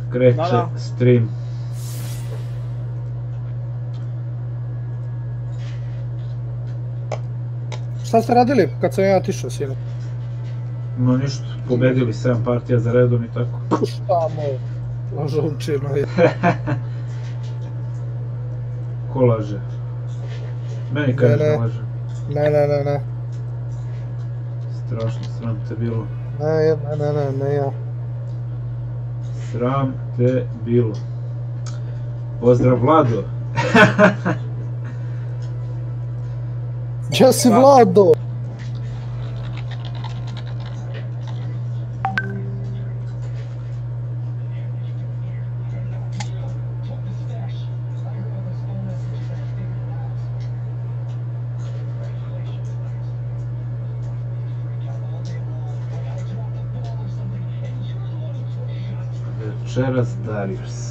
kreće stream. Šta ste radili kad sam ja tišao sinu? No ništa, pobedili 7 partija za redom i tako. Šta mu, lažovčino je. Ko laže? Meni kažeš da laže. Ne. Strašno, sram te bilo. Ne ja. Sram te bilo. Pozdrav Vlado. Gdje si Vlado? Večeras Darius.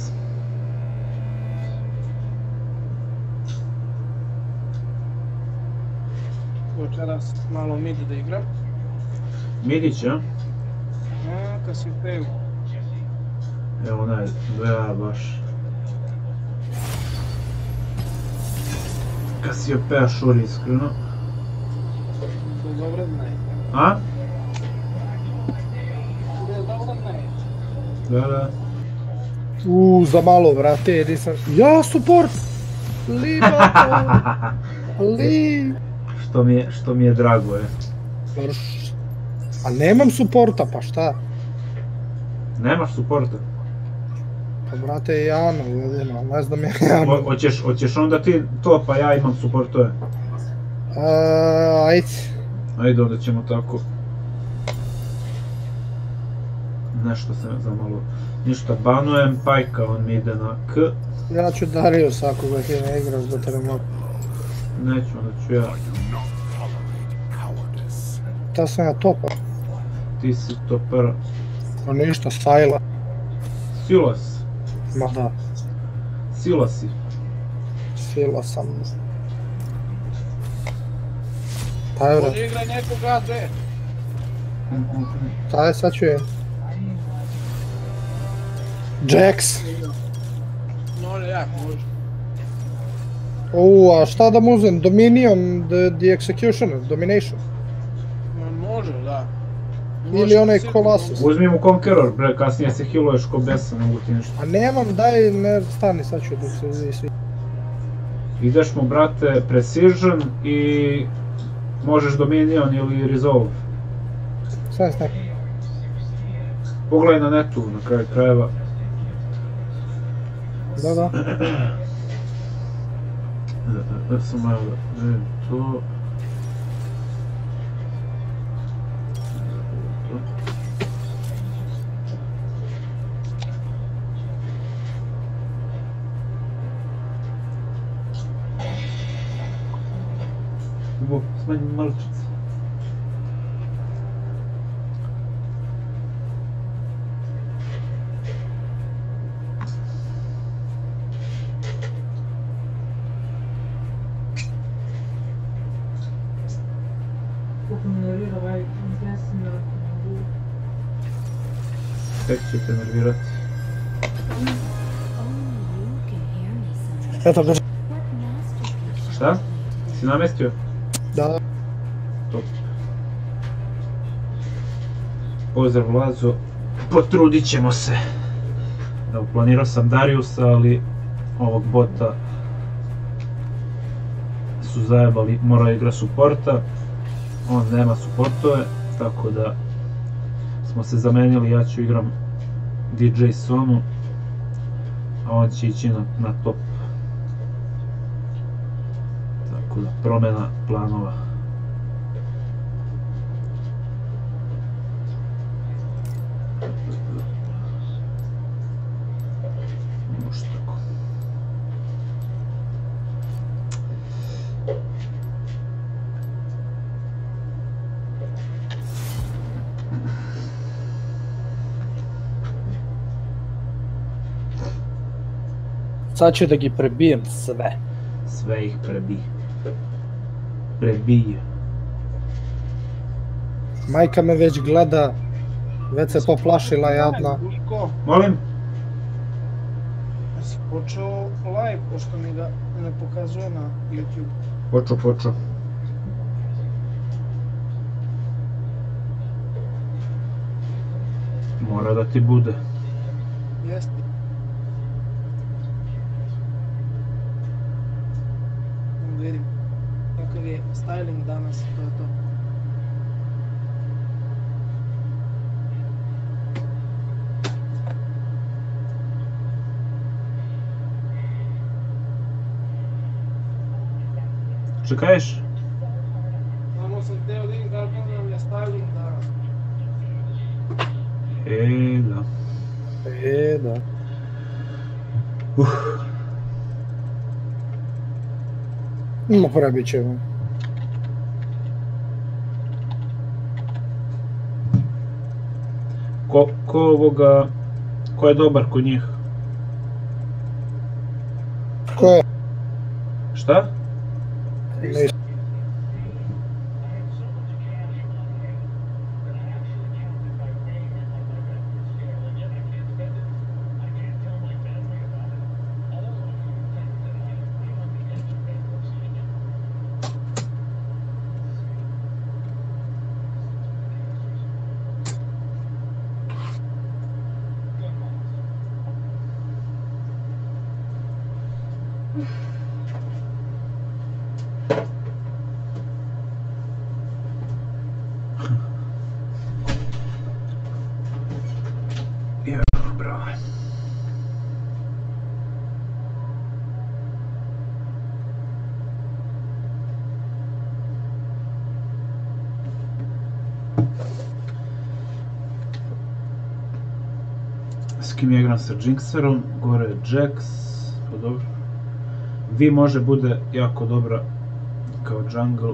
Večeras malo midi da igram. Midić, a? Cassiopeia. Evo onaj, ja baš. Cassiopeia šuri iskreno. To je dobro da ne. A? To je dobro da ne. Da. Za malo, brate, nisam... Ja, support! Li... Što mi je drago, je. A nemam supporta, pa šta? Nemaš supporta? Pa brate, Jano, jedino, ne znam je Jano. Hoćeš onda ti to, pa ja imam supportove? Ajde. Ajde, onda ćemo tako. Nešto se za malo... Ništa, banujem Pajka, on mi ide na K. Ja ću Darius ako ga ti ne igraš da te ne mogu. Neću, onda ću ja. Ta sam ja topar. Ti si topar. Pa ništa, Sajla. Silas. Ma da. Sila si. Sila sam. Taj vrat. Može igra nekog AD. Taj sad ću je. Jax. Može jak, može. A šta da mu uzem? Dominion, the executioner, domination. Može, da. Ili onaj Colossus. Uzmi mu Conqueror, bre, kasnije se healuješ ko besa, ne mogu ti ništa. A nemam, daj, ne, stani, sad ću dok se uzeti svi. Ideš mu, brate, Precision i možeš Dominion ili Resolve. Sve s nekim. Pogledaj na netu, na kraju krajeva. Da. Samo evo da vidim to. Smanjim malčice. Tek će te nervirati. Eto ga. Šta? Si namestio? Da. Top. Pozdrav Lazo. Potrudit ćemo se. Evo, planirao sam Dariusa, ali ovog bota su zajebali, mora igra supporta. On nema supportove, tako da smo se zamenili, ja ću igram DJ Sonu, a on će ići na top. Tako da, promjena planova. Može tako. Sad ću da gi prebijem sve. Sve ih prebije. Majka me već gleda, već se poplašila jadna. Molim? Jesi počeo live, pošto mi ga ne pokazuje na YouTube. Počeo. Mora da ti bude. Jeste. Vidim kakav je styling danas, to je to. Čekaješ? Samo sam teo da vidim kakav nam je styling danas. Da. Da. Popravit ćemo. Ko je dobar kod njih? Ko je? Šta? Nisam. Bravo. S kim ja igram sa Jinxerom, gore je Jax, pa dobro. Vi može bude jako dobra kao jungle.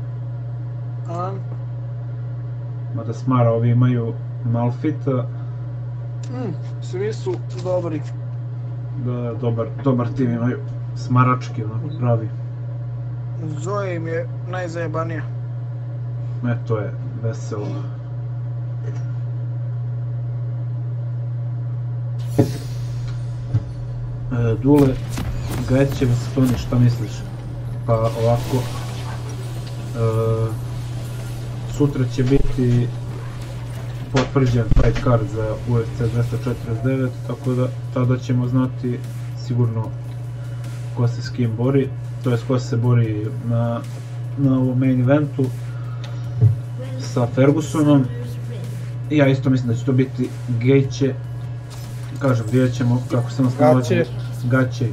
Mada smara, ovi imaju Malfita. Svi su dobri. Da, dobar tim imaju. Smarački, onako, pravi. Zoe im je najzajebanija. To je veselo. Dule, Gajećev Stoni, šta misliš? Pa ovako, sutra će biti potvrđen fight card za UFC 249, tako da tada ćemo znati sigurno ko se s kim bori, to jest ko se bori na ovom main eventu sa Fergusonom. Ja isto mislim da će to biti Gaethje. Kažem, vidjet ćemo kako se nas nalazi. Gaethje.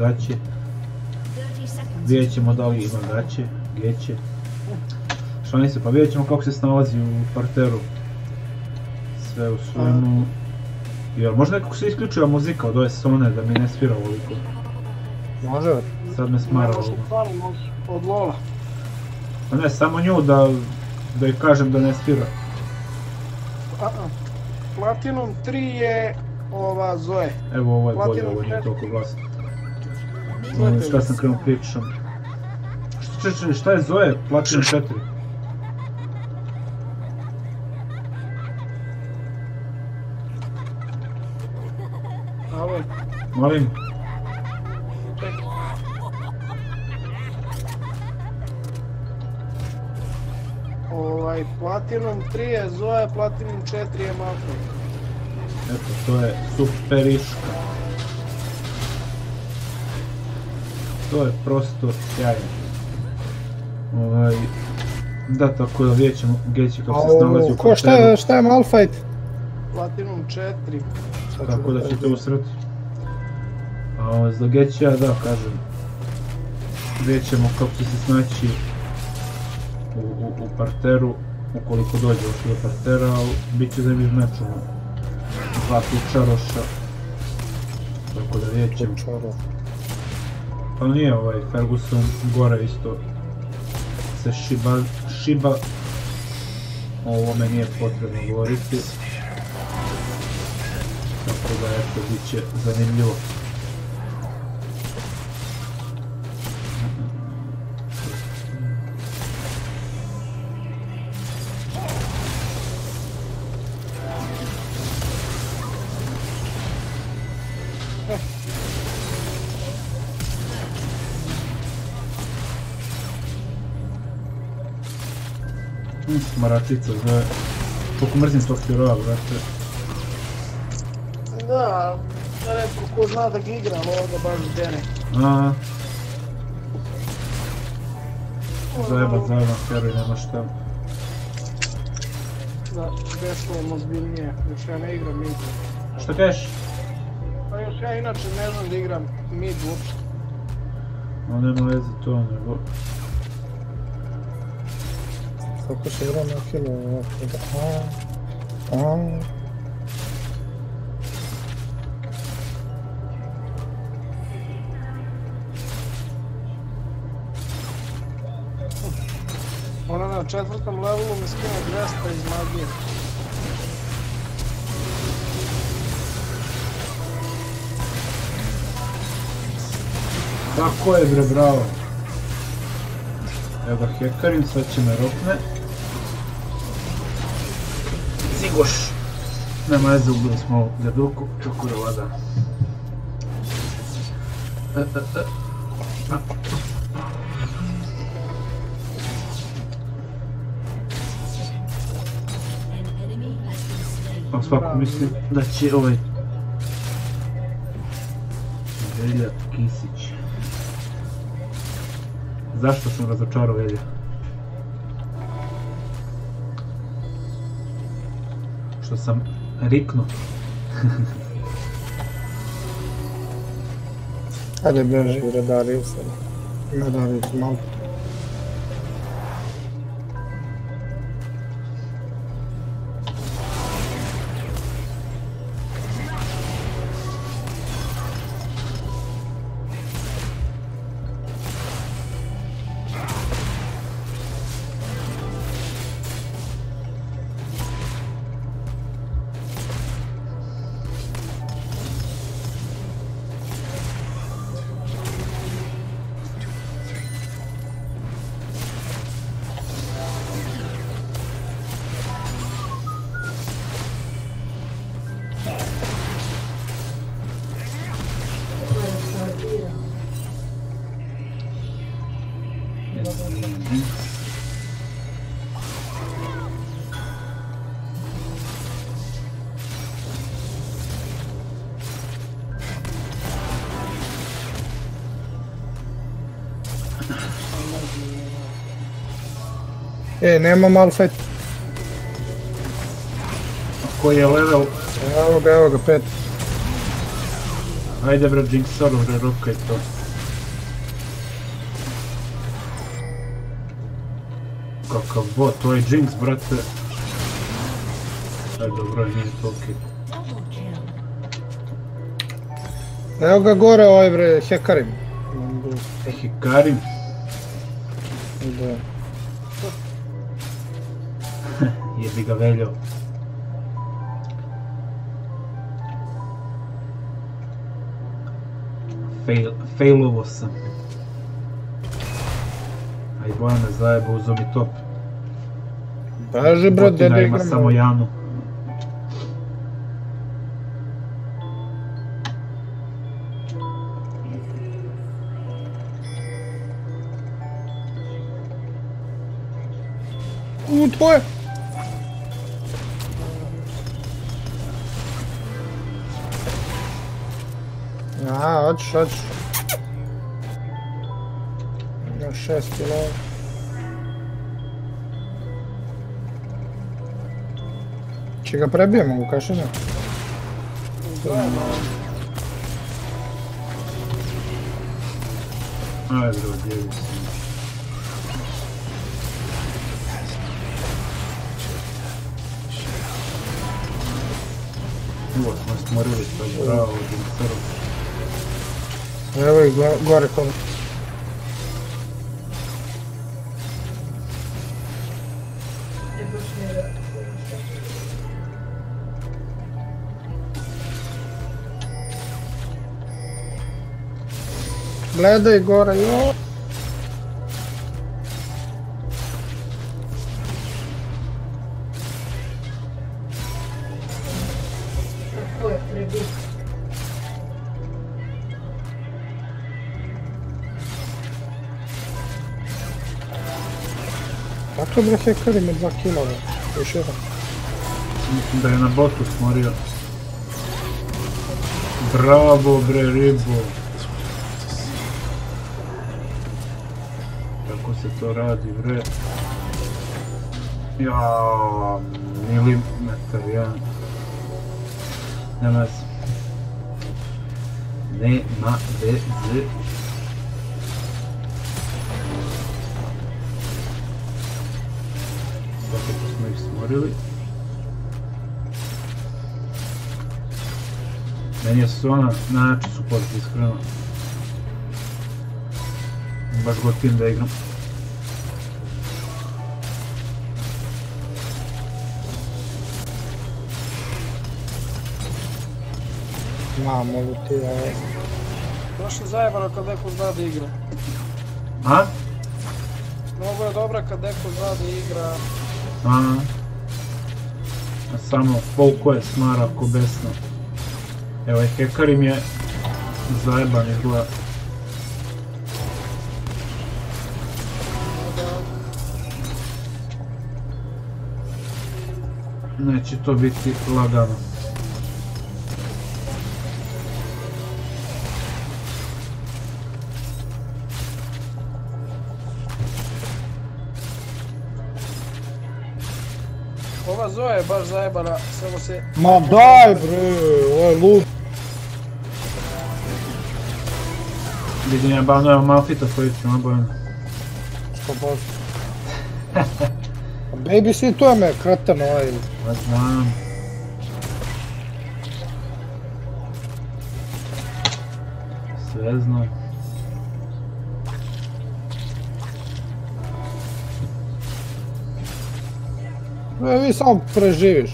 Vidjet ćemo da li ima Gaethje. Šalim se, pa vidjet ćemo kako se snalazi u parteru. Sve u svemu. Jel, možda nekako se isključila muzika od ove Sone da mi ne svira ovoliko. Može. Sad me smara ovo. Od Lola. Pa ne, samo nju da joj kažem da ne svira. Platinum 3 je ova Zoe. Evo ovo je bolje, ovo nije toliko glasno. Šta sam krenuo pričam? Šta je Zoe? Platinum 4? Alo. Molim? Platinum 3 je Zoe, Platinum 4 je Malfoy. Eto, to je superiška. To je prosto sjajno. Da, tako da vidjet ćemo Gaethje kako se snalazi u parteru. Šta je Malfight? Platinum 4. Tako da ćete usreti. A za Gaethjea, da, kažem. Vidjet ćemo kako će se snaći u parteru, ukoliko dođe do partera, ali bit će zanimljiv meč, dva tučaroša, tako da vidjet ćemo. Pa nije Ferguson gore isto se šiba, o ovome nije potrebno govoriti, tako da eto, bit će zanimljivo. Smaračica, zove. Koliko mrzim tog heroja, brate. Da, rekao ko zna da ga igra, ali ovo ga baš dene. Zajeban heroj, nema šta. Da, desno ozbiljnije, još ja ne igram mid. Šta kažeš? Pa još ja inače ne znam da igram mid uopšte. No nema veze to, nego... Kako se igra na kilu ovako da... Ona na 4. levelu mi skine 200 iz magije. Tako je bre, bravo. Evo ga hekarim, sad će me rokne. Zigoš! Nema veze, ubili smo ovu ljeduku, tako da vada. A svako mislim da će ovaj... Velja Kisić. Zašto sam razočarao Velja? Što sam riknuo. Ajde beži, redari se. Redari se malo. Nemam Malphite. Koji je level? Evo ga, 5. Ajde bre, Jinxaru, bre, rokaj to. Kakav bot, to je Jinx, brate. Ajde, dobro, nije to okej. Evo ga gore ovaj bre, hekarim. Hekarim? Da. Jebi ga Veljo. Failovo sam. Aj Boja me zajeba, uzo mi top. Beži bro, gdje da Botina ima igramo? samo Janu. Tvoje! Aha, hoćeš. Još 6 kilo. Če ga prebijemo u kašenju? Ajde, odjevi se. Ovo smo stvorili, to je bravo, Jinxaru. Evo ih gore kod. Gledaj gore, jo! Kako bre hekari me 2 killove? Još jedan. Mislim da je na botu smorio. Bravo bre ribo. Kako se to radi bre? Jaaaa, milimetar jedan. Nema veze. Nema veze. Svakako smo ih smorili. Meni je Sona najjači support, iskreno. Baš gotivim da igram. Mamo li ti je... Baš je zajebano kad neko zna da igra. A? Mnogo je dobra kad neko zna da igra. A samo Pouko je smara ko besno. Evo, Hekarim je zajeban izgleda. Neće to biti lagano. Ova Zoja je baš zajebana, samo se... Ma daj bre, ovo je lud. Vidim ja bavno evo Malfita koji ću nabojeno. Što bože. Babysituje me, kreten ovaj. Pa znam. Sve znam. Vi samo preživiš.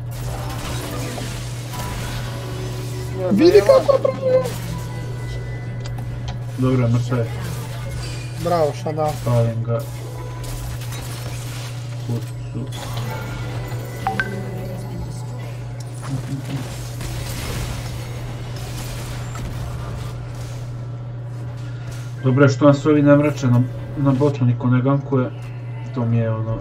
Vidi kako je preživio. Dobro, mrtvo je. Bravo, šta da. Palim ga. Kurcu. Dobro je što nas ovi ne mrače na botu, niko ne gankuje. To mi je ono...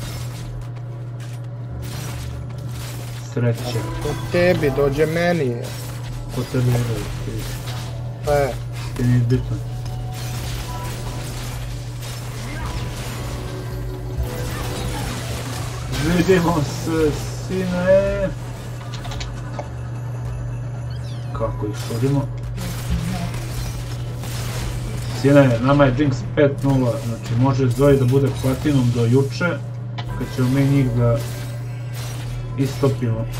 Sreće. Ko tebi, dođe meni. Ko tebi ne radi, ti... Ti nije bitno. Vidimo se, sine! Kako ih šurimo? Sine, nama je Jinx 5-0, znači može Zoe da bude platinom do juče, kad ćemo mi njih da istopimo.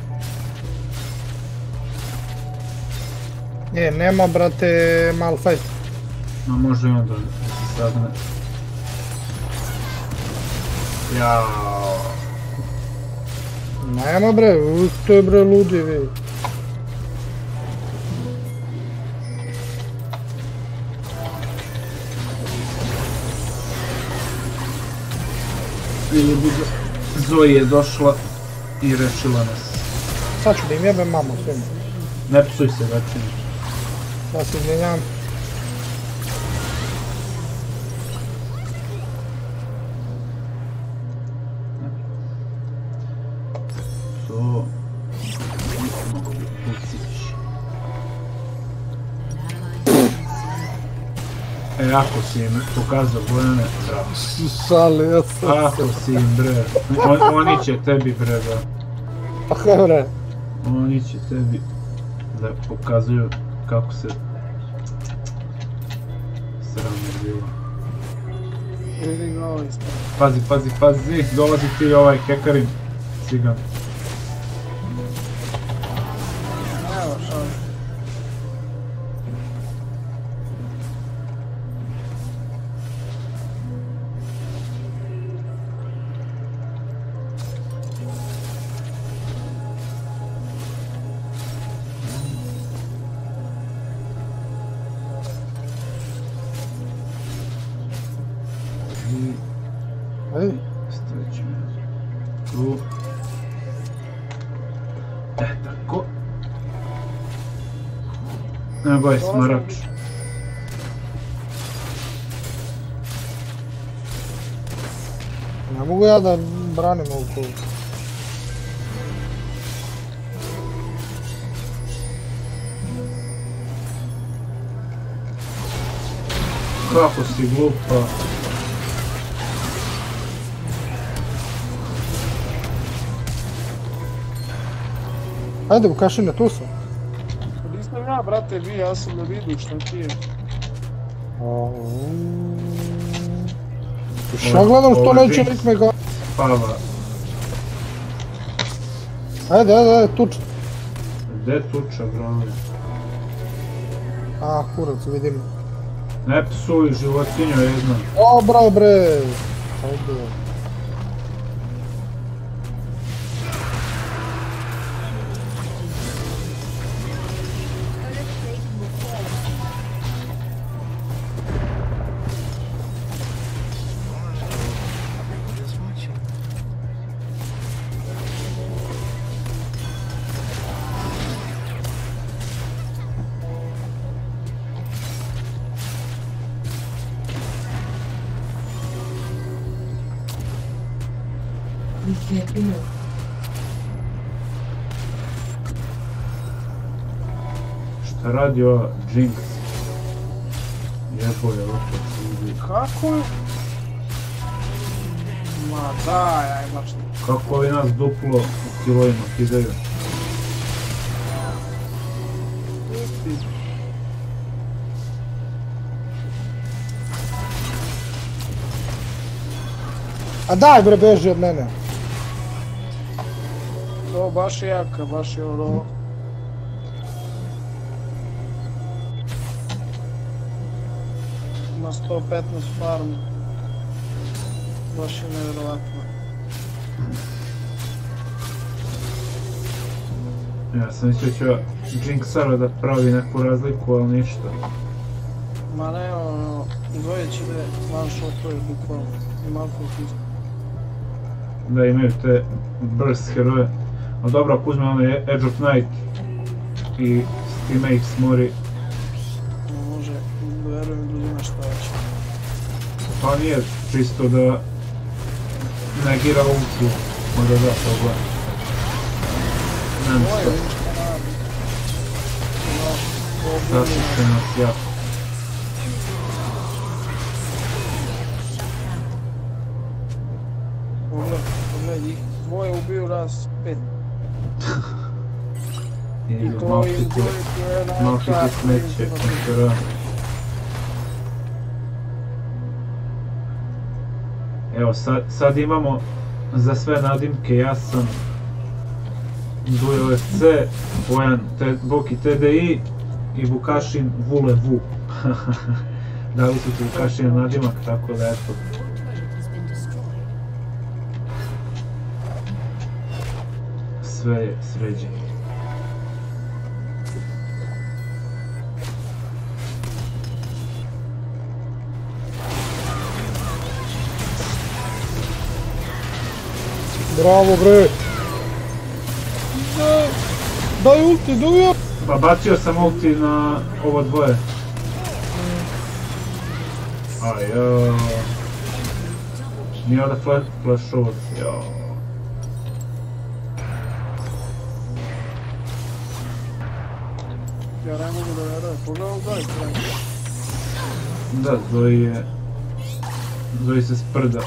Nema brate Malphite. No može i onda da se sagne. Jaaaa. Nema bre, to je bre ludi vi. Ili bi Zoe je došla i rešila nas. Sad ću da im jebem mamu svima. Ne psuj se, većini. Da se izvinjam. To... Mogu bi pucić. Ako si im pokazao Bojane, bravo. Šalio sam se. Ako si im bre, oni će tebi bre da... Pa kaj bre? Oni će tebi da pokazuju kako se sravno bilo. Vidim ga ovaj stavio. Pazi, pazi, pazi, dolazi ti ovaj Hekarim, cigan. Evo šal. Ej, Strećemo tu. Tako. Evo je smarač. Ne mogu ja da branim ovu kolu. Kako si glupa. Ajde, Vukašine, tu sam. Nisam ja, brate, vi, ja sam da vidim šta ti je. Šta gledam što neće nik me ga... Pava. Ajde, tuča. Gdje tuča, brale? A, kurac, vidim. Ne psuj, životinjo jedna. O, bravo bre! Ajde. Šta radi ova Jinx? Jebo je opet ljudi. Kako je? Ma daj, aj baš ne. Kako ovi nas duplo u kilovima kidaju? A daj bre, beži od mene. To baš je jaka, baš je ono... Ima 115 farm. Baš je nevjerovatno. Ja sam mislio će Jinxara da pravi neku razliku, ali ništa. Ma ne, ono... Dvoje će da one shotuje bukvalno. I Malfoy isto. Da imaju te burst heroje. No dobro, ako uzme onaj Edge of Night i s time ih smori. Može, verujem ljudima šta će. Pa nije čisto da negira ulti, možda da pogleda. Nem Ovo je što, ništa radi. zasite nas jako. Pogledaj, ih dvoje ubiju nas 5. I I to im malki dvoje koje ti smeće, kontra. Evo sad imamo za sve nadimke, ja sam Duje OFC, Bojan Boki TDI i Vukašin Vule Vu. Dali su ti Vukašin nadimak, tako da eto. Sve je sređeno. Bravo bre! Daj ulti, Dujo! Pa bacio sam ulti na ovo dvoje. Ajoj. Nije ovdje flashovac, joj. Ja ne mogu da verujem, pogledam Zoe strane. Da, Zoe se sprda.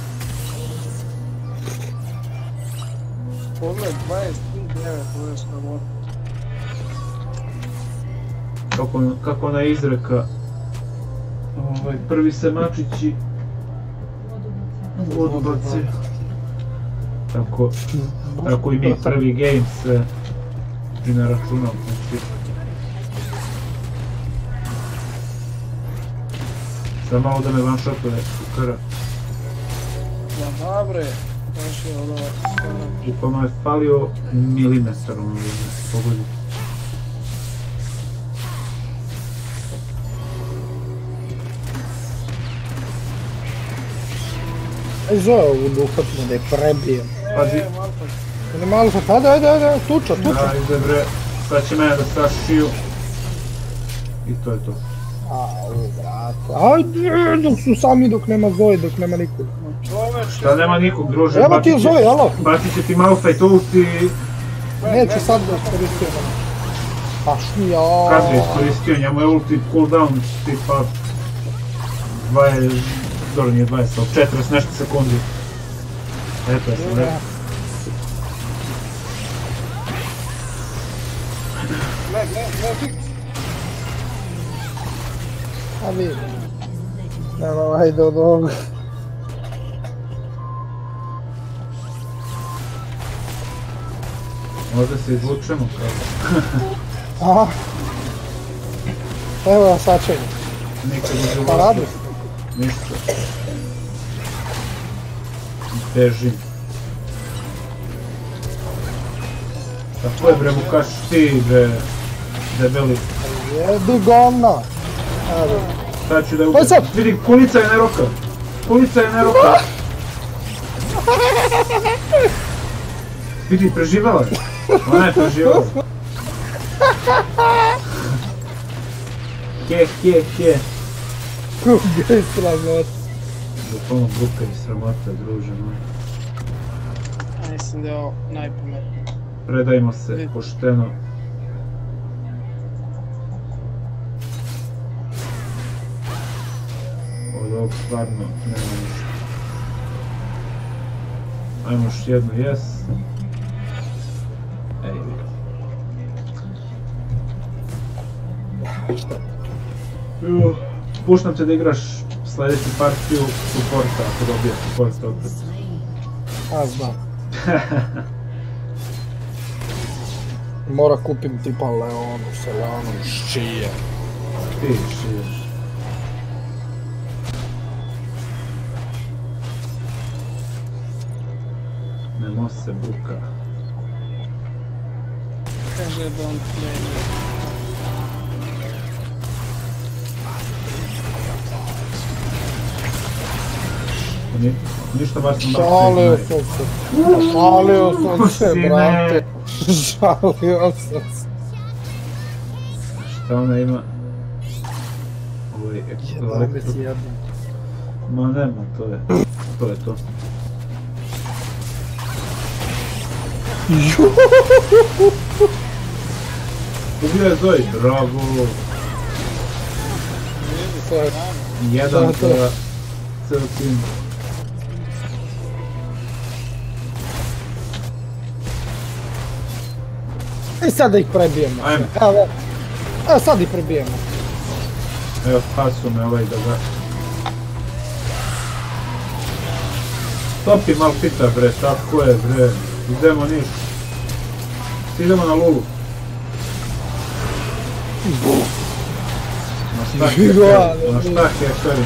Pogled 29, to je sramota. Kako ona izreka, prvi se mačići vodu baci. Tako i mi prvi game se i ne računam. Sad malo da me one-shotuje Kukara. Ja dobre, baš je ono... I pa mu je falio milimetar ono da se pogodi. Aj Zoe ovu duhatnu da je prebijem. Pazi. Malfoy. Ne malo sad, ajde, tuča. Ajde bre, sad će mene da sašiju. I to je to. Au, brate. Ajde, dok su sami, dok nema Zoe, dok nema nikoga. Čovek, čovječe. Da nema nikog, druže, Evo ti zove, alo. bacit će ti Malphite ulti, Neću sad da iskoristio da. Pa šnija. kad ga iskoristio, njemu je ulti cooldown tipa 20, dobro nije 20, ali 40 nešto sekundi. Eto ja sam rekao. Gle. A vidi. Nema, ajde od ovoga. Možda se izvučemo kao. Aha. Evo ja sačekam. Nikad u životu. Pa radi. Ništa. Bežim. Tako je bre, Vukaš ti bre, debeli. Jedi govna. Evo. Sad ću da je Aj sad. Vidi, kulica je neroka. Kulica je neroka. Vidi, preživala je. Ona je preživala. Kje. Kuga i sramota. Bukvalno buka i sramota, druže moj. Mislim da je ovo najpametnije. Predajmo se, pošteno. Od ovog stvarno nema ništa. Ajmo još jednu jes. Ej, vidi. Puštam te da igraš sljedeću partiju supporta, ako dobiješ supporta opet. A znam. Mora kupim tipa Leonu, Selanu, ščije. Ti šiješ. Nemo se buka. Kaže don't play me. Ništa baš sam Šalio sam se. Šalio sam se, brate. Šalio sam se. Šta ona ima? Ovo je elektro... Ma nema, to je to. Ubio je Zoe, bravo! Jedan za ceo tim. I sad da ih prebijemo. Ajme. Evo sad ih prebijemo. Evo, spasu me ovaj da ga... Stopi Malphita bre, tako je bre. Idemo niš. Idemo na Lulu. Na šta hektarim.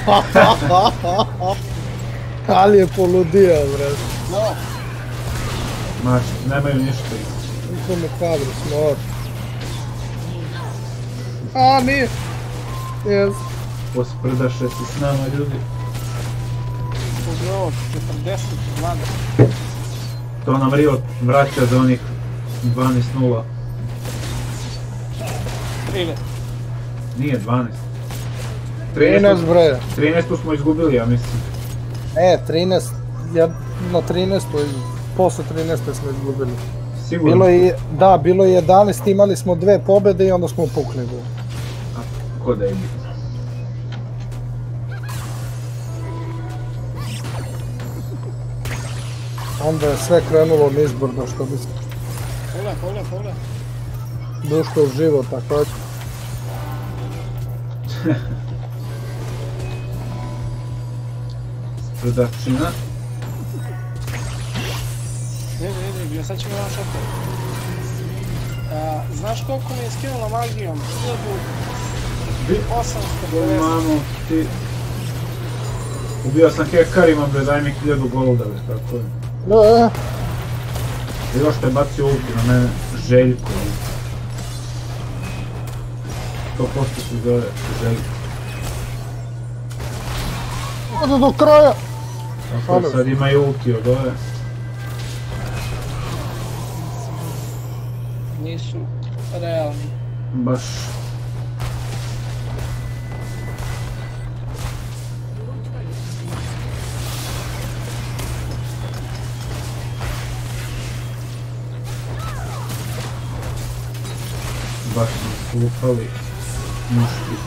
Ali je poludio, bre. Maš, nemaju ništa. Nikomu kadru smor. A, nije. Jes. Posprdaše se s nama ljudi. Ovo 40 vlada. To nam Rio vraća za onih 12-0. 13. Nije 12. 13, bre. 13 smo izgubili, ja mislim. Ne, 13. Na 13. Posle 13. smo izgubili. Sigurno. Bilo je 11, imali smo 2 pobjede i onda smo pukli. Ko da je bi? Onda je sve krenulo nizbrdo, što bi se Pogledaj. došlo u život, također. Sprdačina. Vidi, sad ćemo jedan šotor. Znaš koliko mi je skinula magijom? 1850. Mamo ti... Ubio sam hekarima bre, daj mi 1000 golda bre, tako je. I još te bacio ulti na mene, Željko. 100% se zove Željko. Ode do kraja! Tako je, sad ima i ulti od ove. Nisu realni. Baš... baš smo slupali muški.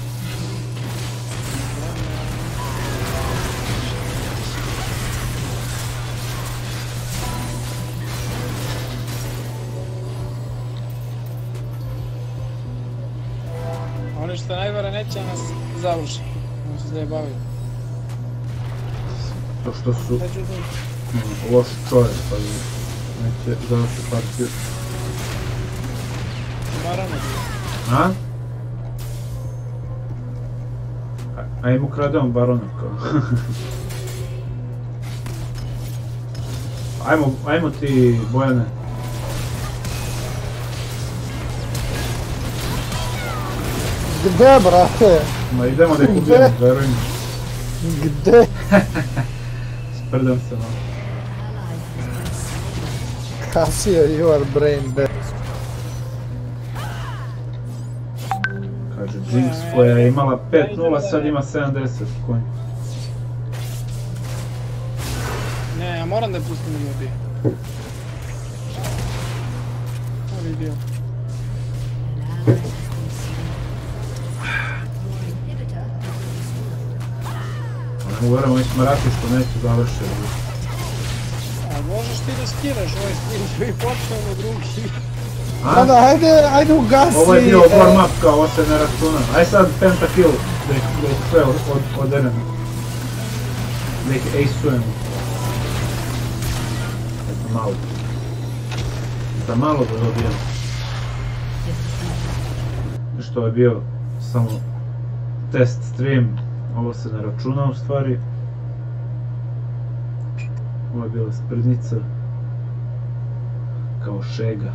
Oni što najgore neće nas završiti, oni se zajebavaju. To što su Međutim, loš čovjek, pa neće završiti partiju. barano bio. A? A im ukrademo barona kao. Ajmo ti, Bojane. Gde, brate? Ma idemo da ih ubijemo, veruj mi. Gde? Sprdam se malo. Casio, you are brain dead. Kaže, Jinx koja je imala 5-0, sad ima 70 konj. Ne, ja moram da je pustim da me ubije. To bi bio. Ne mogu oni smarati što neće završiti. A možeš ti da skiraš ovaj skin i počnemo drugi. A? Da, ajde ugasi. Ovo je bio warm up kao, ovo se ne računa. Aj sad pentakill, da ih sve oderemo. Da ih ace-ujemo. Eto malo. Za malo da dobijem. Što je bio samo test stream, ovo se ne računa u stvari. Ovo je bila sprednica. Kao šega.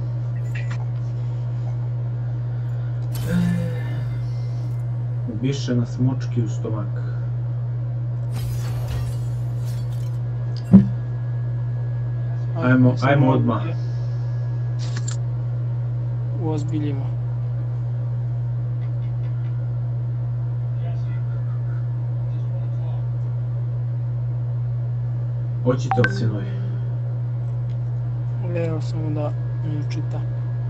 Ubiše nas mučki u stomak. Ajmo odmah. Uozbiljimo. Hoćete li sinovi? Gledao sam da mi čita.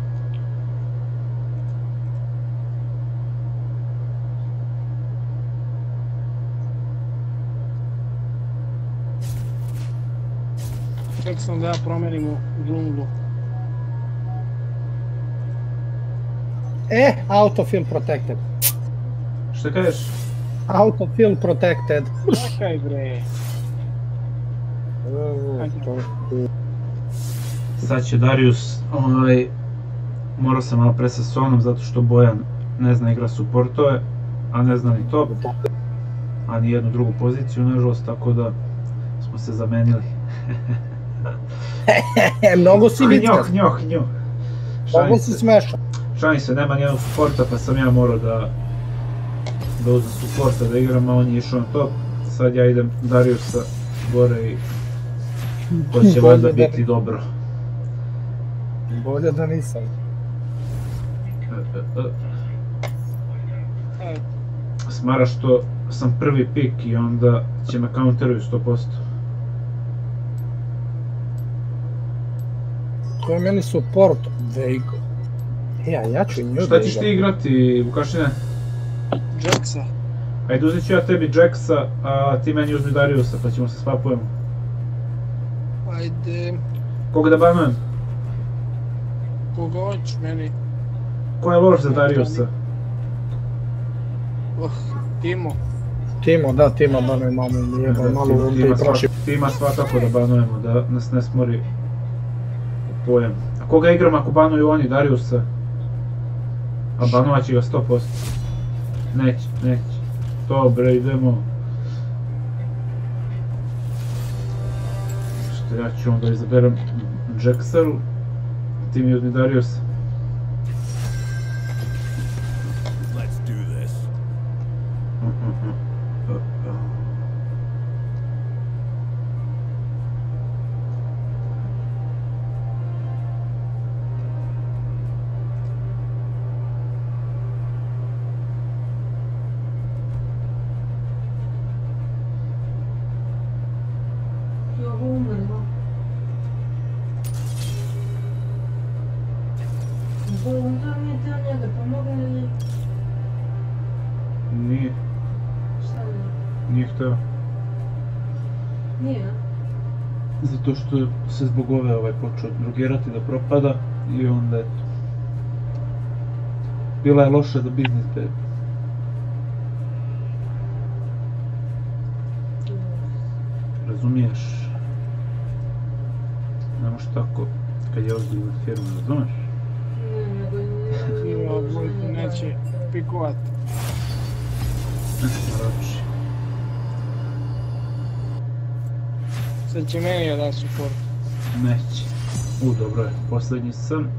Ček sam da ja promenim u džunglu. Autofill protected. Šta kažeš? Autofill protected. Čekaj bre. Sad će Darius, morao sam malo pre sa Sonom zato što Bojan ne zna igra supportove, a ne zna ni top, a ni jednu drugu poziciju nažalost, tako da smo se zamenili. Mnogo si vitkav. Njoh. Mnogo si smešan. Šalim se, nema nijednog supporta pa sam ja morao da uzem supporta da igram, a on je išao na top. Sad ja idem Dariusa gore i to će valjda biti dobro. Bolje da nisam. Smara što sam prvi pik i onda će me counteruju 100%. To je meni support, Vejko. Ja ću nju da Šta ćeš ti igrati, Vukašine? Jacksa. Ajde uzet ću ja tebi Jacksa, a ti meni uzmi Dariusa pa ćemo se swapujemo. Ajde. Koga da banujem? Koga hoćeš meni? Ko je loš za Dariusa? Timo. Timo, da, Tima banujem malo runde i prošli. Tima svakako da banujemo, da nas ne smori u pojem. A koga igram ako banuju oni, Dariusa? A banovat će ga 100%. Neće. Dobre, idemo. Što ja ću onda izaberem Jacksaru, ti mi uzmi Dariusa. Bom também. što je? Nije. Zato što se zbog ove počeo drogirati da propada i onda eto. Bila je loša za biznis babe. Razumiješ? Ne možeš tako kad je ozbiljna firma, razumiješ? Ne, nego ne. Ima, Vojko neće pikovat. Marači. Sad će meni da support. Neće. Dobro je, posljednji sam.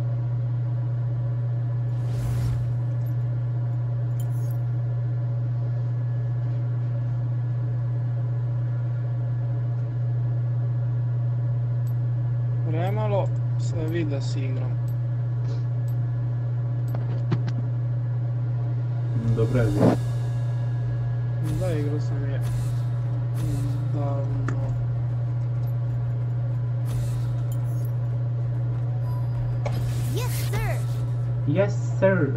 Premalo se vidi da si igram. Dobro je bilo. Da, igrao sam je davno. Yes, sir. Yes, sir.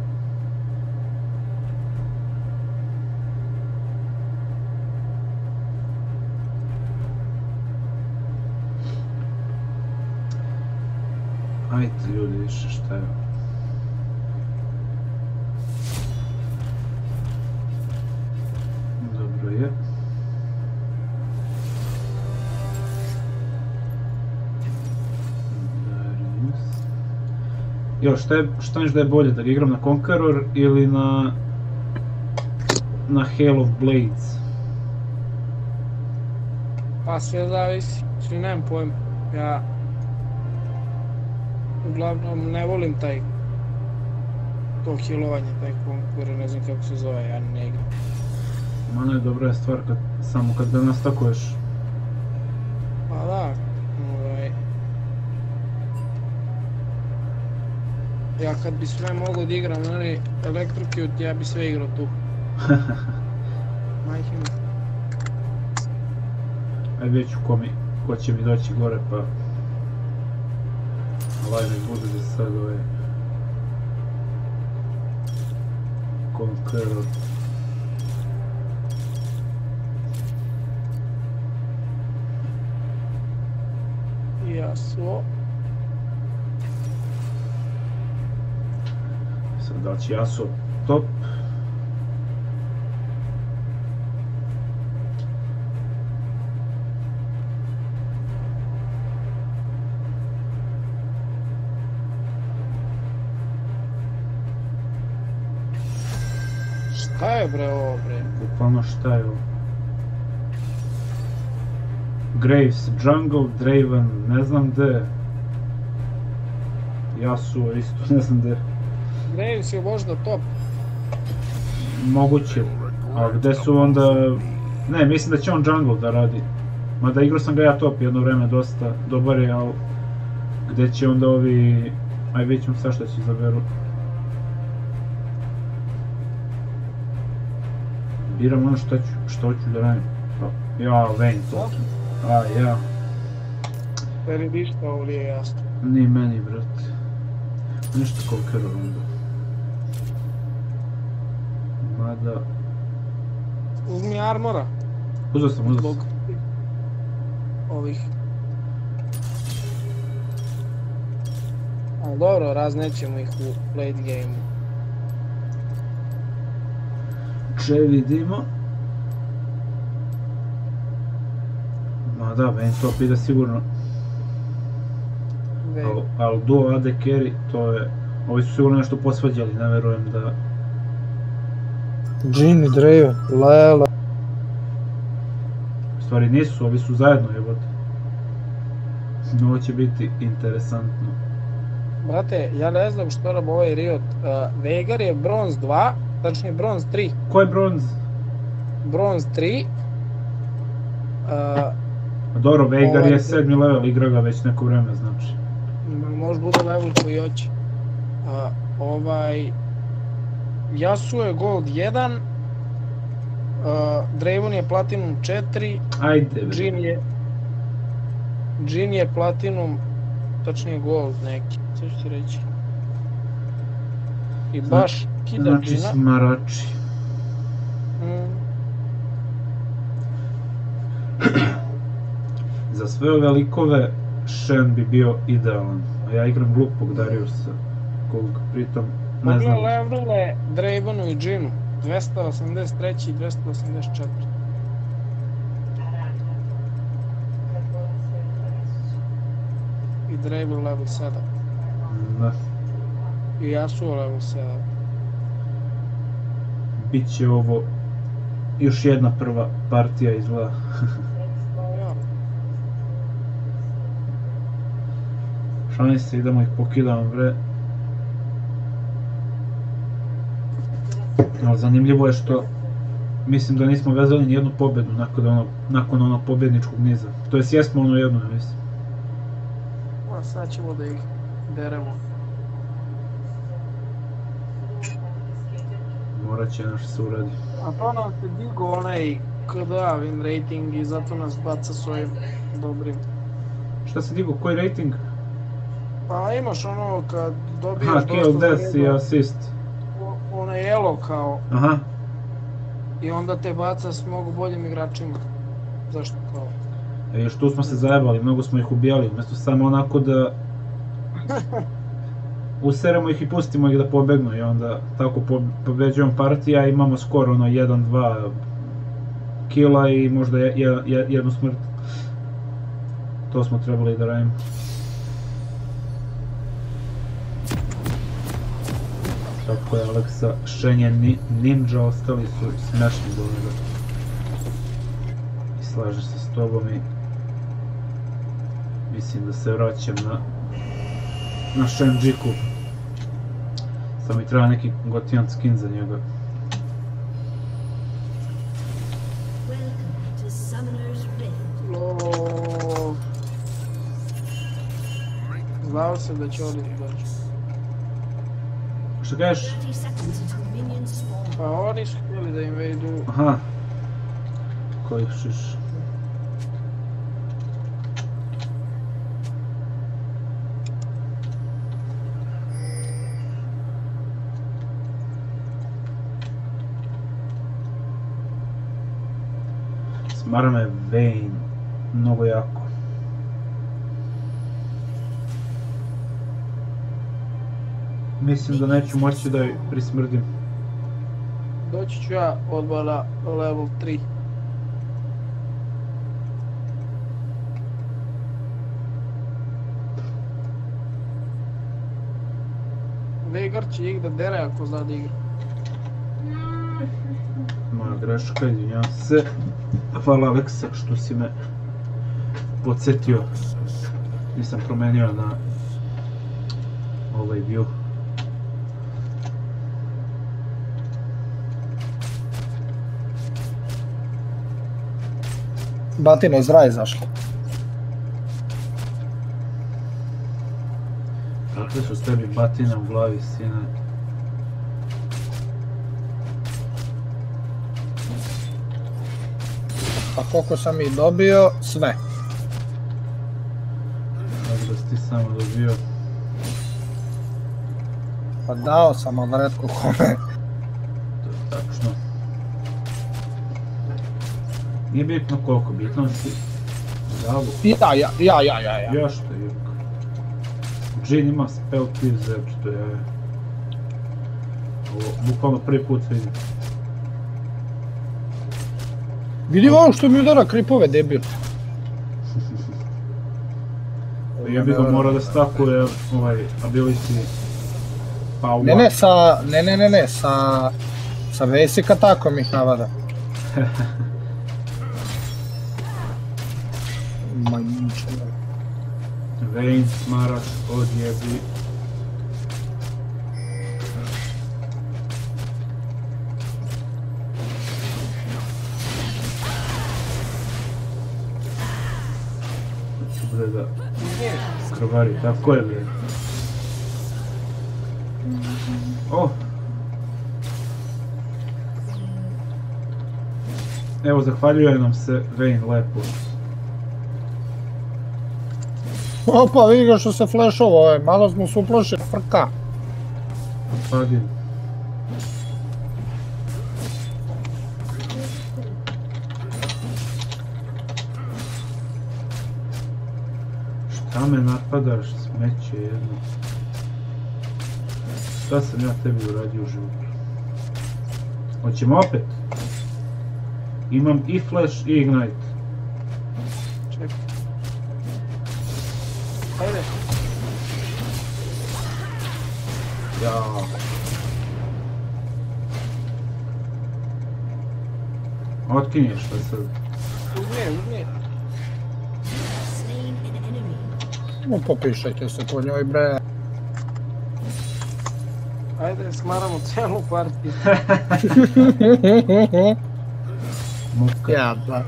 Ajde ljudi, više šta je. Dobro je. Jo, šta miš da je bolje, da ga igram na Conqueror ili na Hail of Blades? Pa sve zavisi, svi nemam pojma. Ja uglavnom ne volim to healovanje, taj Conqueror, ne znam kako se zove, ja ne igram. Mano je dobra je stvar samo kad ga nastakuješ. Pa da, ja kad bi sve mogao da igram onaj Electrocute, ja bi sve igrao tu. Majke mi. Aj već ko će mi doći gore pa... Ovaj mi bude za sad ovaj... Conqueror. Yasuo. Sad da li će Yasuo top? Šta je bre ovo bre? Bukvalno šta je ovo? Graves, Jungle, Draven, ne znam gde. Yasuo isto, ne znam gde. Graves je možda top. Moguće, a gde su onda... Ne, mislim da će on jungle da radi. Mada igrao sam ga ja top jedno vreme dosta, dobar je, ali... Gde će onda ovi... Aj vidjet ćemo sad šta će izaberu. Biram ono što hoću da radim. Ja, Vayne to. A, ja. Veli ništa ovo nije jasno. Ni meni, brate. Ništa Conqueror onda. Mada... Uzmi armora. Uzeo sam. Zbog ovih. Ali dobro, raznećemo ih u late game-u. Če vidimo. Ma da, Vayne top ide sigurno. Ali duo AD carry, to je... Ovi su sigurno nešto posvađali, ne verujem da... Jhin i Draven, Lela. U stvari nisu, ovi su zajedno jebote. Ovo će biti interesantno. Brate, ja ne znam što nam ovaj Riot. Veigar je bronz 2, tačnije bronz 3. Ko je bronz? Bronz 3. Dobro, Veigar je 7. level, igra ga već neko vreme, znači. Može bude level koji hoće. Yasuo je gold 1. Draven je platinum 4. Ajde, Jhin je platinum, tačnije gold neki, sve ću ti reći. I baš kida znači Jhina. smarači. za sve ove likove Shen bi bio idealan, a ja igram glupog Dariusa, kog pritom ne znam. Pogledaj levele Dravenu i Džinu, 283 i 284. I Draven level 7. Da. I Yasuo level 7. Biće ovo još jedna prva partija izgleda. Ja. Šalim se, idemo ih pokidamo bre. Ali zanimljivo je što mislim da nismo vezali nijednu pobjedu nakon onog pobjedničkog niza. To jest jesmo ono jedno, ja mislim. A sad ćemo da ih deremo. Morat će naš se uradi. A to nam se digo onaj KDA win rating i zato nas baca s ovim dobrim. Šta se digo, koji rating? Pa imaš ono kad dobiješ Aha, dosta kill, za death i redom, assist. onaj elo kao, Aha. i onda te baca s mnogo boljim igračima. Zašto kao? Još tu smo se zajebali, mnogo smo ih ubijali, umjesto samo onako da useremo ih i pustimo ih da pobegnu i onda tako pobeđujemo partija, imamo skoro ono 1-2 kila i možda jednu smrt. To smo trebali da radimo. Tako je Aleksa, Shen je ninja, ostali su smešni do njega. I slažem se s tobom i mislim da se vraćam na Shenjiku. Samo mi treba neki gotijan skin za njega. Znao se da će oni doći. Što kažeš? Pa oni su htjeli da im vejdu. Aha. Koji šiš? Smara me Vayne mnogo jako. Mislim da neću moći da joj prismrdim. Doći ću ja odmah na level 3. Veigar će ih da dere ako zna da igra. Moja greška, izvinjavam se. Hvala Aleksa što si me podsjetio. Nisam promenio na ovaj view. Batina iz raja izašla. Kakve su tebi batine u glavi, sine? Pa koliko sam ih dobio, sve. Kako da si ti samo dobio? Pa dao sam, ali retko kome. To je tačno. Nije bitno koliko, bitno si zavu. Ja. Ja što je Jurko. Jin ima spell kill zeb, što je... Ovo, bukvalno prvi put vidim. Vidi ovo što mi udara kripove, debil. Jebi ga mora da stakuje ovaj ability power. Ne, sa vesika tako mi ih navada. Majničina. Vayne, smaraš, odjebi. Bude da krvari, tako je bre. O! Evo, zahvaljuje nam se Vayne lepo. Opa, vidi ga što se flashova, malo smo se uplošili, frka. Padim. Šta me napadaš, smeće jedno? Šta sam ja tebi uradio u životu? Hoćemo opet? Imam i flash i ignite. Čekaj. Ajde. Jao. Otkinješ što sad? Uzmi. No popišajte se po njoj bre. Ajde, smaramo cijelu partiju. Muka. Ja da.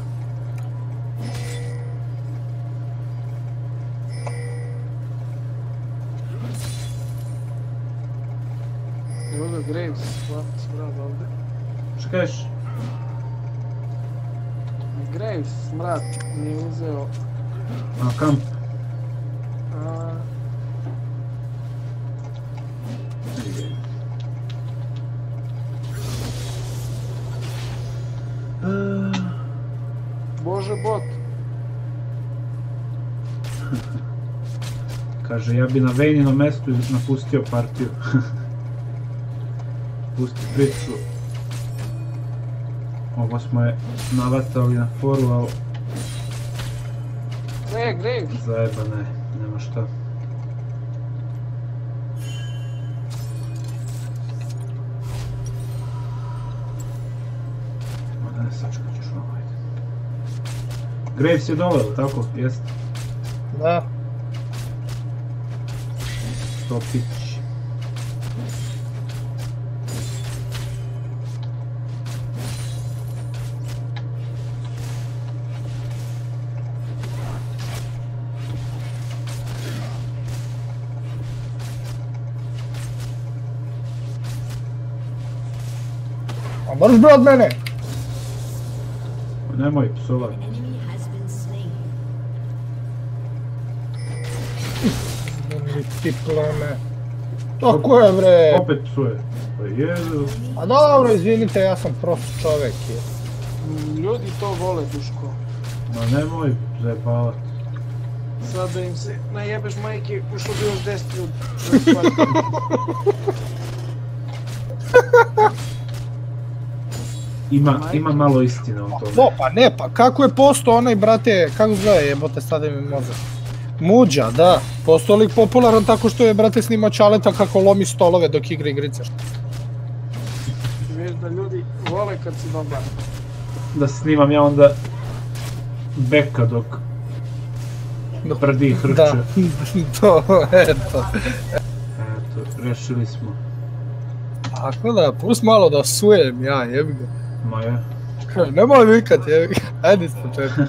Evo ga Graves, smrad ovdje. Šta kažeš? Graves, smrad, nije uzeo. A kamp? Bože bot. Kaže, ja bi na Vejninom mjestu napustio partiju. Pusti priču. Ovo smo je navatali na foru, ali... Ne, Graves. Zajebane, nema šta. Ma ne, sačkat ćeš malo, ajde. Graves je dole, tako? Jest? Da. Topić. A moraš bre od mene? Nemoj psovat. Ti pleme. Tako je bre. Opet psuje. Pa jedu. A dobro, izvinite, ja sam prost čovek. Ljudi to vole, Duško. Ma nemoj zajebavat. Sad da im se najebeš majke, ušlo bi još 10 ljudi. Ima malo istine o tome. No, pa ne, pa kako je postao onaj, brate, kako zove, jebote, sada mi mozak. Muđa, da. Postao lik popularan tako što je, brate, snimao Čaleta kako lomi stolove dok igra igrice. Viš da ljudi vole kad si dobar. Da snimam ja onda beka dok prdi i hrče. Da, to, eto. Eto, rešili smo. Tako da, pust malo da sujem ja, jebi ga. Ma je. Nemoj vikat, jebi ga. Ajde s početka.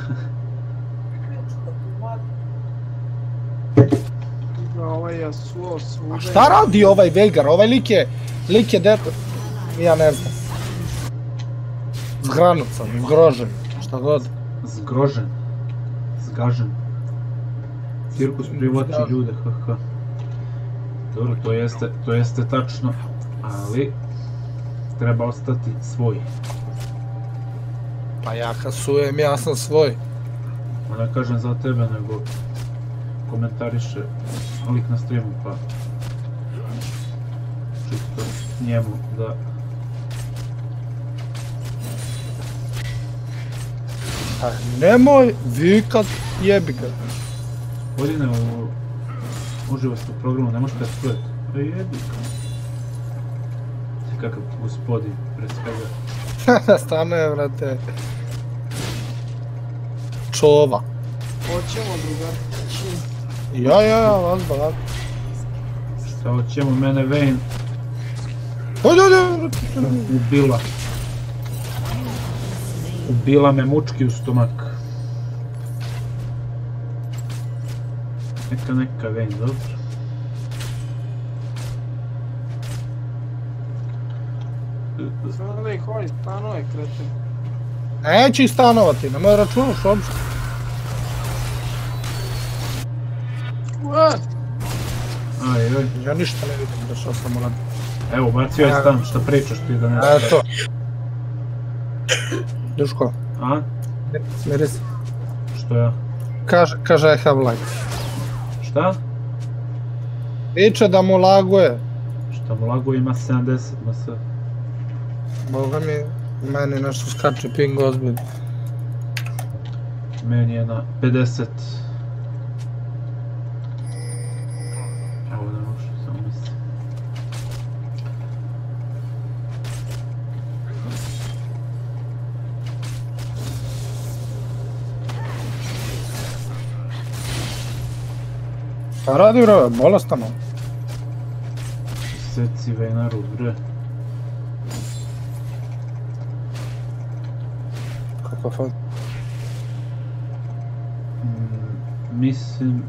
Ovaj Yasuo svuda. A šta radi ovaj Veigar? Ovaj lik je deto... Ja ne znam. Zgranut sam, zgrožen, šta god. Zgrožen. Zgažen. Cirkus privlači ljude, haha. Dobro, to jeste tačno, ali treba ostati svoj. Pa ja kad sujem, ja sam svoj. Ma ne kažem za tebe, nego komentariše lik na streamu, pa čisto njemu da... A nemoj vikat, jebi ga. Godine uživa se u programu, ne možete splet. Pa jebi ga. Ti kakav gospodin, pre svega. Stano je, brate. Čova. Hoćemo drugar. Ja, vas bagat. Šta hoćemo, mene Vayne Ode. ubila. Ubila me mučki u stomak. Neka Vayne, dobro. Sada da ih ovaj stanove krete. Neće ih stanovati, nemoj računaš uopšte. Aj. Ja ništa ne vidim, da što sam uradio. Evo, bacio je stan, šta pričaš ti da ne znaš? Eto. Duško, A? smiri se. Što ja? Kaže I have light. Šta? Viče da mu laguje. Šta mu laguje ima 70 ms. Boga mi, meni nešto skače ping ozbiljno. Meni je na 50. Evo da može, samo mislim. Pa radi bro, bolestan on. Seci Venaru, bre. Kako fakt. Mislim...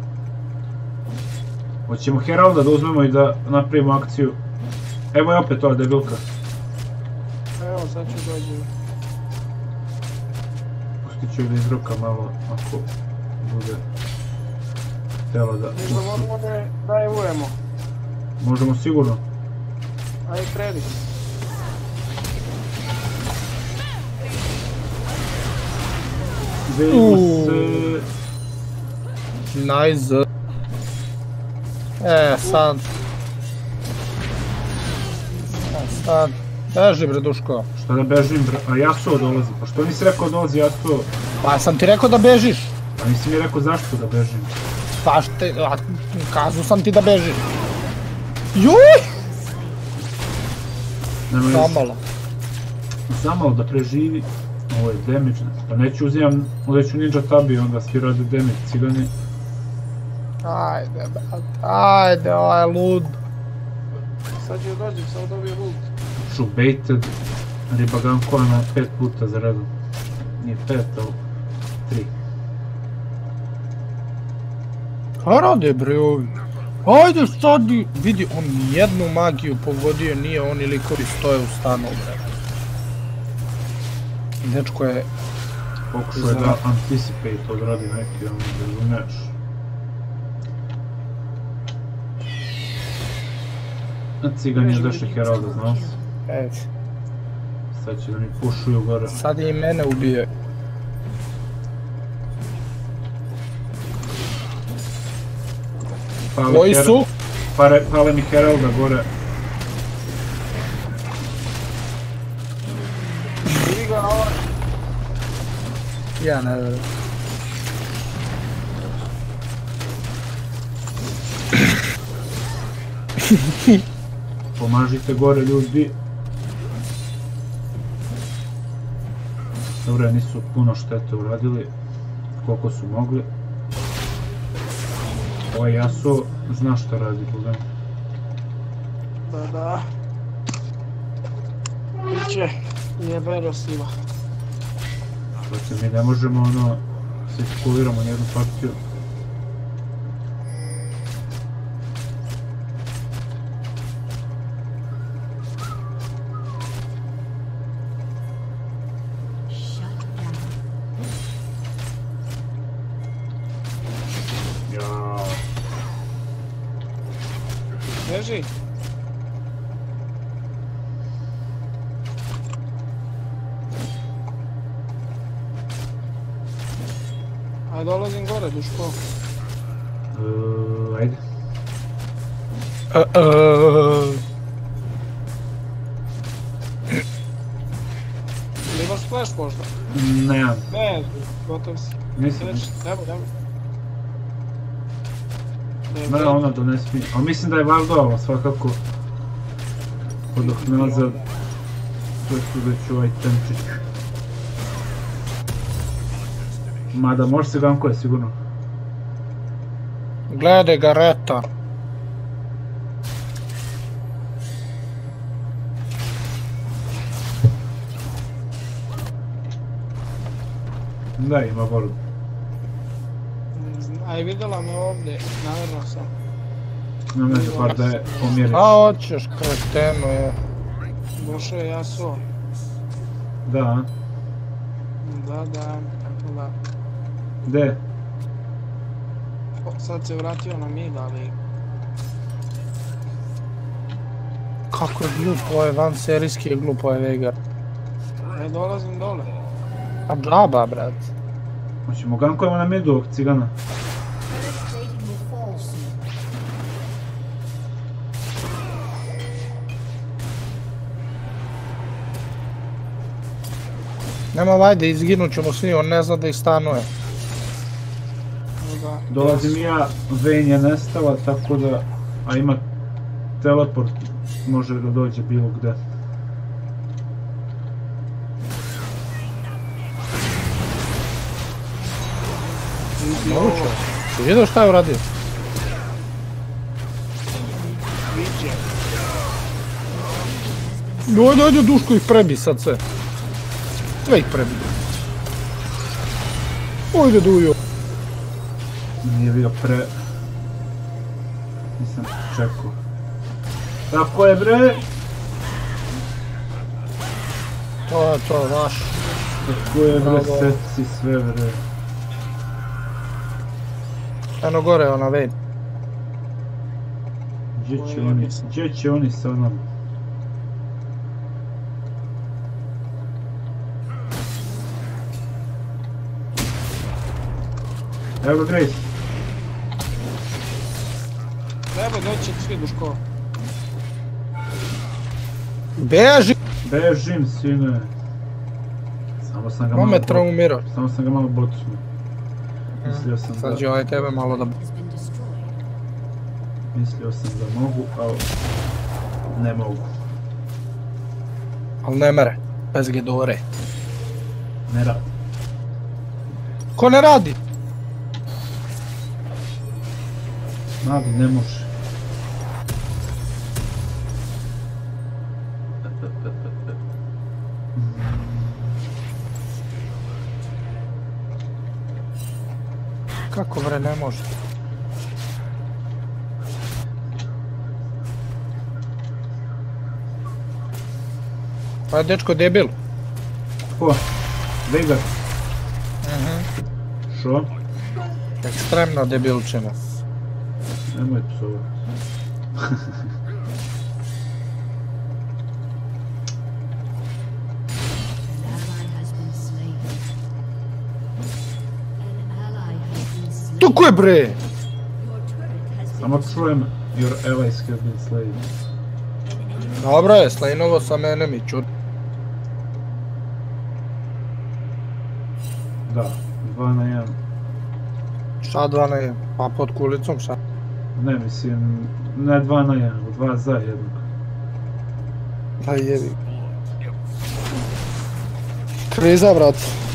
Hoćemo Heralda da uzmemo i da napravimo akciju. Evo je opet ova debilka. Evo, sad ću dođu. Pustit ću je da izroka malo ako bude htjela da Mi što možemo da je ujemo. Možemo sigurno. Ajde, kredi. Vidimo se... Nice. Sad. Sad. Beži bre Duško. Šta da bežim bre? A Yasuo dolazi. Pa što nisi rekao dolazi Yasuo? Pa sam ti rekao da bežiš. A nisi mi rekao zašto da bežim? Pa kazao sam ti da bežiš. Juj! Zamalo. Zamalo da preživi. Ovo je damage. Pa neću uzimam, uleću ninja tabi onda svi rade damage cigani. Ajde brate, ajde, ovaj je lud. Sad ću dođem, sad dobio ult. Ću baited. Riba gankova na 5 puta za redom. Nije 5, ali 3. Kaj rade bre ovi? Ajde sad, vidi, on nijednu magiju pogodio nije, oni likovi stoje u stanu bre. Dečko je... Pokušao je da anticipate odradi neki, ono, razumiješ. Cigan je došli Heralda, znao si? Eto. Sad će da mi pušuju gore. Sad i mene ubije. Koji su? Pale mi Heralda gore. Vidi ga ovaj. Ja ne vjerujem. Pomažite gore ljudi. Dobro, nisu puno štete uradili. Koliko su mogli. Ovaj Yasuo zna šta radi, pogledaj. Da. Biće jebero siva. Mi ne možemo ono, se iskuliramo nijednu partiju. Beži. Ajde, dolazim gore, Duško. Ajde. Imaš flash možda? Nemam. Ne, gotov si. Mislim. Demo. Da, ona donesi mi. Ali mislim da je vardovalo svakako. Odok nazad. To su već ovaj temčić. Mada može se gankuje sigurno. Gledaj ga reta. Da, ima borbu. Aj, vidjela me ovdje, navrno sam. Ne može par da je pomjeriš. A hoćeš kretenu je. Došao je Yasuo. Da. Da. Gde? Sad se vratio na mid, ali... Kako je glup, ovo je van serijski je glup ovaj Veigar. Ne dolazim dole. A džaba, brat. Hoćemo gankujemo na midu ovog cigana. Nema vajde, izginut ćemo svi, on ne zna da ih stanuje. Da. Dolazim ja, Vayne je nestala, tako da... A ima teleport, može da dođe bilo gde. Moguće. Si vidio šta je uradio? Viđe. Ajde, Duško ih prebi sad sve. Sve ih prebi. Ajde, Dujo. Nije bio pre... Nisam čekao. Tako je bre! To je to, vaš. Tako je bre, Bravo. seci sve bre. Eno gore, ona Vayne. Gdje će oni sa nam? Evo ga Grace. Treba doći svi Duško. Beži! Bežim sine. Samo sam ga malo... Mome traumirao. Samo sam ga malo bocnuo. Mislio sam Sad će da... ovaj tebe malo da... Mislio sam da mogu, ali... Ne mogu. Al ne mere. Bez gedore. Ne radi. Ko ne radi? Mali ne može. Kako bre ne može? Pa je dečko debil. Ko? Veigar. Šo? Ekstremno debilčina. Nemoj psovat. Tu ko je bre? Samo čujem your allies have been slain. Dobro je, slajnovo sam enemy, čut. Da, 2 na 1. Šta 2 na 1? Pa pod kulicom šta? Ne mislim, ne 2 na 1, 2 za 1. Da jebi. Kriza, brat.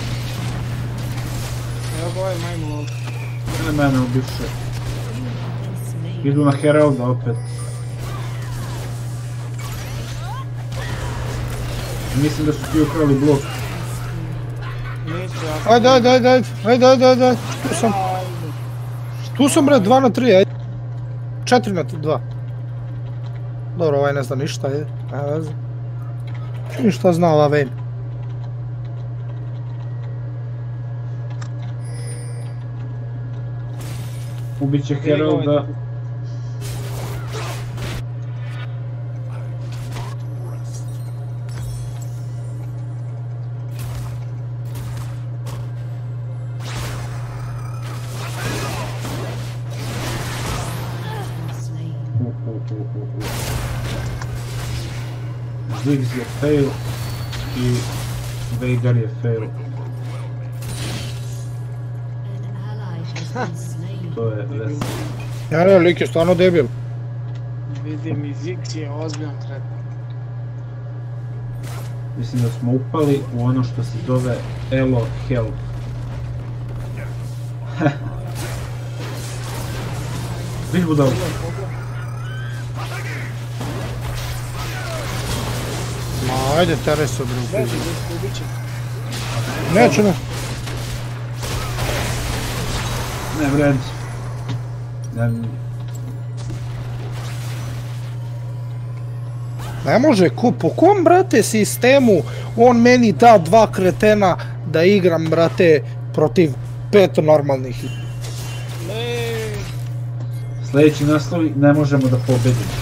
Evo ga ovaj majmun ovdje. Ne mene ubiše. Idu na Heralda opet. Mislim da su ti ukrali blok. Neću ja. Ajde. Tu sam bre, 2 na 3, ajde. 4 na 2. Dobro, ovaj ne zna ništa, je. Ne veze. Ništa zna ova Vayne. Ubiće Heralda. Ziggs je fail i Veigar je fail. To je vesel. Ne, lik je stvarno debil. Vidim i Ziggs je ozbiljan tret. Mislim da smo upali u ono što se zove Elo Hell. Viš budal. Ma ajde, tere se drugi. Beži, Duško, ubit će. Neću ne. Ne vredi. Ne može, po kom, brate, sistemu on meni da 2 kretena da igram, brate, protiv 5 normalnih. Sljedeći naslovi ne možemo da pobedimo.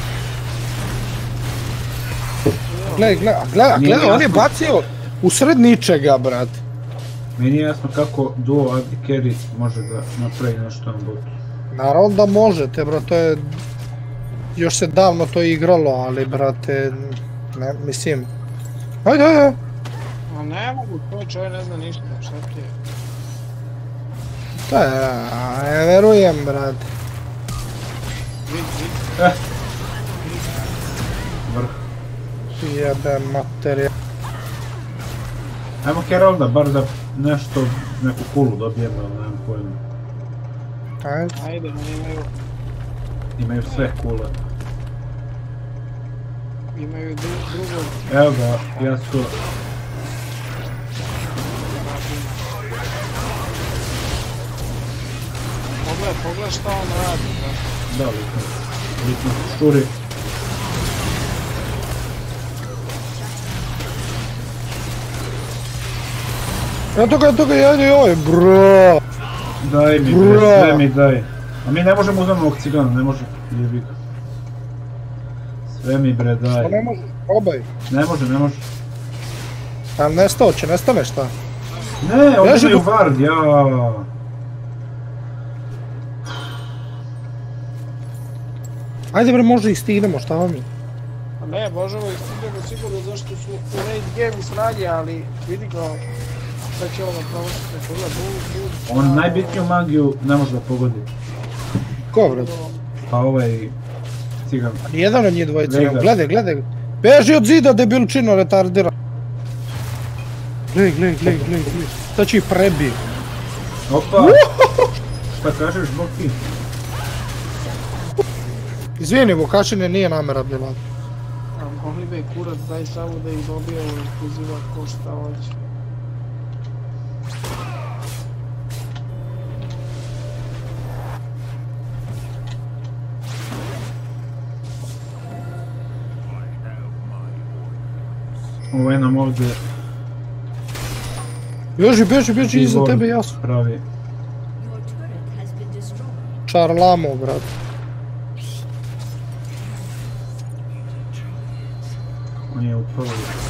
Gledaj, on je bacio u sred ničega, brate. Meni je jasno kako duo AD carry može da napravi nešto na botu. Naravno da možete, brate, još se davno to igralo, ali, brate, ne, mislim... Ajde. Ma ne mogu, to čovjek ne zna ništa, šta ti je? Pa ne verujem, brate. Vidi. Vrh. Jebe materija. Ajmo Heralda, bar da nešto, neku kulu dobijemo, ali nemam pojma. Ajde. Ajde, oni Imaju sve kule. imaju drugog. Evo ga, Yasuo. Pogledaj šta on radi, brate. Da, litno šturi. Eto ga, jedi ovaj, bro. Daj mi bre, sve mi daj. A mi ne možemo uzmemo ovog cigana, ne može. Jebi ga. Sve mi bre daj. Što ne možeš, probaj. Ne može. A nestao će, nestane šta? Ne, ovdje imaju ward, ja. Ajde bre, možda ih stignemo, šta vam je? A ne, možemo ih stignemo sigurno zašto su u late game sranje, ali vidi ga. Sad će ovo provostiti, pogledaj, On najbitniju magiju ne može da pogodi. Ko bre? Pa ovaj cigan. Nijedan od njih dvojica, Veigar. gledaj. Beži od zida, debilčino, retardira. Gledaj. Sad će ih prebije. Opa! Šta kažeš, Boki? Izvini, Vukašine nije namera bila. A mogli bi kurac daj samo da ih dobije u ekskluziva ko šta hoće. Ovo je nam ovdje Beži iza tebe, jasno. pravi. Čarlamo, brat. On je upao.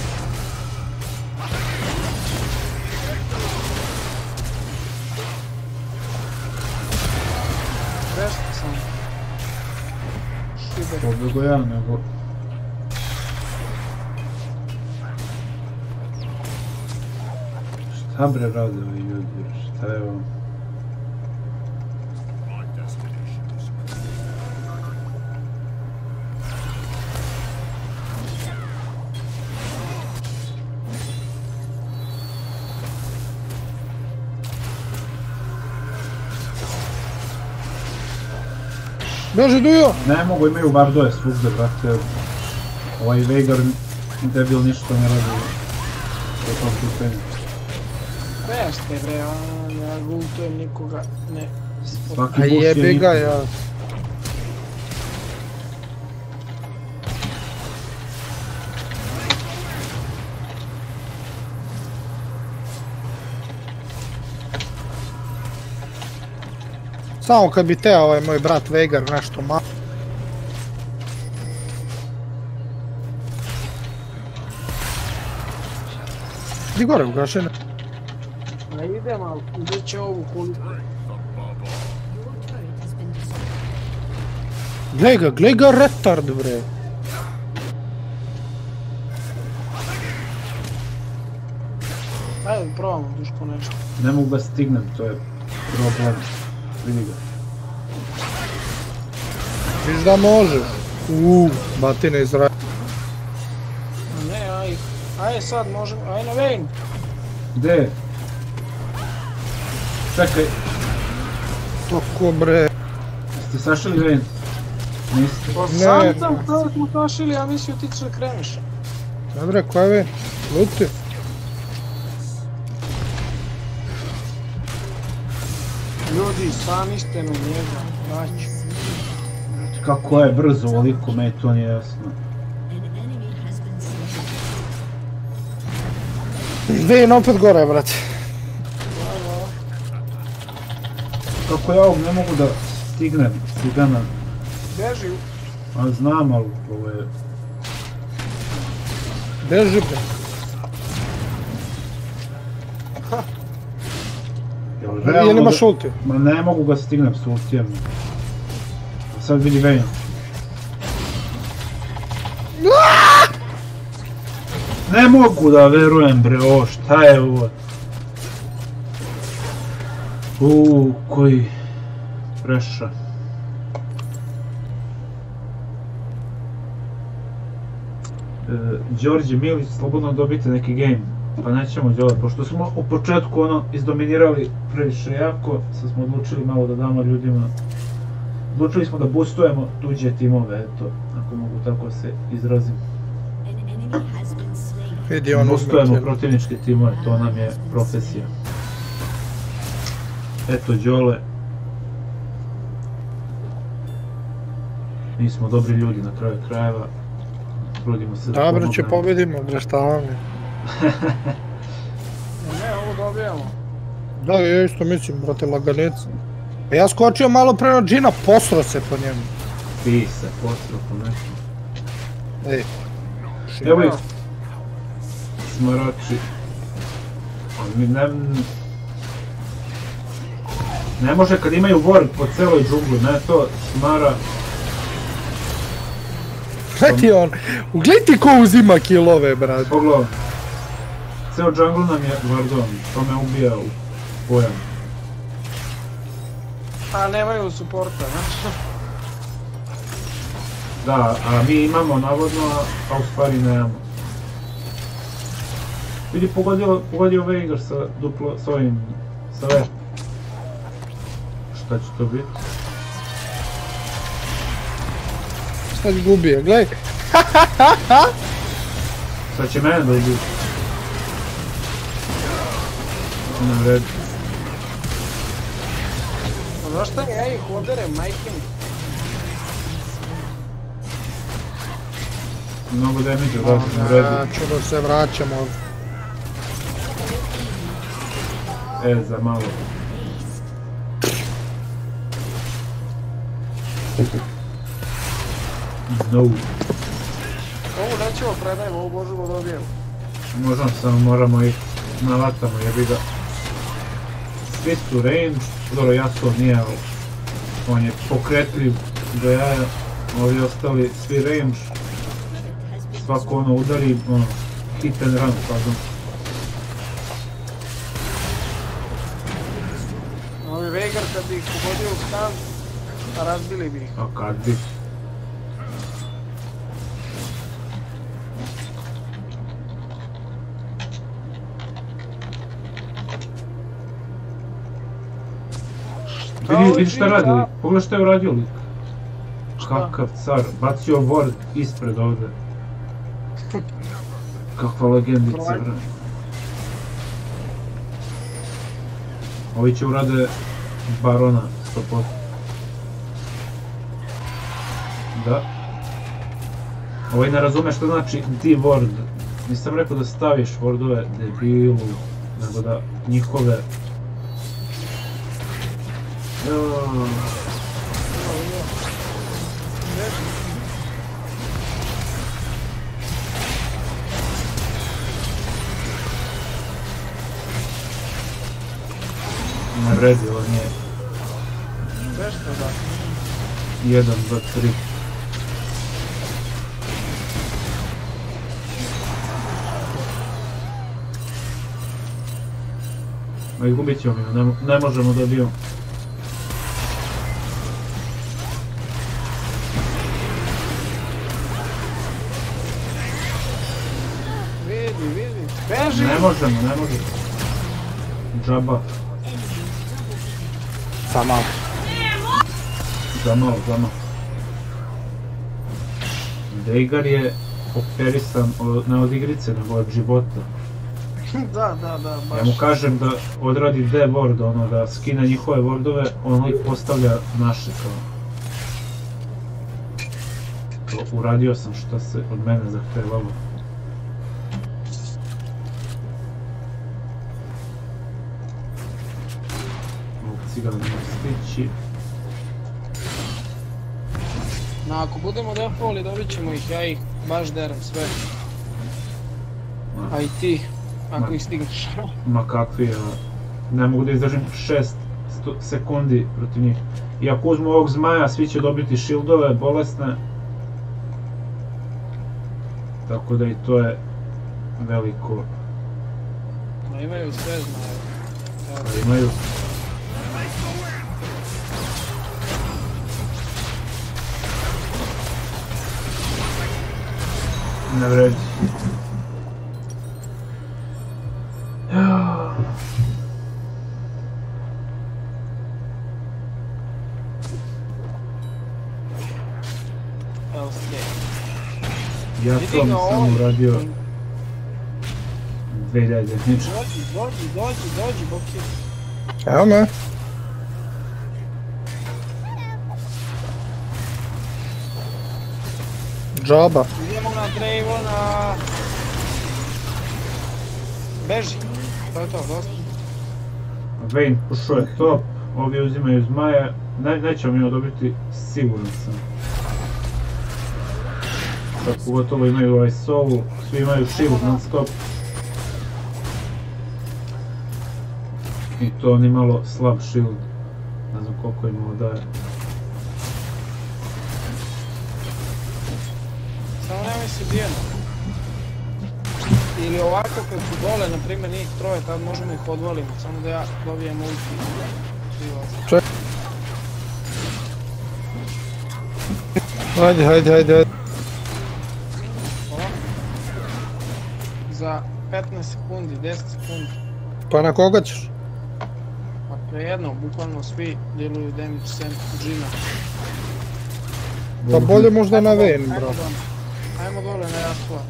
Vešta sam. Šiber. Pobjego ja, nego... Šta bre rade ovi ljudi, šta je ovo? Beži, Dujo! Ne mogu, imaju wardove svugdje, brate. Ovaj Veigar debil ništa ne radi po tom pitanju. Vešta bre, ja gultujem nikoga, ne. Svaki A buš je jebi ga, niko. ja. Samo kad bi teo ovaj moj brat Veigar nešto malo. Di gore ugašene? Ne idem, ali uzet će ovu koliko. Glej ga retard bre. Ajde, probamo Duško nešto. Ne mogu da stignem, to je problem. Vidi ga. Viš da možeš. Batine iz raja. Ne, ajde sad možemo, ajde na Vayne. Gdje je? Čekaj, Tako bre. ste sašili Vayne? Niste? Pa Ne. sam to smo tašili, ja mislio ti ćeš da kreneš. Dobre, koja je? Luti. Ljudi, sami ste na njega, naći. Kako je brzo ovoliko, meni to nije jasno. Vayne opet gore, brate. Kako ja ovog ne mogu da stignem, cigana. Beži, A znam, ali ovo je... Beži bre. Jel Jel realno imaš da- ulti? Ma ne mogu ga stignem s ultijem. Sad vidi Vayne. Ne mogu da verujem bre, ovo šta je ovo? Koji preša. Đorđe Milić, slobodno dobite neki game. Pa nećemo djelati, pošto smo u početku ono izdominirali previše jako, sad smo odlučili malo da damo ljudima. Odlučili smo da boostujemo tuđe timove, eto, ako mogu tako se izrazim. Vidi on Boostujemo protivničke timove, to nam je profesija. Eto Đole. Mi smo dobri ljudi na kraju krajeva. Trudimo se da Dobro će pobedimo, bre šta vam je. Ne, ovo dobijamo. Da, ja isto mislim, brate, laganica. Ja skočio malo pre na Džina, posro se po njemu. Ti se posro po nekom. Ej. Evo ih. Smarači. Mi ne može kad imaju ward po celoj džungli, ne to smara. Gledaj ti ko uzima killove, brate. Pogledaj. Ceo jungle nam je wardovan, to me ubija u pojam. A nemaju supporta, znači. Da, a mi imamo navodno, a u stvari nemamo. Vidi, pogodio Veigar sa duplo, s ovim, sa V. Šta će to biti? Sad gubije, gledaj. Sad će mene da ubiju. Na red. Znaš šta, ja ih oderem, majke mi. Mnogo damage vratim na redu. Ću da se vraćamo. Za malo. No. Ovu nećemo predajemo, ovu možemo dobijemo. Možda samo moramo ih navatamo, jebi ga. Svi su range, dobro Yasuo nije, ali on je pokretljiv do jaja, ovi ostali svi range. Svako ono udari, ono, hit and run, pardon. Ovi Veigar kad bi ih pogodio u stan, razbili bi ih. A kad bi? Vidi šta radi lik, pogledaj šta je uradio lik. Kakav car, bacio ward ispred ovdje. Kakva legendica, bro. Ovi će urade barona 100%. Da. Ovi ne razume što znači de-ward. Nisam rekao da staviš wardove debilu, nego da njihove... Ne vredi, ovo nije... Sve što da. 1, 2, 3. Ma izgubit ćemo mi, ne možemo da bijemo. Vidi, beži! Ne možemo. Džaba. Sama. Za malo. Veigar je operisan ne od igrice, nego od života. Da, baš. Ja mu kažem da odradi de-ward, ono da skine njihove wardove, on ih postavlja naše kao. To uradio sam što se od mene zahtevalo. Ovog cigana nema stići. No, ako budemo defovali dobit ćemo ih, ja ih baš derem sve. A i ti, ako ih stigneš. Ma kakvi, ja ne mogu da izdržim 6 sekundi protiv njih. I ako uzmu ovog zmaja, svi će dobiti shieldove, bolesne. Tako da i to je veliko. Ma imaju sve znaje. Pa imaju. Ne vredi. Ja to mi sam uradio 2000 niča. Dođi, Boki. Evo me. Džaba. Idemo na Dravena. Beži. To je to, dosta. Vayne pošao je top, ovi uzimaju zmaja, nećemo mi dobiti, siguran sam. Sad pogotovo imaju ovaj solu, svi imaju shield non stop. I to on imalo slab shield, ne znam koliko im ovo daje. Samo nemoj se bijeno. Ili ovako kad su dole, na primjer njih troje, tad možemo ih odvaliti, samo da ja dobijem ulti. Hajde. Za 15 sekundi, 10 sekundi. Pa na koga ćeš? Pa prejedno, bukvalno svi djeluju damage sem Džina. Pa bolje možda na Vayne, bro. Ajmo dole na Yasuo.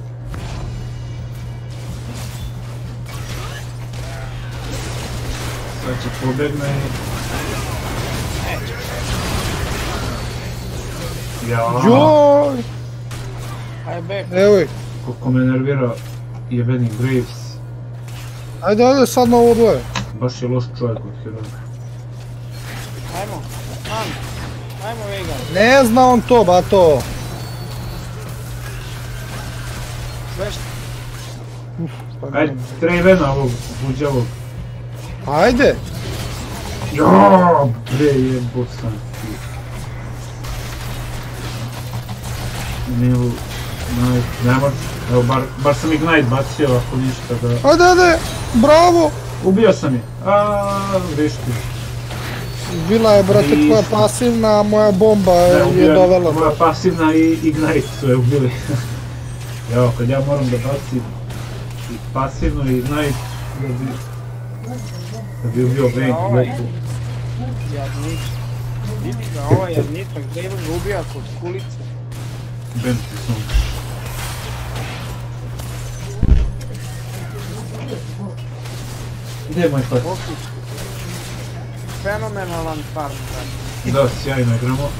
Sad će pobjegne i... Joj! Aj back. Evo ih. Koliko me nervira jebeni Graves. Ajde, sad na ovo dvoje. Baš je loš čovjek od heroja. Ajmo. Ajmo Veigar. Ne zna on to, bato. Vešta. Ajde, Dravena ovog, buđavog. Ajde. Joooo, bre jebo sam ti. Milu, ne može, evo bar sam Ignite bacio ako ništa da... Ajde, bravo. Ubio sam je, vrišti. Bila je, brate, tvoja pasivna, a moja bomba je dovela. Moja pasivna i Ignite su je ubili. Evo, kad ja moram da bacim i pasivnu i Ignite, da bi ubio Vayne lopu. Jadnik. Vidi ga ovaj jadnitak, Draven ga ubija kod kulice. Benci sam. Gdje je moj fart? Fenomenalan farm, brate. Da, sjajno igramo.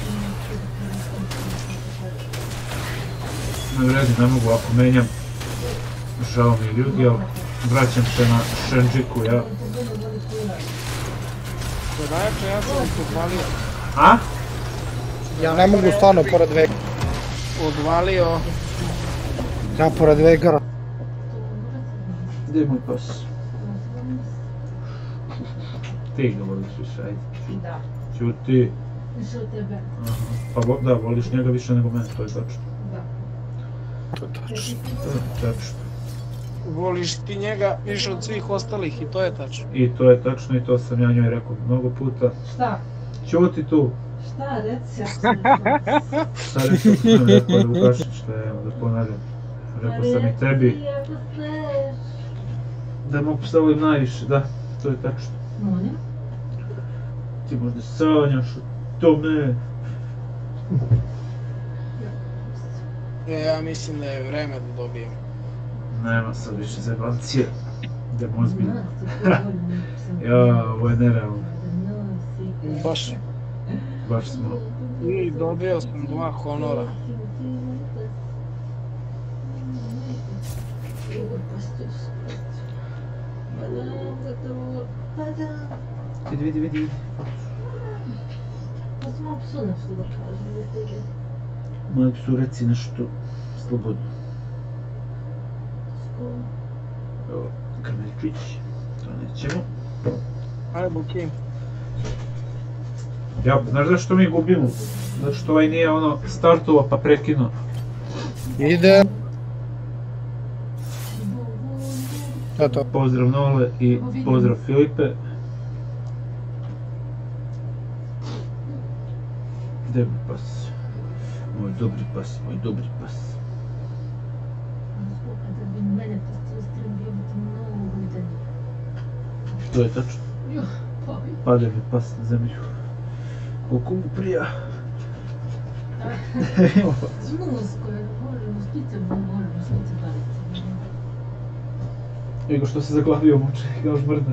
Ne vredi, ne mogu ako menjam. Žao mi je ljudi, ali vraćam se na Shenjiku, ja. Podajače, ja sam ih odvalio. A? Ja ne mogu stvarno pored Vegara. Odvalio. Ja pored Vegara. Gdje je moj pas? Ti ga voliš više, ajde. Da. Ćuti. Više od tebe. Pa da, voliš njega više nego mene, to je tačno. Da. To je tačno. Tačno. Voliš ti njega više od svih ostalih i to je tačno. I to je tačno i to sam ja njoj rekao mnogo puta. Šta? Ćuti tu. Šta, reci ja Šta rekao da Vukašić, šta je, evo da ponavljam. Rekao sam i tebi da mogu staviti najviše, da, to je tačno. Molim? Ti možda sanjaš o tome. Ja mislim da je vreme da dobijem. Nema sad više zebancije. Idemo ozbiljno. Ja, ovo je nerealno. Baš. Baš smo. I dobio sam 2 honora. Vidi. Pa smo psu nešto da kažem za tebe. Moje psu reci nešto slobodno. Evo, Krmečić, to nećemo. Ajde, Bukim. Ja, znaš zašto mi gubimo? Zato što ovaj nije ono startovao pa prekinuo. Ide. Eto. Pozdrav Nole i pozdrav Filipe. Gdje mi pas? Moj dobri pas, moj dobri pas. Kada bi mene pustio stream, bio bi ti mnogo udan. To je tačno. Jo, pa bi. Pade mi pas na zemlju. Koliko mu prija. Zmusko je, možemo spice baviti. Ego što se zaglavio muče, kao žmrda.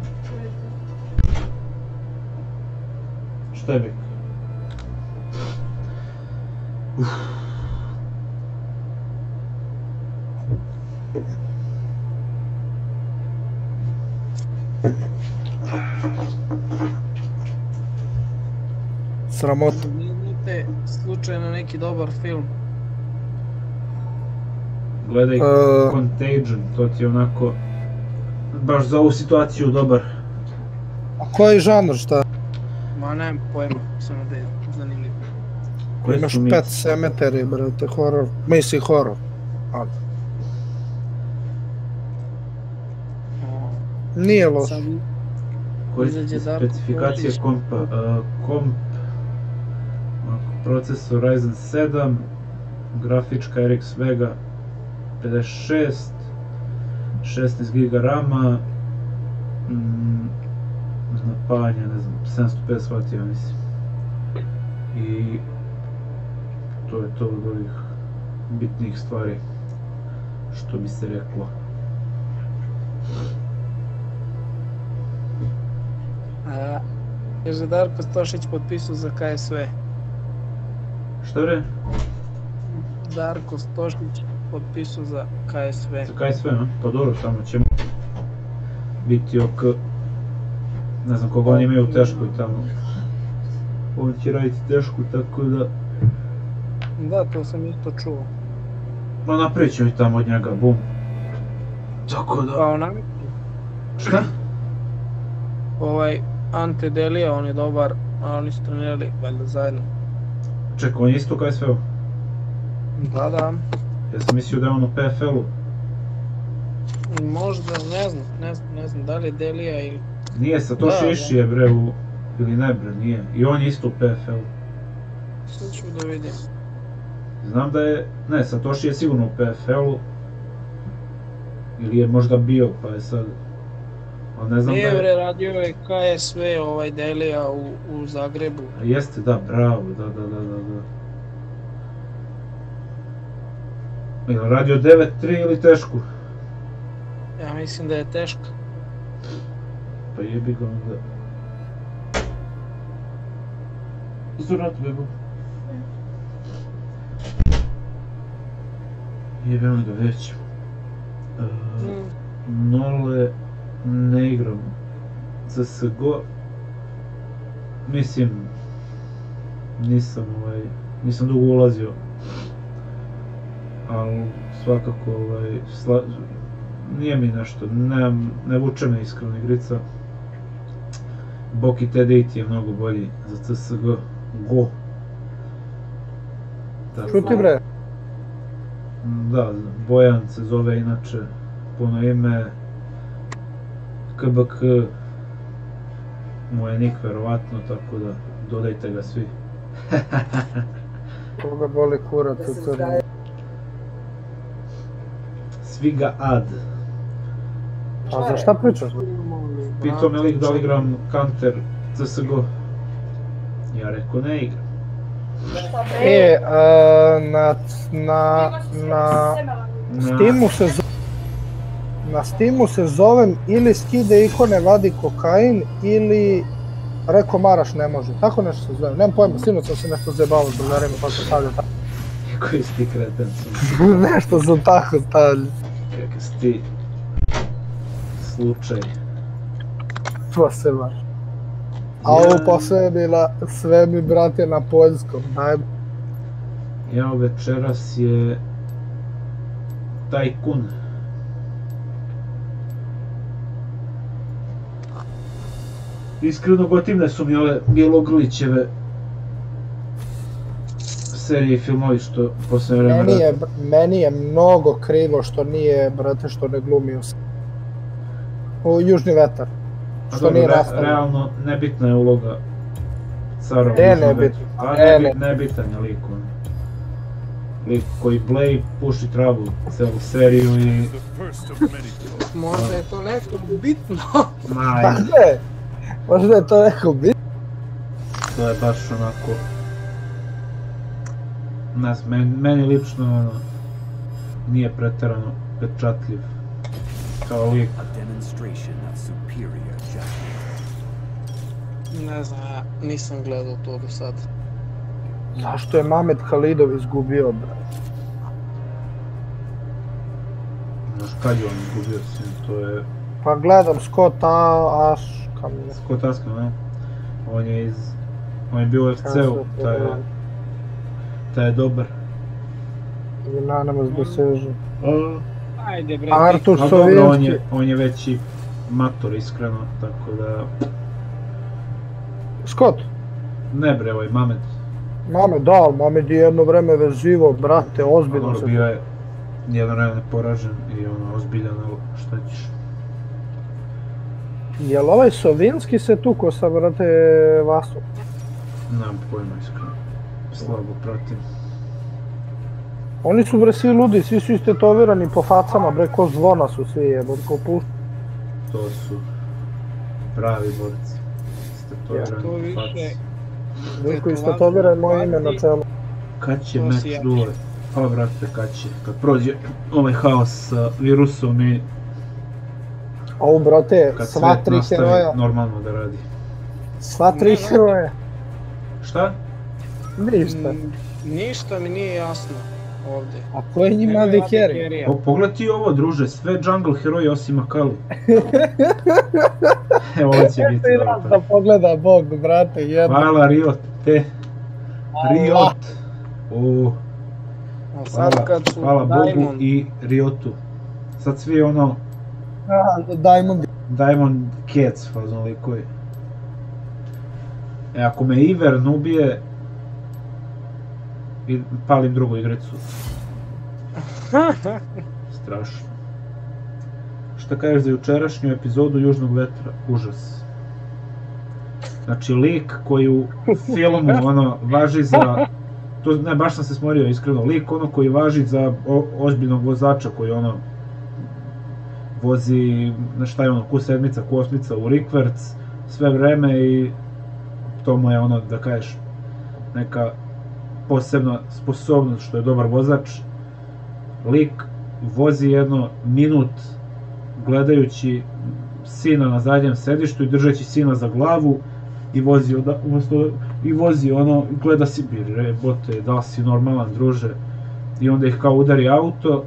Šta je bek? Sramota. Vidite slučajno neki dobar film. Gledaj Contagion, to ti je onako baš za ovu situaciju dobar. Koji žanr, šta? Ma nemam pojma, samo da je zanimljivo. Imaš Pet Sematary, brate, horor. Misli horor. Nije loš. Koji je specifikacije kompa? Komp, procesor Ryzen 7, grafička RX Vega 56, 16 GB RAM-a, napajanje, ne znam, 750 W, ja mislim. I to je to od ovih bitnijih stvari, što bi se reklo. Kaže Darko Stošić potpisao za KSV. Šta bre? Darko Stošić potpisao za KSV. Za KSV, a? Pa dobro, tamo ćemo biti ok... Ne znam koga oni imaju u Teškoj tamo. On će raditi Tešku, tako da... Da, to sam isto čuo. No napravit ćemo i tamo od njega, bum. Tako da... Pa onak? Šta? Ante Delija, on je dobar, a oni su trenirali valjda zajedno. Čekaj, on je isto KSV-u? Da. Ja sam mislio da je on u PFL-u. Možda, ne znam da li je Delija ili... Nije, Satoshi Ishii je bre u... Ili ne bre, nije. I on je isto u PFL-u. Sad ću da vidim. Znam da je... Ne, Satoshi je sigurno u PFL-u. Ili je možda bio, pa je sad... Nije bre, radio je KSV Delija u Zagrebu. Jeste, da, bravo, da. Ili radio 9.3 ili Tešku? Ja mislim da je Teška. Pa jebi ga onda. Zorat bebo. Jebem ga već. Nole... Ne igram CSGO, mislim, nisam dugo ulazio, ali svakako, nije mi nešto, ne vuče me iskreno igrica. Boki T8 je mnogo bolji za CSGO. Čuti bre? Da, Bojan se zove inače, puno ime. KBK mu je nik verovatno, tako da dodajte ga svi. Koga boli kurac u crni? Svi ga ad. A za šta pričaš? Pitao me lik da li igram Counter CSGO. Ja rekao ne igram. Na Steamu se zovem ili skide ikone vadi kokain ili reko Maraš ne može, tako nešto se zovem, nemam pojma, sinoć sam se nešto zajebao s drugarima pa sam stavljao tako. Koji si ti kreten? Nešto sam tako stavljao. Kakav si ti slučaj. To se baš. A ovo posle je bila sve mi brate na poljskom, najbolje. Evo večeras je Tajkun. Iskreno gotivne su mi ove Bjelogrlićeve serije i filmovi što posljednje vreme... Meni je mnogo krivo što nije, brate, što ne glumi u... u Južni vetar. A Što nije dobro, nastavio. realno nebitna je uloga Cara u Ne, Južnom nebitna. vetru. A Ne, nebitan je lik on. Lik koji Blade puši travu celu seriju i... Možda je to nekom bitno. Maj, Pa ne, možda je to neko bitno. to je baš onako... Ne znam, meni lično ono... Nije pretjerano pečatljiv. Kao lik. Ne znam, ja nisam gledao to do sad. Zašto je Mamet Halidov izgubio, bre? Znaš kad je on izgubio sin, to je... Pa gledam Scott Ashcom. Scott Askham, ne? On je bio u FC-u, taj je dobar. Unanimous decision. Ajde bre, Artur A dobro, Sovinski. on je već i mator iskreno, tako da... Scott? Ne bre, ovaj Mamed. Mamed je jedno vreme vezivo, brate, ozbiljno Dobro, se... bio je jedno vreme neporažen i ono, ozbiljan, ali šta ćeš? Jel ovaj Sovinski se tuko sa, brate, Vasom? Nemam pojma iskreno. Slabo pratim. Oni su bre svi ludi, svi su istetovirani po facama, bre, ko zvona su svi jebot, ko pušta. To su pravi borci. Stetovirani to više... faci. Veliko istetoviran moje ime na čelu. Kad će To meč si ja. dule? Pa brate, kad će? Kad prođe ovaj haos sa virusom i Ovo, brate, kad sva svet tri nastavi heroja. normalno da radi. Sva tri heroja. Šta? Ništa. Ništa mi nije jasno ovdje. A ko je njima Adi Carry? Pogledaj ti ovo, druže, sve jungle heroji osim Akali. Evo, ovo će biti dobro. Da pogleda Bog, brate, jedno. Hvala Riot, Riot. A sad kad su Hvala Bogu Diamond, i Riotu. Sad svi ono, Diamond. Diamond Cats fazon likovi. Ako me Ivern ubije, palim drugu igricu. Strašno. Šta kažeš za jučerašnju epizodu Južnog vetra? Užas. Znači lik koji u filmu ono važi za... To, ne, baš sam se smorio iskreno. Lik ono koji važi za ozbiljnog vozača koji ono vozi, šta je ono, Q7, Q8 u rikverc sve vreme i to mu je ono, da kažeš, neka posebna sposobnost što je dobar vozač. Lik vozi jedno minut gledajući sina na zadnjem sedištu i držeći sina za glavu i vozi, i vozi ono, gleda si, bote, da li si normalan, druže, i onda ih kao udari auto.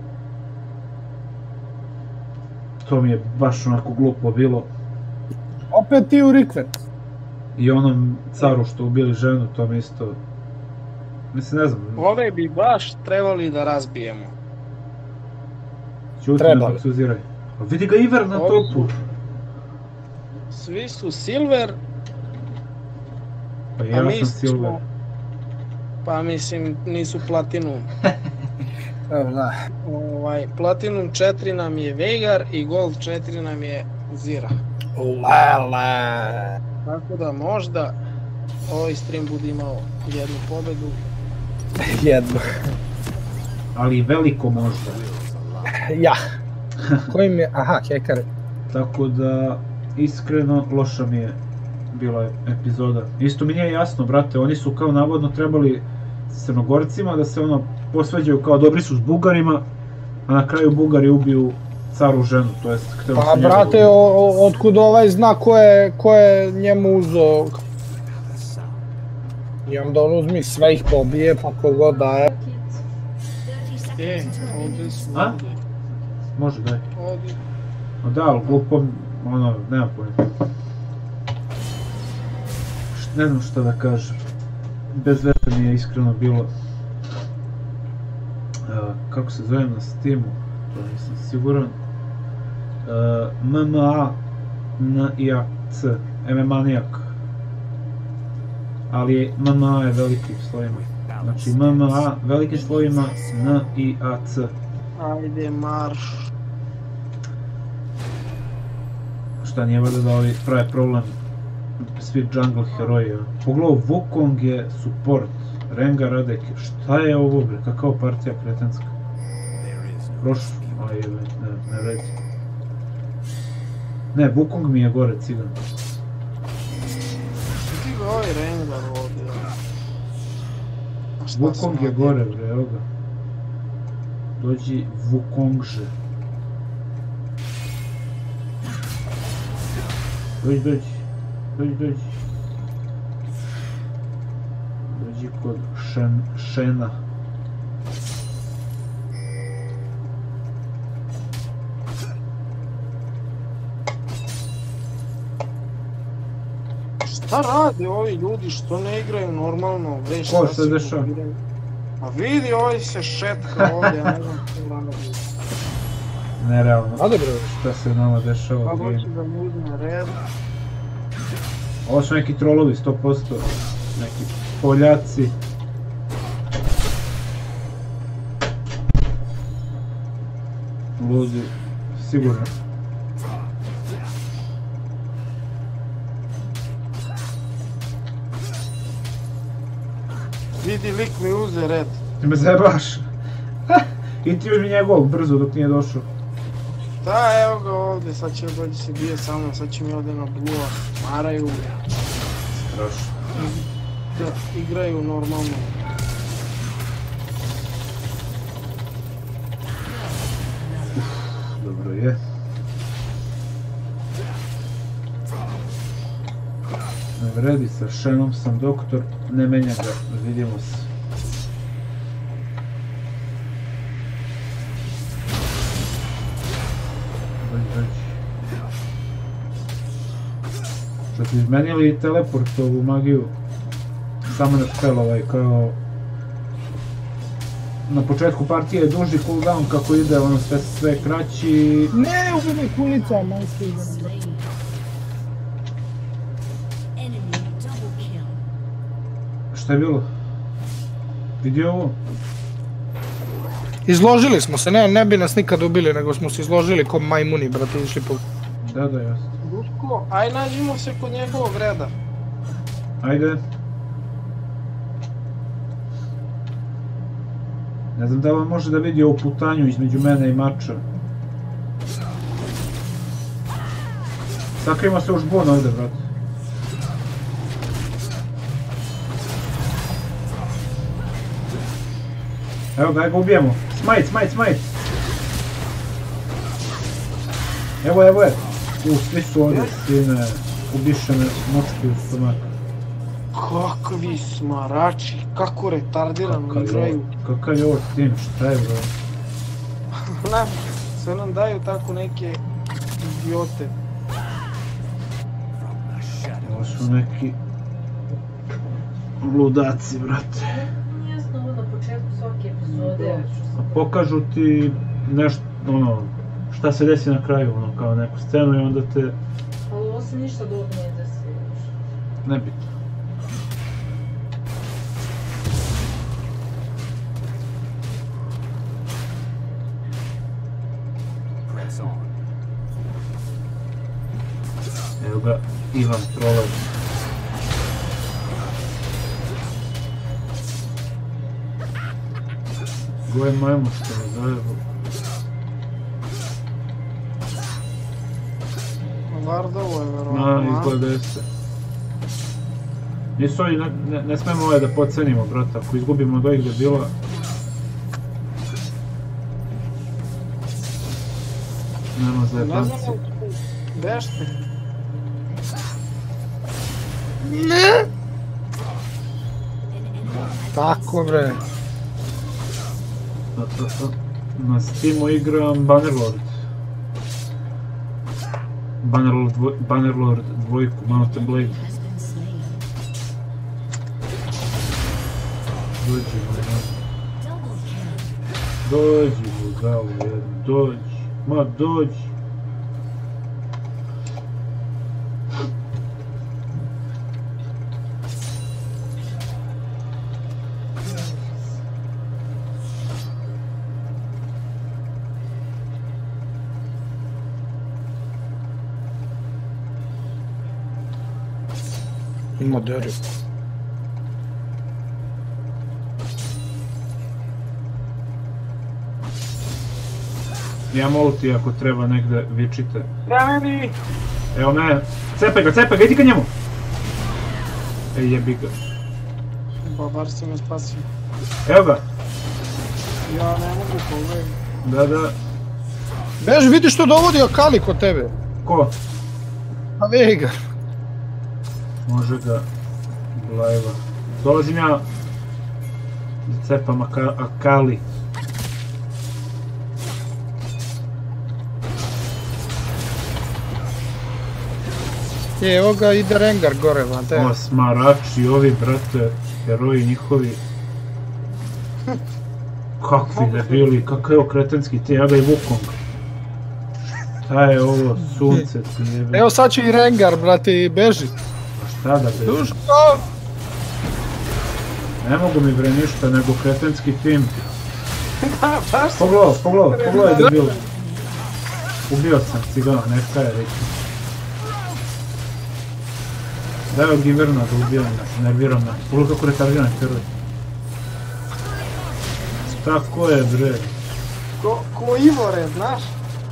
To mi je baš onako glupo bilo. Opet ti u rikvet. I onom caru što ubili ženu, to mi isto... Mislim, ne znam. ove bi baš trebali da razbijemo. Ćuti, ne faksuziraj. Vidi ga Iver na topu. Svi su Silver, Pa a ja mi sam Silver. smo... Pa mislim, nisu Platinum. Da. Platinum 4 nam je Veigar i Gold 4 nam je Zira. Lele. Tako da možda ovaj stream bude imao jednu pobedu. Jedno. Ali veliko možda. Ja. Kojim je... Aha, Hekare. Tako da, iskreno, loša mi je bila epizoda. Isto mi nije jasno, brate, oni su kao navodno trebali s Crnogorcima da se ono posveđaju kao dobri su s Bugarima, a na kraju Bugari ubiju caru ženu, to jest htjeli su Pa, njega brate, ubiti. otkud ovaj zna ko je njemu uzeo... I onda on uzmi sve ih pobije, pa kogod daje. Ovdje su... A? Može, daj. Ovdje. No da, ali glupo, ono, nema pojma. Ne znam šta da kažem. Bez veze mi je iskreno bilo. Kako se zove na Steamu, to nisam siguran. MMA-NIAC, MMA-NIAC. Ali MMA je velikim slovima. Znači MMA velikim slovima, NIAC. Ajde, marš. Šta nije valjda da ovi prave problem svi jungle heroji. Pogledaj, Wukong je support, Rengar Radek, šta je ovo bre, kakao partija kretenska? Prošlo, aj ne redi. Ne, Wukong mi je gore cigan. Ti ga ovaj Rengar ovdje. Wukong je gore bre, evo ga. Dođi Wukongže. Dođi. Dođi kod Šena. Šta rade ovi ljudi što ne igraju normalno? Ko se dešava? A vidi ovaj se šetka ovdje, ja ne znam što rade. Nerealno. Ade bre. Šta se nama dešava? Pa hoće da mu uzme red. Ovo su neki trolovi 100%. Neki Poljaci. Ludi, sigurno. Vidi, lik mi uze red. Ti me zajebaš. I ti uzmi njegov brzo dok nije došao. Da, evo ga ovdje, sad će dođi se bije sa mnom, sad će mi ovdje na blua. Maraju. Strašno. Da igraju normalno. Dobro je. Ne vredi, sa Shenom sam doktor, ne menja ga, vidimo se. Što ti izmenili teleport ovu magiju? Samo na spell ovaj, kao... Na početku partije je duži cooldown kako ide, ono sve kraći... Ne, ubi me kulica, majski ide. Šta je bilo? Vidio ovo? Izložili smo se, ne bi nas nikad ubili, nego smo se izložili ko majmuni, brate, išli po... Da, jasno. Duško, aj nađimo se kod njegovog reda. Ajde. Ne znam da vam može da vidi ovu putanju između mene i mača. Sakrijemo se u žbun ovdje, brate. Evo ga, ubijemo. Smite! Evo je. Svi su ovdje, sine. Ubiše me močki u stomak. Kakvi smarači, kako retardirano igraju. Kakav je ovo tim, šta je bro? Ne, sve nam daju tako neke idiote. Ovo su neki... ludaci, brate. Jasno, ovo na početku svake epizode. A pokažu ti nešto, ono, šta se desi na kraju, ono, kao neku scenu i onda te... Ali ovo se ništa dobro ne desi. Nebitno. Evo ga, Ivan Troller. Goje majmo što me zajebo. Vardovo je verovatno. Izgleda jeste. Nisu ovi, ne smemo ove da podcenimo, brata, ako izgubimo od ovih debila. Nema zajebanci. Bešte. Ne! Tako bre. Na Steamu igram Bannerlord. Bannerlord dvojku, Mount and Blade. Dođi, bugalu jednu, dođi. Ma dođi. Ima deri. Imam ulti ako treba negde, vičite. Brani! Evo me, cepaj ga, idi ka njemu! Ej, jebi ga. Bar si me spasio. Evo ga! Ja ne mogu pogledati. Da. Beži, vidi što dovodi Akali kod tebe. Ko? A Veigar. Može ga lajva. Dolazim ja da cepam Akali. Evo ga, ide Rengar gore, van te. O, smarači, ovi, brate, heroji njihovi. Kakvi debili, kakav je ovo kretenski ti, ja ga i Wukong. Šta je ovo, sunce ti jebe. Evo sad će i Rengar, brate, i beži. A šta da beži? Duško! Ne mogu mi bre ništa, nego kretenski tim. Baš si... Pogledaj debil. Ubio sam cigana, neka je reći. Daj ovog Iverna da ubijam, nerviram me. Pogledaj kako retardiran heroj. Tako je bre. Ko Ivore, znaš?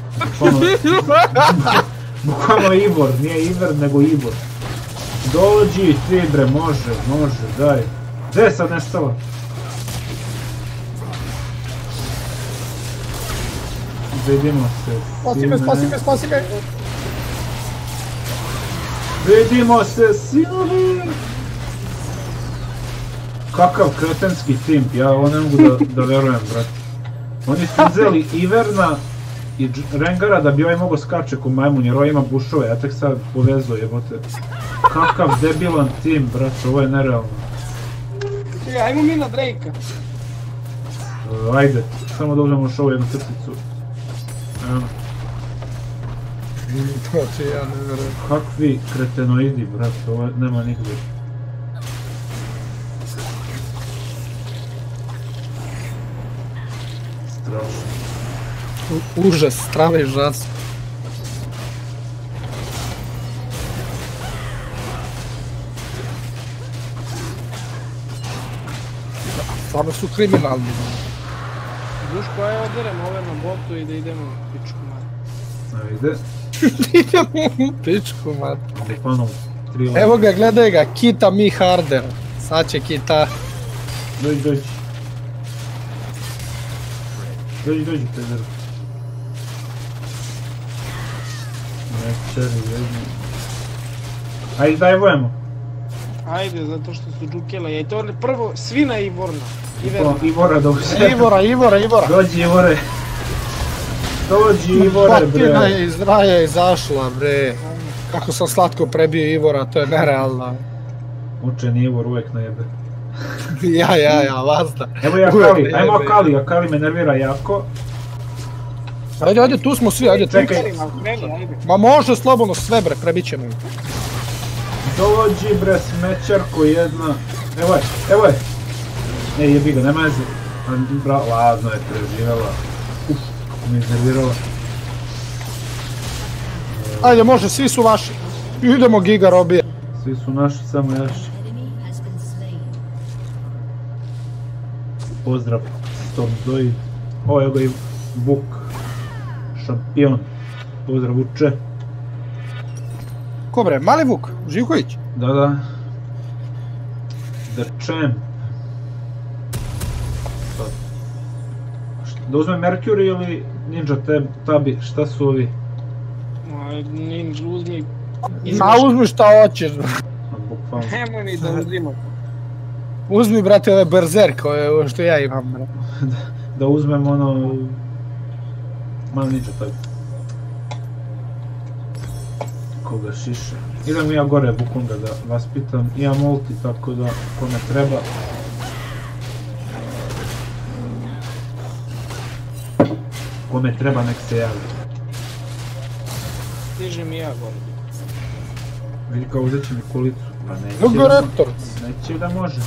Bukvalno Ivor, nije Iver nego Ivor. Dođi ti bre, može, daj. Gdje je sad nestala? Vidimo se. Spasi me! Vidimo se, sinovi! Kakav kretenski timp, ja ovo ne mogu da verujem, brate. Oni su uzeli Iverna i Rengara da bi ovaj mogo skače ko majmun, jer ovaj ima bušove, ja tek sad povezuo jebote. Kakav debilan tim, brate, ovo je nerealno. Ajmo mi na Drake-a. Ajde, samo da uzmemo još ovu jednu crticu. Evo. To će ja ne verujem. Kakvi kretenoidi, brate, ovo nema nigdje. Strašno. Užas, strava i žas. Stvarno su kriminalni. Duško, aj oderemo ove na botu i da idemo u pičku mat. Ajde. Idemo u pičku, mat. Bukvalno 3 Evo ga, gledaj ga, kita mi harder. Sad će kita. Dođi. Dođi, Pedro. Večeri, jedno. Ajde, dajvojemo. Ajde, zato što su džukele. I to prvo, svi na Ivorna. Ivora da uzeti. Ivora. Dođi, Ivore. Dođi, Ivore, bre. Patina je iz raja izašla, bre. Kako sam slatko prebio Ivora, to je nerealno. Učen Ivor uvijek najebe. Ja, vazda. Evo i Akali, Akali me nervira jako. Ajde, tu smo svi, ajde. Čekaj. Ma može slobodno sve, bre, prebit ćemo ih. Dođi, bre, smećarko jedna. Evo je. Ne, jebi ga, nema veze. Ladno je preživjela. Me iznervirala. Ajde, može, svi su vaši. Idemo Giga robije. Svi su naši, samo jaši. Pozdrav, Stormzoid. O, evo ga i Vuk. Šampion. Pozdrav, Vuče. Ko bre, mali Vuk? Živković? Da. The Champ. Da uzmem Mercury ili Ninja Tabi, šta su ovi? Ninja uzmi... Uzmi šta hoćeš. Bukvalno. Nemo ni da uzimo. Uzmi, brate, ove Berserk, ove što ja imam, brate. Da uzmem ono... Malo Ninja Tabi. Koga šiše. Idem ja gore Wukonga da vaspitam. Imam ulti, tako da kome treba. Kome treba nek se javi. Stižem i ja gore. Vidi kao uzet će mi kulicu. Pa neće da može.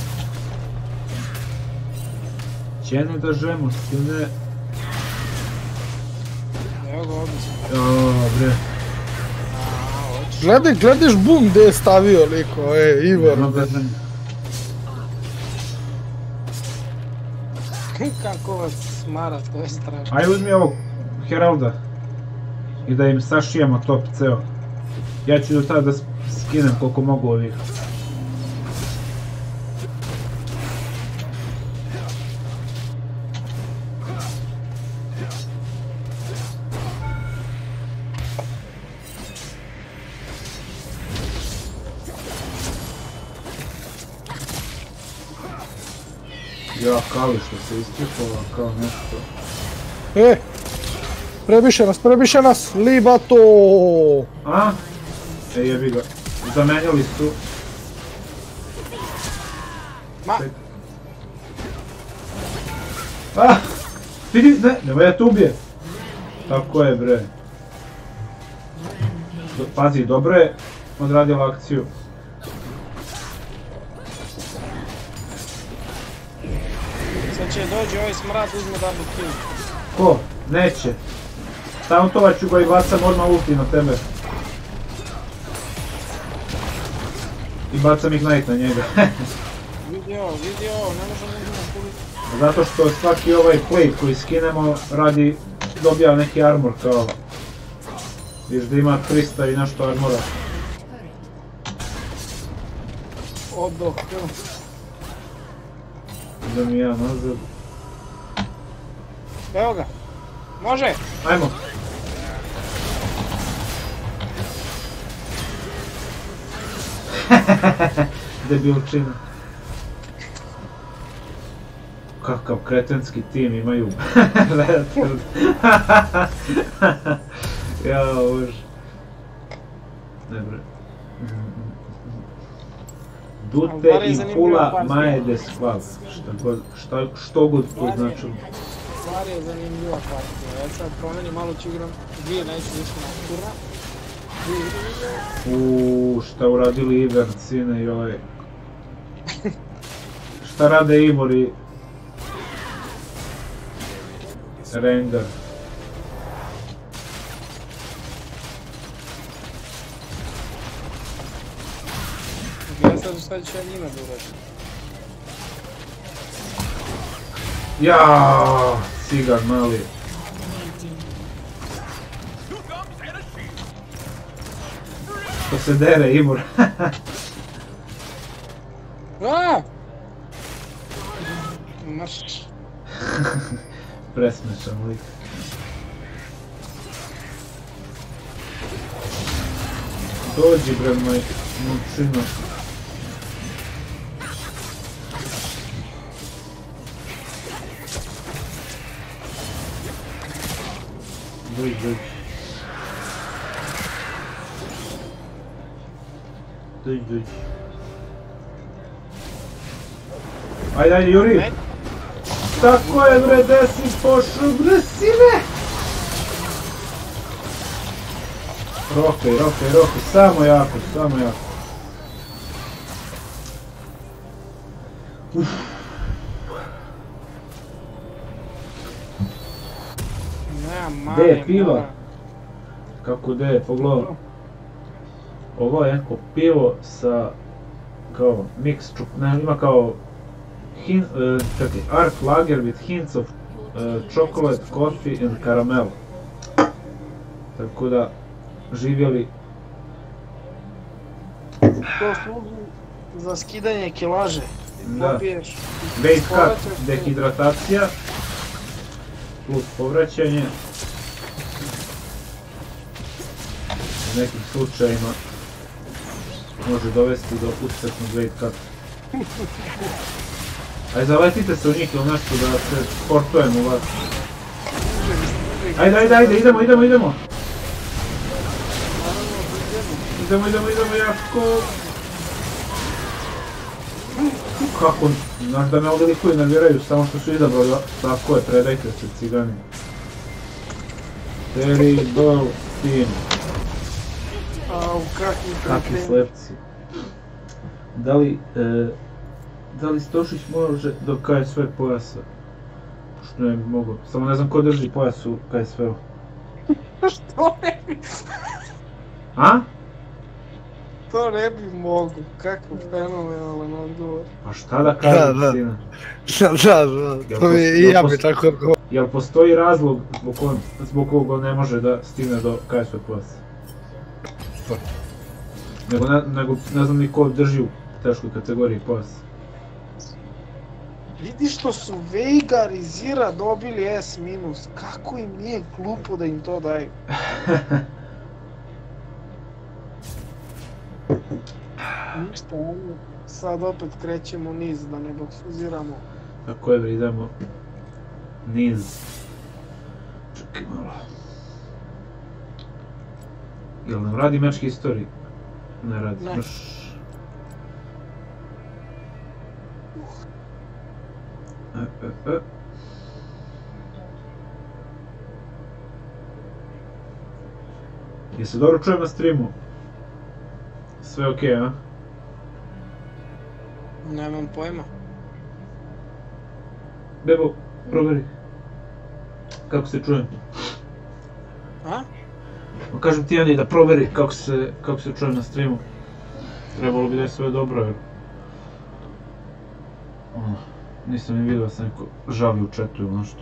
Će ne da žemo, sine. Evo ga ovdje sam. Bre. Gledaš bum gdje je stavio liko, Ivor. Jedno bezanje. Kako vas smara, to je strašno. Aj uzmi ovog Heralda i da im sašijemo top ceo. Ja ću do tada da skinem koliko mogu ovih. Ja, Kali što se istripova kao nešto. Prebiše nas, Libato! A? Jebi ga. Zamenjali su. Ma! Vidi, ne, nemoj ja te ubije. Tako je bre. Pazi, dobro je odradila akciju. Sad će dođi ovaj smrad, uzme double kill. Ko? Neće. Tauntovat ću ga i bacam odmah ulti na tebe. I bacam Ignite na njega. Vidi ovo, ne možemo kubiti. Zato što svaki ovaj plate koji skinemo radi, dobija neki armor kao. Viš da ima 300 i nešto armora. Odoh. Idem i ja nazad. Evo ga. Može! Ajmo! Debilčina. Kakav kretenski tim imaju. Jao, bože. Ne bre. Dute i hula maje skval. Što god to značilo. Stvar je zanimljiva partija. Ja sad promenim, malo ću igram. Dvije neću više na turna. Šta uradili Iver, sine i ovaj. Šta rade Ivor i Rengar. Ja sad šta ću ja njima da uradim. Jaaaa, cigar mali. Što se dere Ivor. Aaaa! Marš. Presmešan lik. Dođi bre moj mučino. Dođi. Ajde, Juri! Tako je bre, gdje si pošao bre, sine! Rokaj, samo jako. Gdje je piva? Kako gdje je, pogledaj. Ovo je neko pivo sa kao mix, ima kao Ark Lager with hints of chocolate, coffee and caramel. Tako da, živjeli. To služi za skidanje kilaže. Da. Weight cut, dehidratacija, plus povraćanje. U nekim slučajima može dovesti do uspješnog weight cut. Ajde, zaletite se u njih ili nešto da se sportujemo u vas. Ajde, idemo! Idemo jako! Kako? Znaš da me ovdje likovi nerviraju, samo što su izabrali, tako je, predajte se cigani. Terrible team. Au, kakvi slepci. Da li Stošić može do KSV pojasa? Što ne bi mogo. Samo ne znam ko drži pojas u KSV-u. Što ne bi? A? to ne bi mogu, kako fenomenalan odgovor. Pa šta da kažem, Da. sine? Da, to je i ja bi tako odgovorio. Jel postoji razlog zbog kog on ne može da stigne do KSV Plus? Nego ne znam ni ko drži u teškoj kategoriji Plus. Vidi što su Veigar i Zira dobili S-, kako im nije glupo da im to daju. Ništa, ono, sad opet krećemo niz da ne boksuziramo. Tako je, idemo niz. Čekaj malo. Jel nam radi Match History? Ne radi. Ne. Jel se dobro čujem na streamu? Sve okej, a? Nemam pojma. Bebo, proveri. Kako se čujem? A? Kažem ti, Ani, da proveri kako se čujem na streamu. Trebalo bi da je sve dobro, jer... Nisam ni vidio da se neko žali u chatu ili nešto.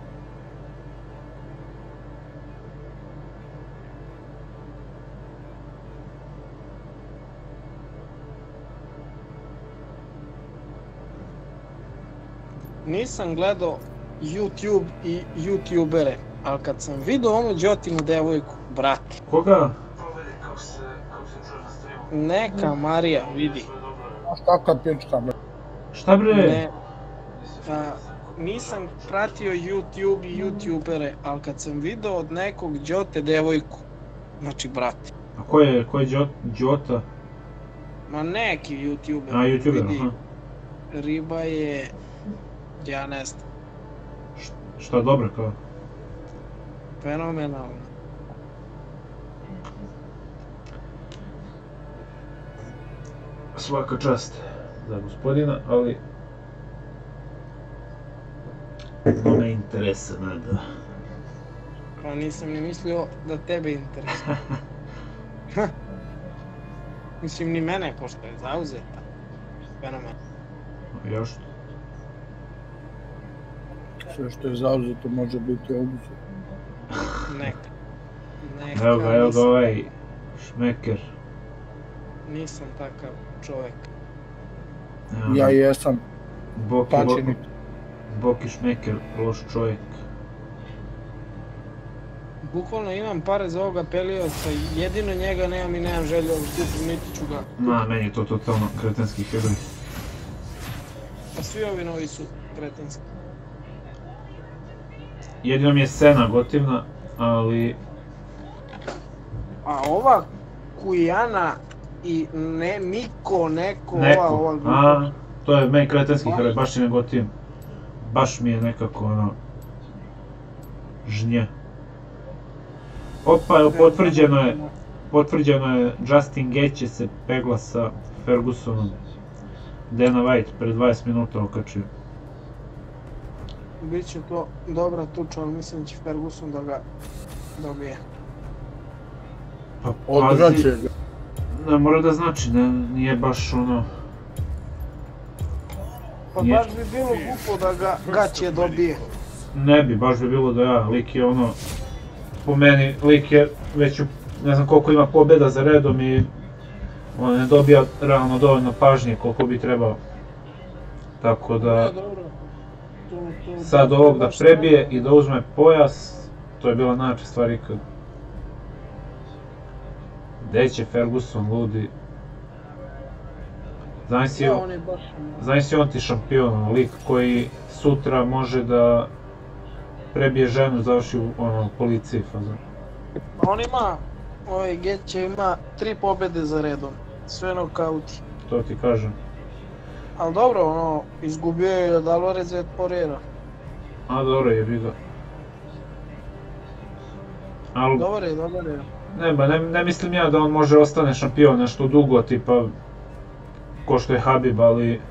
Nisam gledao YouTube i YouTubere, ali kad sam vidio onu Đotinu devojku, brate. Koga? Proveri kako se čujem na streamu. Neka Marija, vidi. Šta kad pička, bre? Šta bre? Ne, nisam pratio YouTube i YouTubere, ali kad sam vidio od nekog Đote devojku, znači brate. A ko je Đota? Ma neki YouTuber. A, YouTuber, vidi, aha. Riba je, ja ne znam, Šta dobro kao? fenomenalno. Svaka čast za gospodina, ali... No me interesa, nada. Pa nisam ni mislio da tebe interesuje. Mislim, ni mene, pošto je zauzeta. Fenomen. Još? Sve što je zauzeto može biti obuzeto. Neka. Evo ga nisam, ovaj šmeker. nisam takav čovjek. Evo Ja ga, jesam pačenik. Boki šmeker, loš čovjek. Bukvalno imam pare za ovoga Peliosa, jedino njega nemam i nemam želju ovog kupu, niti ću ga. Ma, meni je to totalno kretenski heroj. A svi ovi novi su kretenski. Jedino mi je scena gotivna, ali... A ova Kujana i neko, ova a, to je meni kretenski heroj, baš je negotivan. Baš mi je nekako ono... žnje. Opa, evo potvrđeno je Justin Gaethje se pegla sa Fergusonom. Dana White pred 20 minuta okačio. Biće to dobra tuča, ali mislim da će Ferguson da ga dobije. Pa Održat pazi, će ga. ne mora da znači, nije baš ono... Pa Nije. baš bi bilo glupo da ga Gaćije dobije. Ne bi, baš bi bilo da ja, lik je ono... Po meni, lik je već ne znam koliko ima pobjeda za redom i... on ne dobija realno dovoljno pažnje koliko bi trebao. Tako da... sad ovog da prebije i da uzme pojas, to je bila najjača stvar ikad. Gdje će Ferguson ludi? Znaš si on ti šampion, lik koji sutra može da prebije ženu, završi u policiji fazon. On ima, ovaj Gaethje ima 3 pobjede za redom, sve nokauti. To ti kažem. Ali dobro, ono, izgubio je od Alvareza i od Poiriera. A dobro je vidio. Ali Dobar je. ne mislim ja da on može ostane šampion nešto dugo, tipa ko što je Habib, ali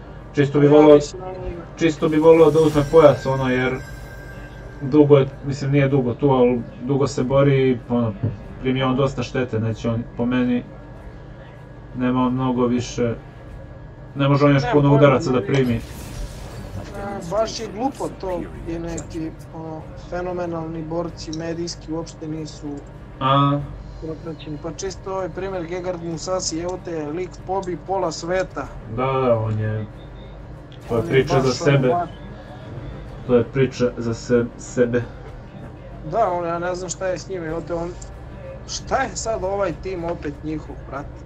čisto bi volio da uzme pojas ono, jer dugo je, mislim nije dugo tu, ali dugo se bori i ono, primio on dosta štete, neće on po meni nema on mnogo više, ne može on još Nema puno pojma, udaraca da ne. primi. Baš je glupo to i neki fenomenalni borci medijski uopšte nisu A, propraćeni. Pa čisto ovaj primjer Gegard Mousasi, evo te, lik pobi pola sveta. da, on je, to je On priča baš za sebe, ono, to je priča za sebe. Da, ja ne znam šta je s njim, evo te on... Šta je sad ovaj tim opet njihov, brate?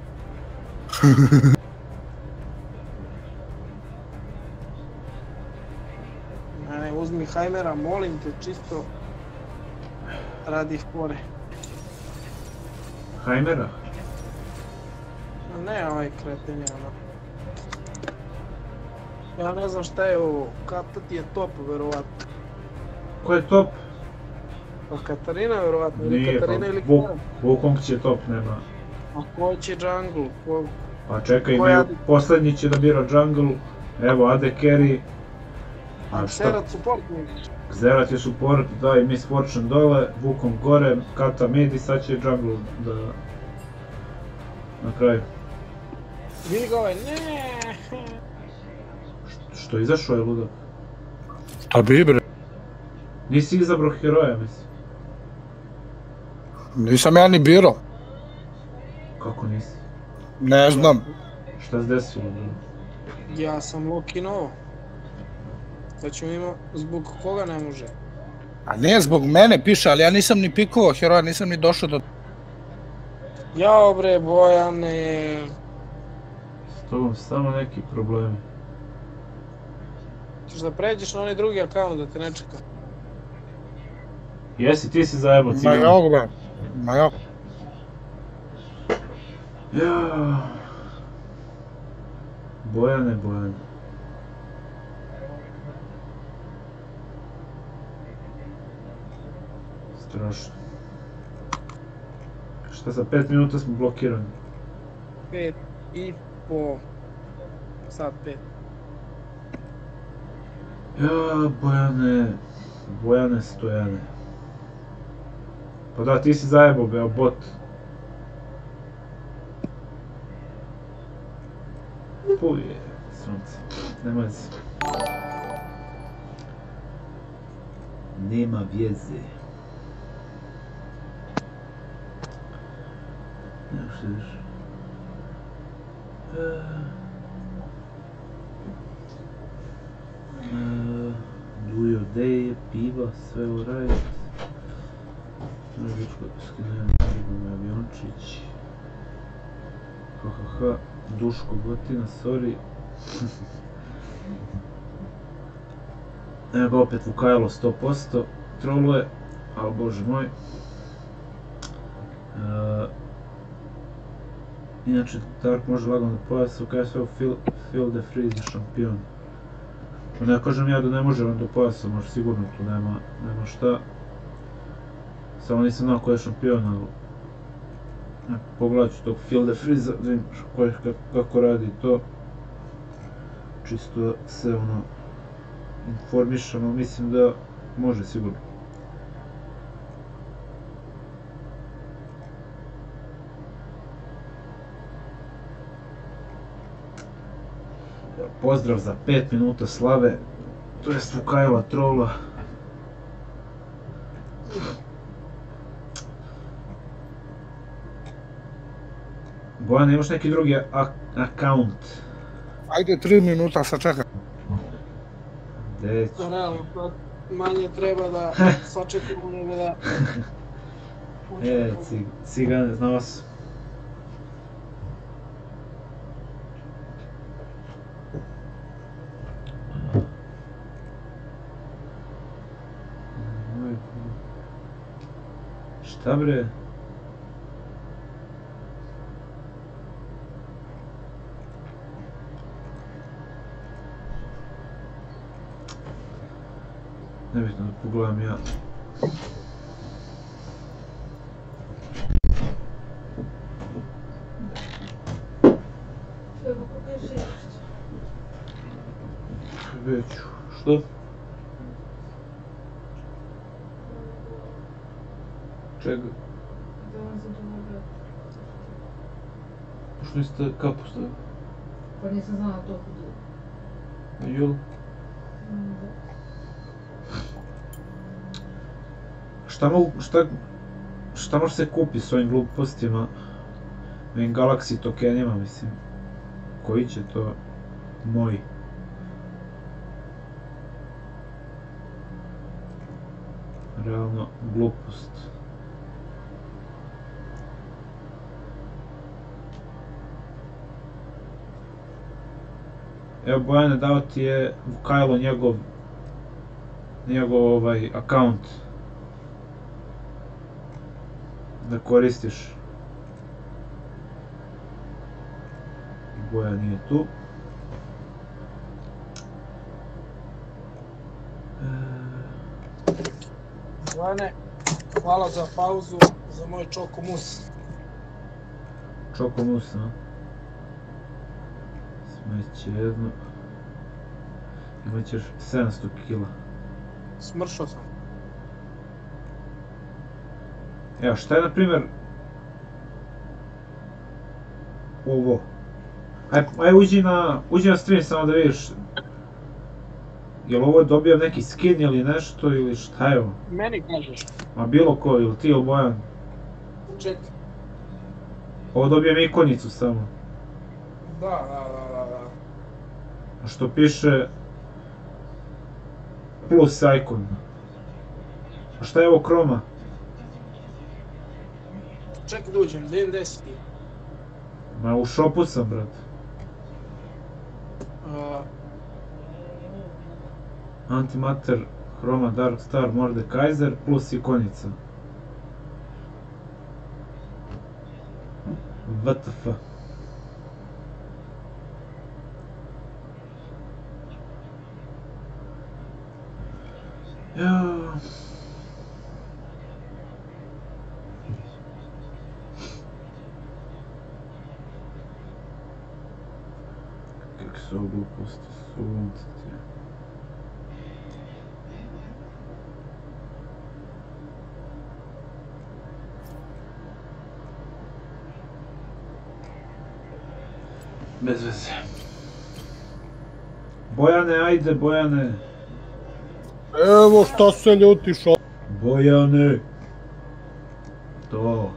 Ne, uzmi Hajmera, molim te, čisto radi fore. Hajmera? Ne, ovaj kretenje, ono. Ja ne znam šta je ovo, Kata ti je top, verovatno. Ko je top? Pa Katarina, verovatno, ili Nije, Katarina ili pa Kata. Wukong će top, nema. A ko će jungle? Ko... Pa čekaj, Ko je imaju, AD? posljednji će da bira jungle, evo AD carry. A šta? Xerath support misliš? Xerath je support, da i Miss Fortune dole, Wukong gore, Kata mid i sad će jungle da... na kraju. Vidi ga ovaj, ne. Što izašao je ludak? Šta bi bre? Nisi izabrao heroja, mislim. Nisam ja ni birao. Kako nisi? Ne znam. Šta se desilo? Ja sam Loki Novo. Da ćemo ima, zbog koga ne može? A ne, zbog mene piše, ali ja nisam ni pikovao heroja, nisam ni došao do... Jao bre, Bojane. S tobom samo neki problemi. Ćeš da pređeš na onaj drugi account da te ne čeka. Jesi, ti si zajebao Ma ciganu. jok bre. Ma jok. Ja. Bojane. Strašno. Šta za 5 minuta smo blokirani? 5,5. Sad 5. Ja, Bojane Stojane. Pa da, ti si zajebao, beo, bot. Puje, sunce. Nema veze. Nema veze. Nema što vidiš. Dujo Day, piva, sve u rajt. Novičko skinujem na aviončić. Ha. Duško gotina, sorry. Evo ga opet Vukajlo 100%. Troluje, ali bože moj. Inače, Dark može lagano da pojasa, kada sve u Feel the Freeze je šampion. Ne kažem ja da ne može on do pojasa, može sigurno tu nema šta. Samo nisam znao ko je šampion, ali... Pogledat ću tog Feel the Freeze, da vidim kako radi to. Čisto se ono... informišem, ali mislim da može sigurno. Pozdrav za 5 minuta slave, to jest Vukajla trola. Bojane, imaš neki drugi account? Ajde 3 minuta, sačekaj. Deću. Realno, pa manje treba da sačekamo nego da... Cigane, zna vas. Šta bre? Nebitno da pogledam ja. Evo, pokaži još. Veću. Što? Čega? Da vam za dobar. Što niste kapu stavili? Pa nisam znala to hudu. A jel? Šta može se kupi s ovim glupostima? Ovim Galaxy tokenima, mislim. Koji će to? Moji. Realno glupost. Evo Bojane, dao ti je Vukajlo njegov account da koristiš. Boja nije tu. Vane, hvala za pauzu, za moj čokomus. Čokomus, a? Smeće jedno. Imat ćeš 700 kila. Smršao sam. Evo, šta je na primjer ovo? Aj uđi na stream samo da vidiš. Jel ovo dobio neki skin ili nešto ili šta je ovo? Meni kažeš. Ma bilo ko, ili ti ili Bojan? Čekaj. Ovo dobijem ikonicu samo. Da. A što piše plus ikon. A šta je ovo Chroma? Čekaj da uđem, da idem 10. Ma u shopu sam, brat. Antimatter, Chroma, Dark Star, Mordekaiser plus ikonica. WTF. Jao. Kako su ovo gluposti, sunce. Bez veze. Bojane, ajde Bojane. Evo šta se ljutiš. Bojane. To.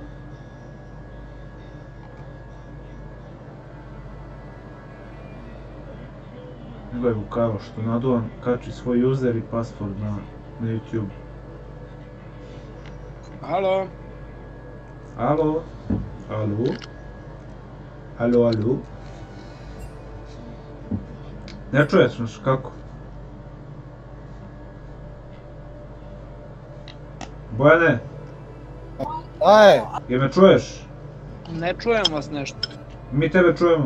Nego je Vukajlo što naduvan kači svoj user i password na YouTube. Halo. Alo? Alo? Alo, alo? Ne čuješ nas, kako? Bojane, Aj, jel me čuješ? Ne čujem vas nešto. Mi tebe čujemo.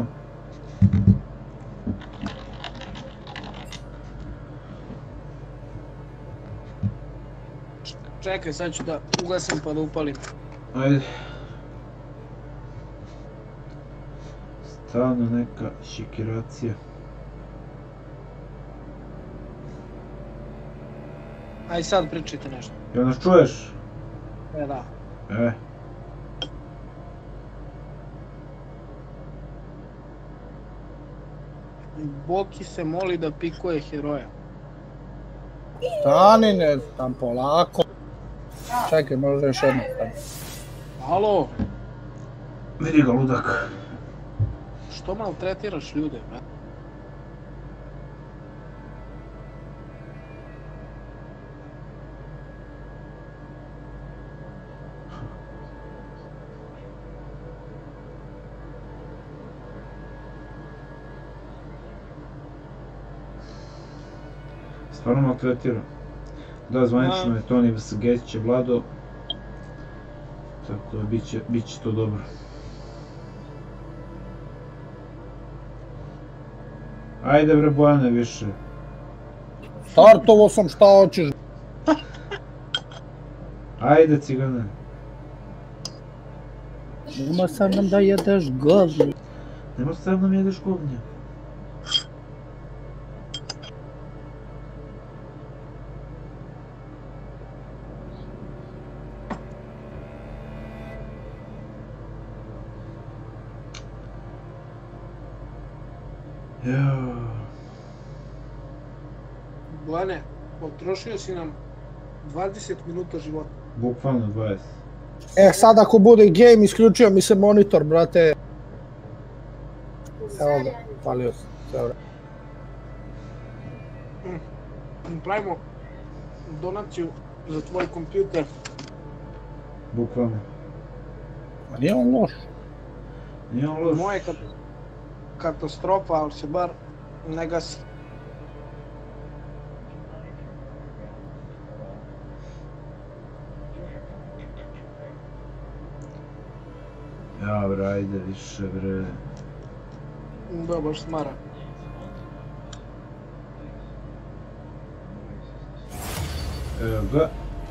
Čekaj, sad ću da ugasim pa da upalim. Ajde. Stalno neka šikiracija. Aj sad pričajte nešto. Jel nas čuješ? Da. Boki se moli da pikuje heroja. stani, ne znam, polako. Čekaj, možda još jedno stani. Halo, Vidi ga ludak. što maltretiraš ljude, brate? Stvarno maltretira. Da, zvanično je Toni Vsgeće Vlado. Tako da bit će to dobro. Ajde bre Bojane više. Startovo sam, šta hoćeš? Ajde cigane. Nema sa mnom da jedeš govno. Nemo sa mnom jedeš govnja. Jao. Blane, potrošio si nam 20 minuta života. Bukvalno 20. Sad ako bude game, isključio mi se monitor, brate. Evo ga, palio se. Sve vreme. Pravimo donaciju za tvoj kompjuter. Bukvalno. Ma nije on loš. Nije on loš. Moje katastrofa, ali se bar ne gasi. Ja bre, ajde više bre. Da, baš smara. Evo ga.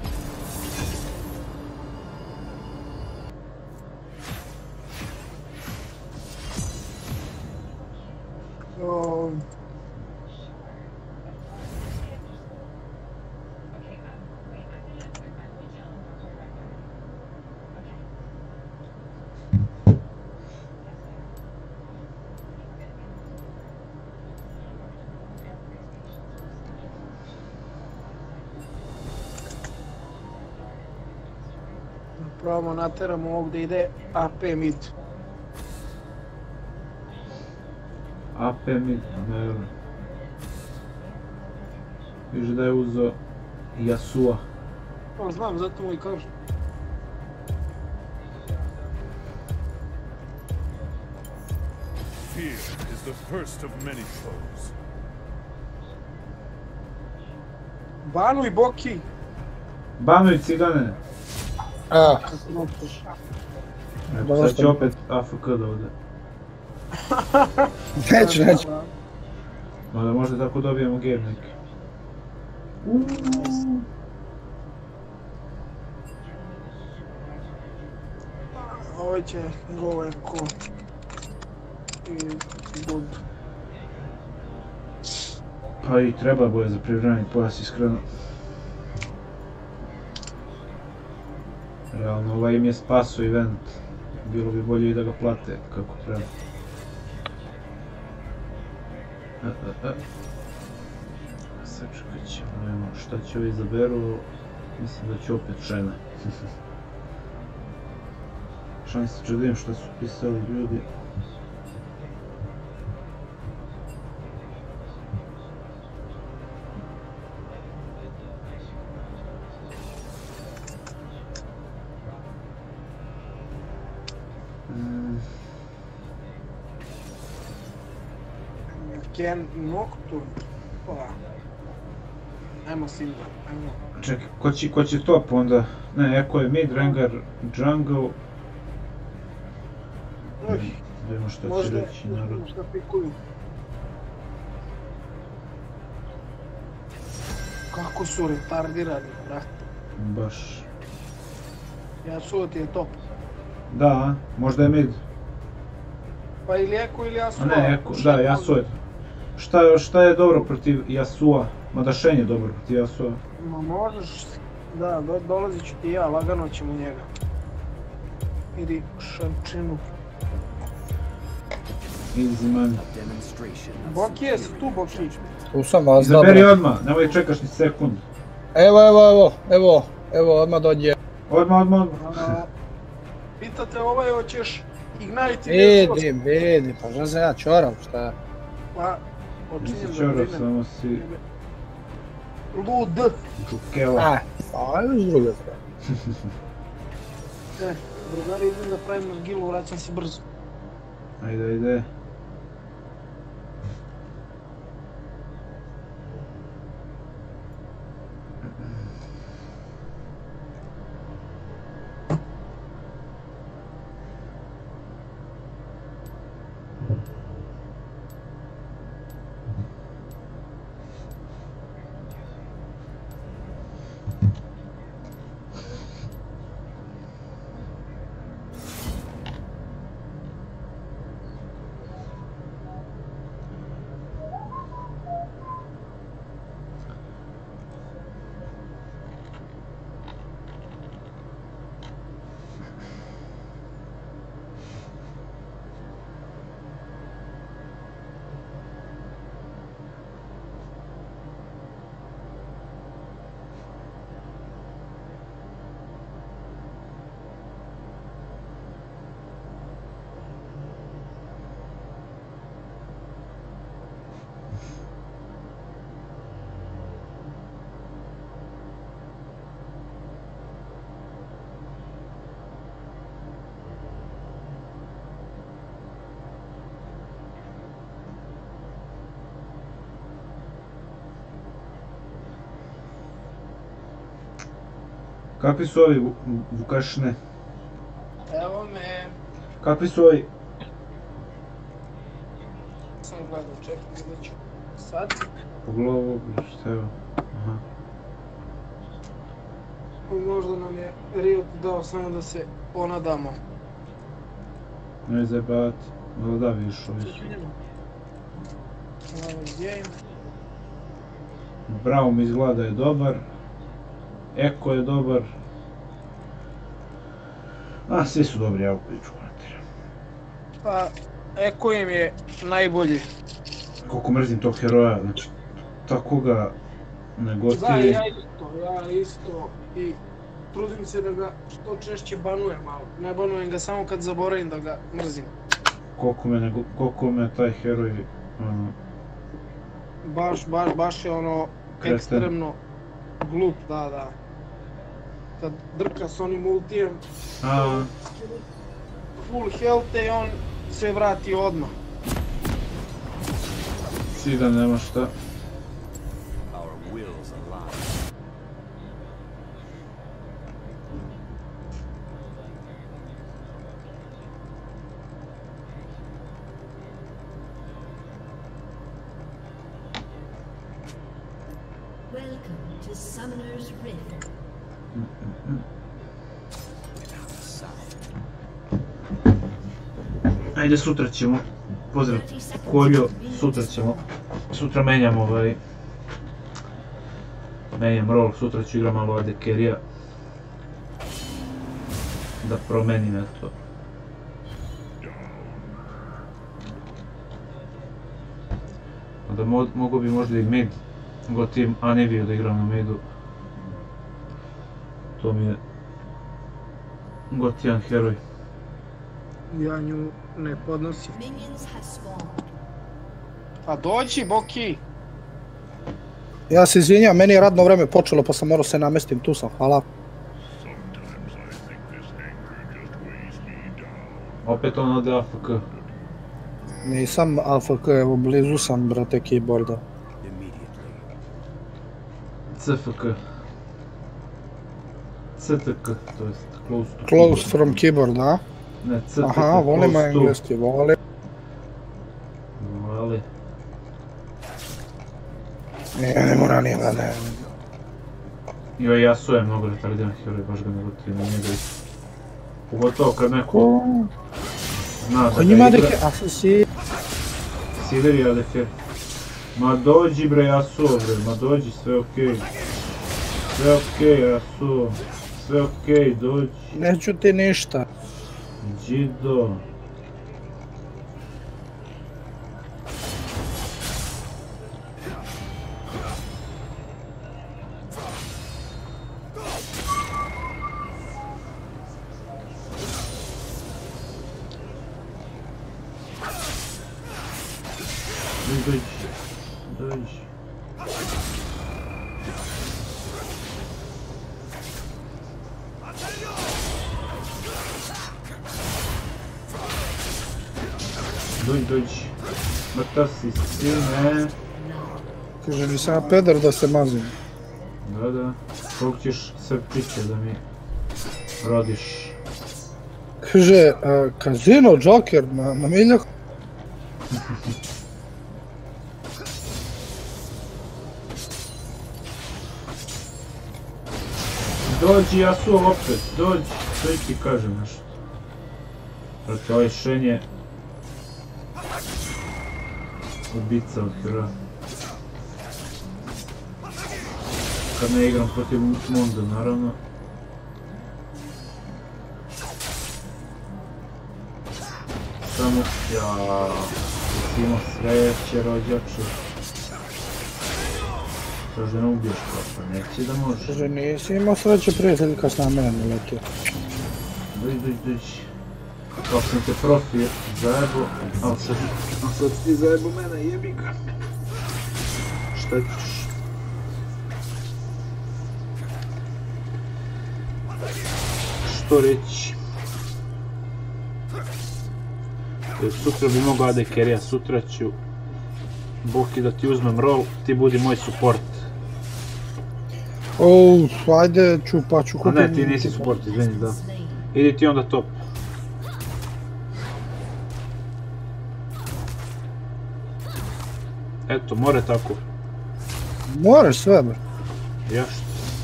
Probamo nateramo ovog da ide AP mid. AP mid, ne znam. Viš da je uzeo Yasuo. Pa znam, zato mu i kažem. Fear is the first of many foes. Banuj Boki! Banuj cigane. Kako noćeš? Evo, sad će opet AFK da ode. Neću. Mada možda tako dobijemo game neki. Ovo će go eko. I good. Pa i treba boje za privremeni pojas, iskreno. Realno, ovaj im je spaso event. Bilo bi bolje i da ga plate kako treba. Sačekat ćemo, nema šta će ovi izaberu. Mislim da će opet žena. Šanse će da vidim šta su pisali ljudi. Ken Nocturne. Ova. Ajmo Silva, ajmo. Čekaj, ko će top onda? Ne, Eko je mid, Rengar, jungle. Vidimo šta će reći narod. Možda pikuju. Kako su retardirani, brate. Baš. Yasuo ti je top. Da, možda je mid. Pa ili Eko ili Yasuo. A ne, Eko, da, Yasuo je. Šta je dobro protiv Yasuo? Mada Shen je dobro protiv Yasuo. Ma možeš, da, dolazit ću ti ja, lagano ćemo njega. Idi Shančinu. Easy man. Boki je tu, Boki. Tu sam vas Izaberi dobro. odmah, nemoj čekaš ni sekund. Evo, odmah dođe. Odmah. Pitate ovaj, hoćeš Ignite Vidi, pa šta sam ja čorav, šta? Pa, Nisi počinjem da čorav, brinem. samo si Lud. čukela. Pa još s druge strane. Drugari, idem da pravim gilu, vraćam se brzo. Ajde. Kakvi su ovi Vukašine? Evo me. Kakvi su ovi? Sam gledao, čekaj, gledat ću. Sad? Pogledaj, šta je ovo? Aha. Možda nam je Riot dao samo da se ponadamo. Ne zajebavati. Da vidiš ovi su. Ovo je game. Braum izgleda da je dobar. Eko je dobar. A, svi su dobri, ja u priču kvartira. Pa, Eko im je najbolji. Koliko mrzim tog heroja, znači, tako ga ne Da, gotivim. ja isto. I trudim se da ga što češće banujem, ali ne banujem ga samo kad zaboravim da ga mrzim. Koliko me taj heroj, Baš je ono Kreten. ekstremno glup, da. Kad drka s onim ultijem, full health i on se vrati odmah. Sidan nema šta. Our will's alive. Welcome to Summoner's Rift. Ajde, sutra ćemo. Pozdrav, Koljo, sutra menjam menjam rol, sutra ću igram malo AD Carry-a. Da promenim eto. Da mogu bi možda i mid, gotivim Aniviju da igram na midu. To mi je gotivan heroj. Ja nju ne podnosim. Minions have spawned. Pa dođi, Boki! Ja se izvinjam, meni je radno vreme počelo pa sam morao se namestim, tu sam, hvala. Opet on ode AFK. Nisam AFK, evo blizu sam, brate, keyboarda. CFK. CTK, to jest close to Close from keyboard, a? Ne, CTK, Aha, volimo close to. engleski, volim. Voli. Ne mora njega, ne. Joj, Yasuo je mnogo retardiran heroj, baš ga ne gotivim na njega isto. Pogotovo kad neko Ko? zna Ko da njima ga igra. deke, asasi... Sider i ADFR. Ma dođi bre Yasuo bre, ma dođi, sve okej. Sve okej Yasuo. Sve okej, dođi. Neću ti ništa. Đido. Dođi. Dođi. Mrtav si, sine. Kaže, nisam ja peder da se mazim. Da. Koliko ćeš sve piće da mi rodiš? Kaže, kazino, Joker, na miljak. Dođi Yasuo opet, dođi. Što ti kažem nešto? Proti ovaj šenje. Ubica od heroja. Kad ne igram protiv Monda, naravno. Samo, ti imao sreće, rođače. Kažeš da ne ubiješ pa neće da možeš. Kaže, nisi imao sreće prijatelj kad s na mene letio. Dođi. Kao sam te profi zajebo, ali sad ti zajebo mene, jebi ga. Šta ćeš? Što reći? Sutra bi mogao AD Carry-a, sutra ću Boki da ti uzmem roll, ti budi moj support. Ajde ću pa ću A kupiti. ne, ti nisi support, izvini, da. Idi ti onda top. Eto, more tako. Moraš sve, bre. Jaš.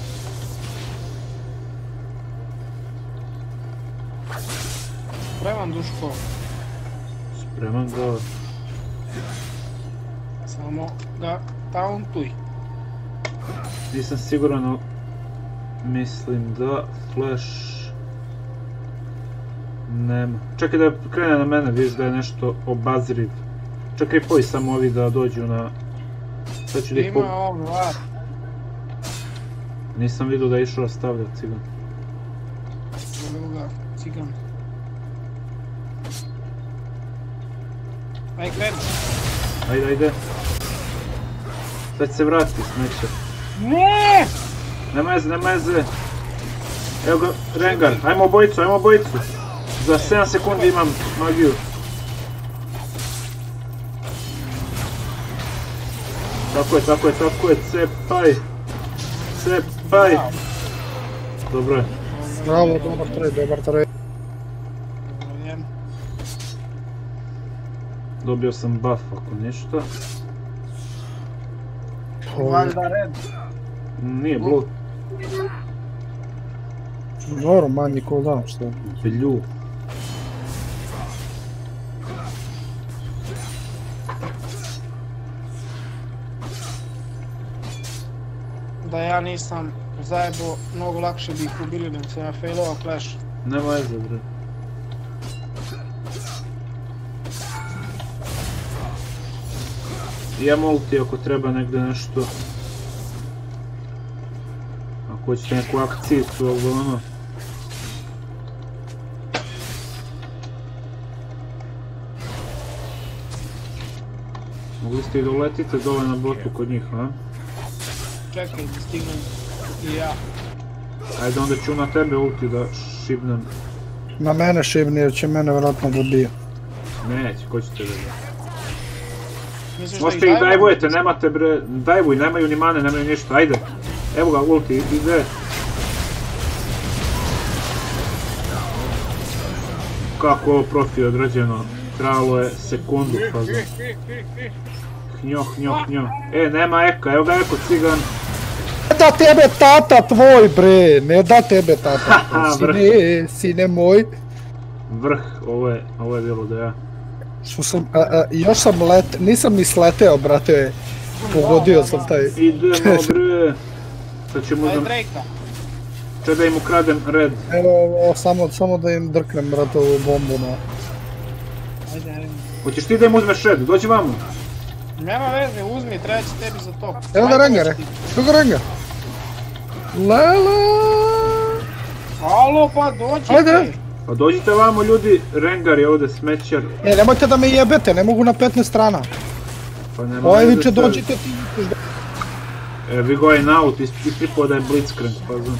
Spreman Duško, Spreman ga. samo ga tauntuj. Nisam siguran, ali mislim da flash nema. Čekaj da krene na mene, vidiš da je nešto obazriv. Čekaj poji samo ovi da dođu na... Sad ću da ih Ima on var. Nisam vidio da je išao stavljati cigan. Evo ga, cigan. Aj kreni. Ajde, ajde. Sad će se vratiti smeće. Ne! Nema veze, nema veze. Evo ga, Rengar, ajmo obojicu, ajmo obojicu. Za 7 sekundi imam magiju. Tako je, cepaj. Cepaj. Dobro je. Bravo, dobar trade. Zahvaljujem. Dobio sam buff ako ništa. Valjda red. Nije blue. Dobro, manji cooldown, što je. Blue. Da ja nisam zajebo, mnogo lakše bi ih ubili nego sam ja failovao Clash. Nema veze, bre. Imam ulti ako treba negdje nešto. Ako hoćete neku akcijicu, ali ono... Mogli ste i da uletite dole na botu kod njih, a? Čekaj da stignem i ja. Ajde onda ću na tebe ulti da šibnem. Na mene šibni jer će mene vjerojatno da ubije. Neće, ko će te da da? Misliš da Možete ih dajvujete, nemate bre, dajvuj, nemaju ni mane, nemaju ništa, ajde. Evo ga, ulti, ide. Kako ovo profi odrađeno, trajalo je sekundu, pa znam. Hnjo. Nema eka, evo ga eko cigan. Ne da tebe tata tvoj, bre, ne da tebe tata Haha, tvoj, sine moj. Vrh, ovo je bilo da ja. Što sam, još sam nisam ni sleteo, brate, pogodio sam taj. Idemo bre. Sad ćemo Aj da... Drake-a. Če da im ukradem red. Evo, samo da im drknem, brate, ovu bombu na... Ajde. Hoćeš ti da im uzmeš red, dođi vamo. Nema veze, uzmi, treba će tebi za to. Evo ga Rengare, evo ga Rengar. Lala. Alo, pa dođite. Ajde. Pa dođite vamo ljudi, Rengar je ovdje smećar. Nemojte da me jebete, ne mogu na 15 strana. Pa nema Ovaj veze viče tebi. dođite ti. We going out, istripao da je blitzcrank, pa znam.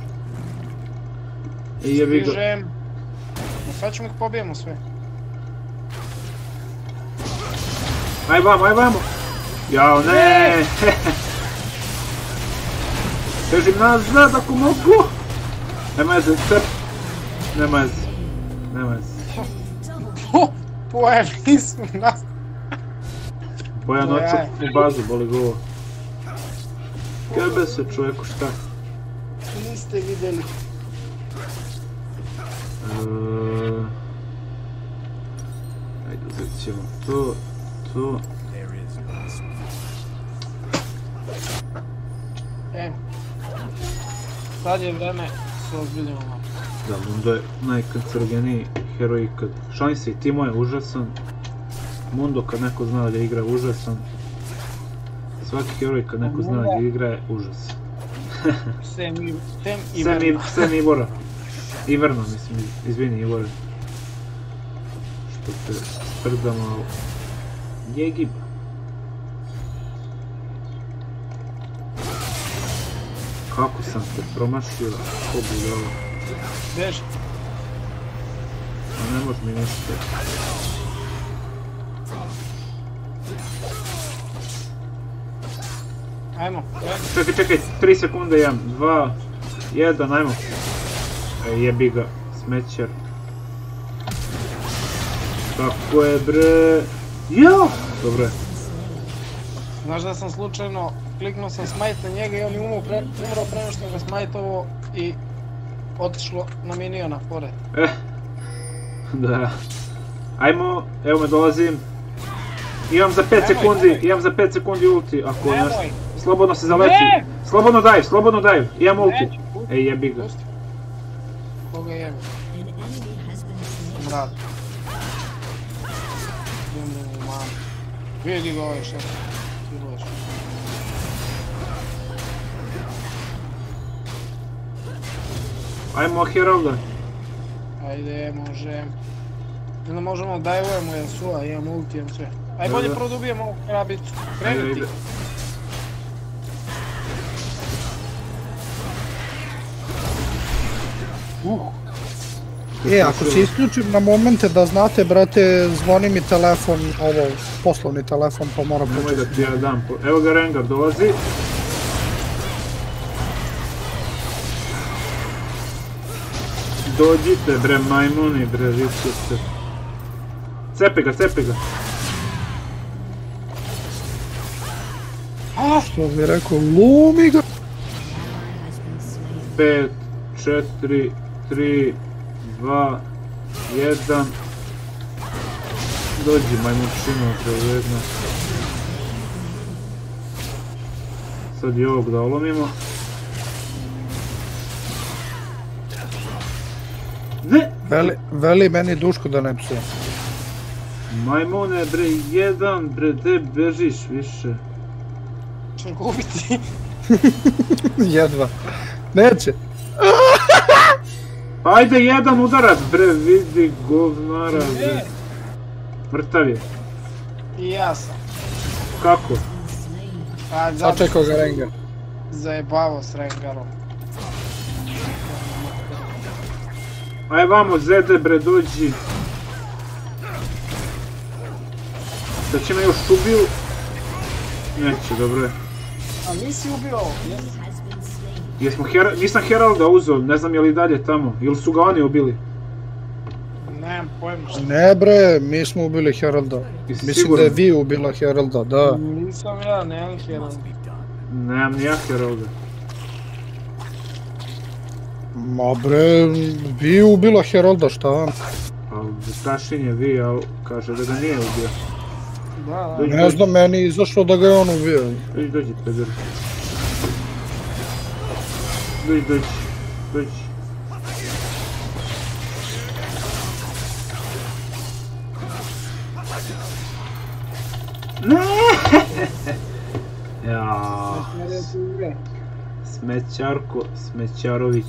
I jebi ga. Stižem. Sad ćemo ih pobijemo sve. Aj vamo. Jao, ne. Težim nazad ako mogu. Nema veze, cep. Nema veze. Tvoje nisu nas. Bojan To je očup aj. u bazu, boli govo. Jebe se čovjeku, šta? Niste vidjeli. Ajde, uzet ćemo to. Sad je vreme se ozbiljimo malo. Da, Mundo je najkancerogeniji heroj ikad. Šalim se, i Timo je užasan. Mundo kad neko zna da igra je užasan. Svaki heroj kad neko zna da igra je užasan. Sem i Verno. Sem Ivora. Iverno mislim, izvini Ivore. Što te sprdam, ali... Jegiba. Kako sam te promašio, ko budala. Beži. A ne može mi ništa. Ajmo, Čekaj, 3 sekunde imam, 2, 1, ajmo. Jebi ga, smećer. Tako je bre. Jo! Dobro je. znaš da sam slučajno kliknuo sam smite na njega i on je umro pre nego što ga smajtovo i otišlo na miniona pored. Da. Ajmo, evo me dolazim. Imam za 5 sekundi ulti, ako nešto. Slobodno se zaleti. Slobodno dive, imam ulti. Ej, jebi ga. Koga jebi? Mrad. Vidi ga ovaj šta. Ajmo Heralda. Ajde, možem. Ili možemo dajujemo Yasuo, imam ulti, imam sve. Aj bolje produbijemo ovu krabicu. Kreni ti. Ako se isključim na momente da znate, brate, zvoni mi telefon, poslovni telefon, pa moram početi. Nemoj da ti ja dam. Evo ga Rengar dolazi. Dođite bre majmuni bre, risujte. Cepi ga. Što bi rekao, lumi ga! 5, 4, 3, 2, 1. Dođi majmunčino prevedno. Sad i ovog da olomimo. Ne! Veli meni Duško da ne psujem. Majmune bre, 1 bre, gdje bežiš više? Češ gubiti. Jedva. Neće. Pa ajde 1 udarac bre, vidi govnara bre. Mrtav je. I ja sam. Kako? Sačekao ga Rengar. Zajebavo s Rengarom. Aj vamo Zede bre, dođi. Da će me još ubiju? Neće, dobro je. A nisi ubio ovo? Nisam Heralda uzeo, ne znam je li dalje tamo. Ili su ga oni ubili? Nemam pojma što. Ne bre, mi smo ubili Heralda. Mislim da je vi ubila Heralda, da. Nisam ja, nemam Heralda. Nemam ni ja Heralda. Ma bre, vi ubila Heralda, šta? Pa Tašin je vi, ali kaže da ga nije ubio. Da. Ne znam, meni je izašlo da ga je on ubio. Dođi, peder. Dođi. Ne! Jaaaa. Smećarko, Smećarović.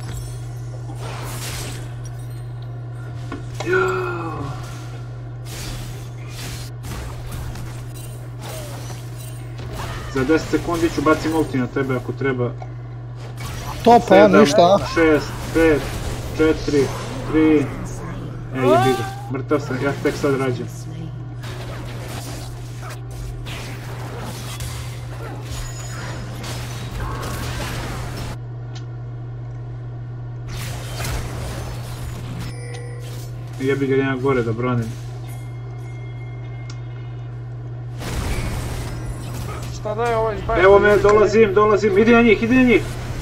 Jaaaa. Za 10 sekundi ću bacim ulti na tebe ako treba. To pa, ništa. 6, 5, 4, 3... jebi ga, mrtav sam, ja tek sad rađam. Jebi ga, idem gore da branim. Šta da je ovaj zbaj? Evo me, dolazim, idi na njih!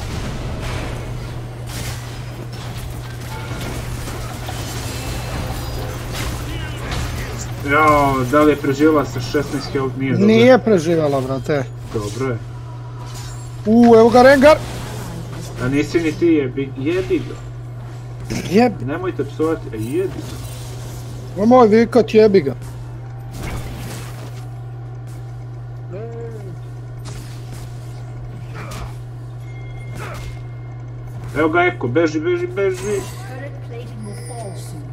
Jao, da li je preživjela sa 16 health, nije dobro. Nije preživjela, brate. Dobro je. Evo ga Rengar! A nisi ni ti jebi ga. Jebi. Nemojte psovati, jebi ga. Nemoj vikat, jebi ga. Evo ga Eko, beži. Turret plating will fall soon.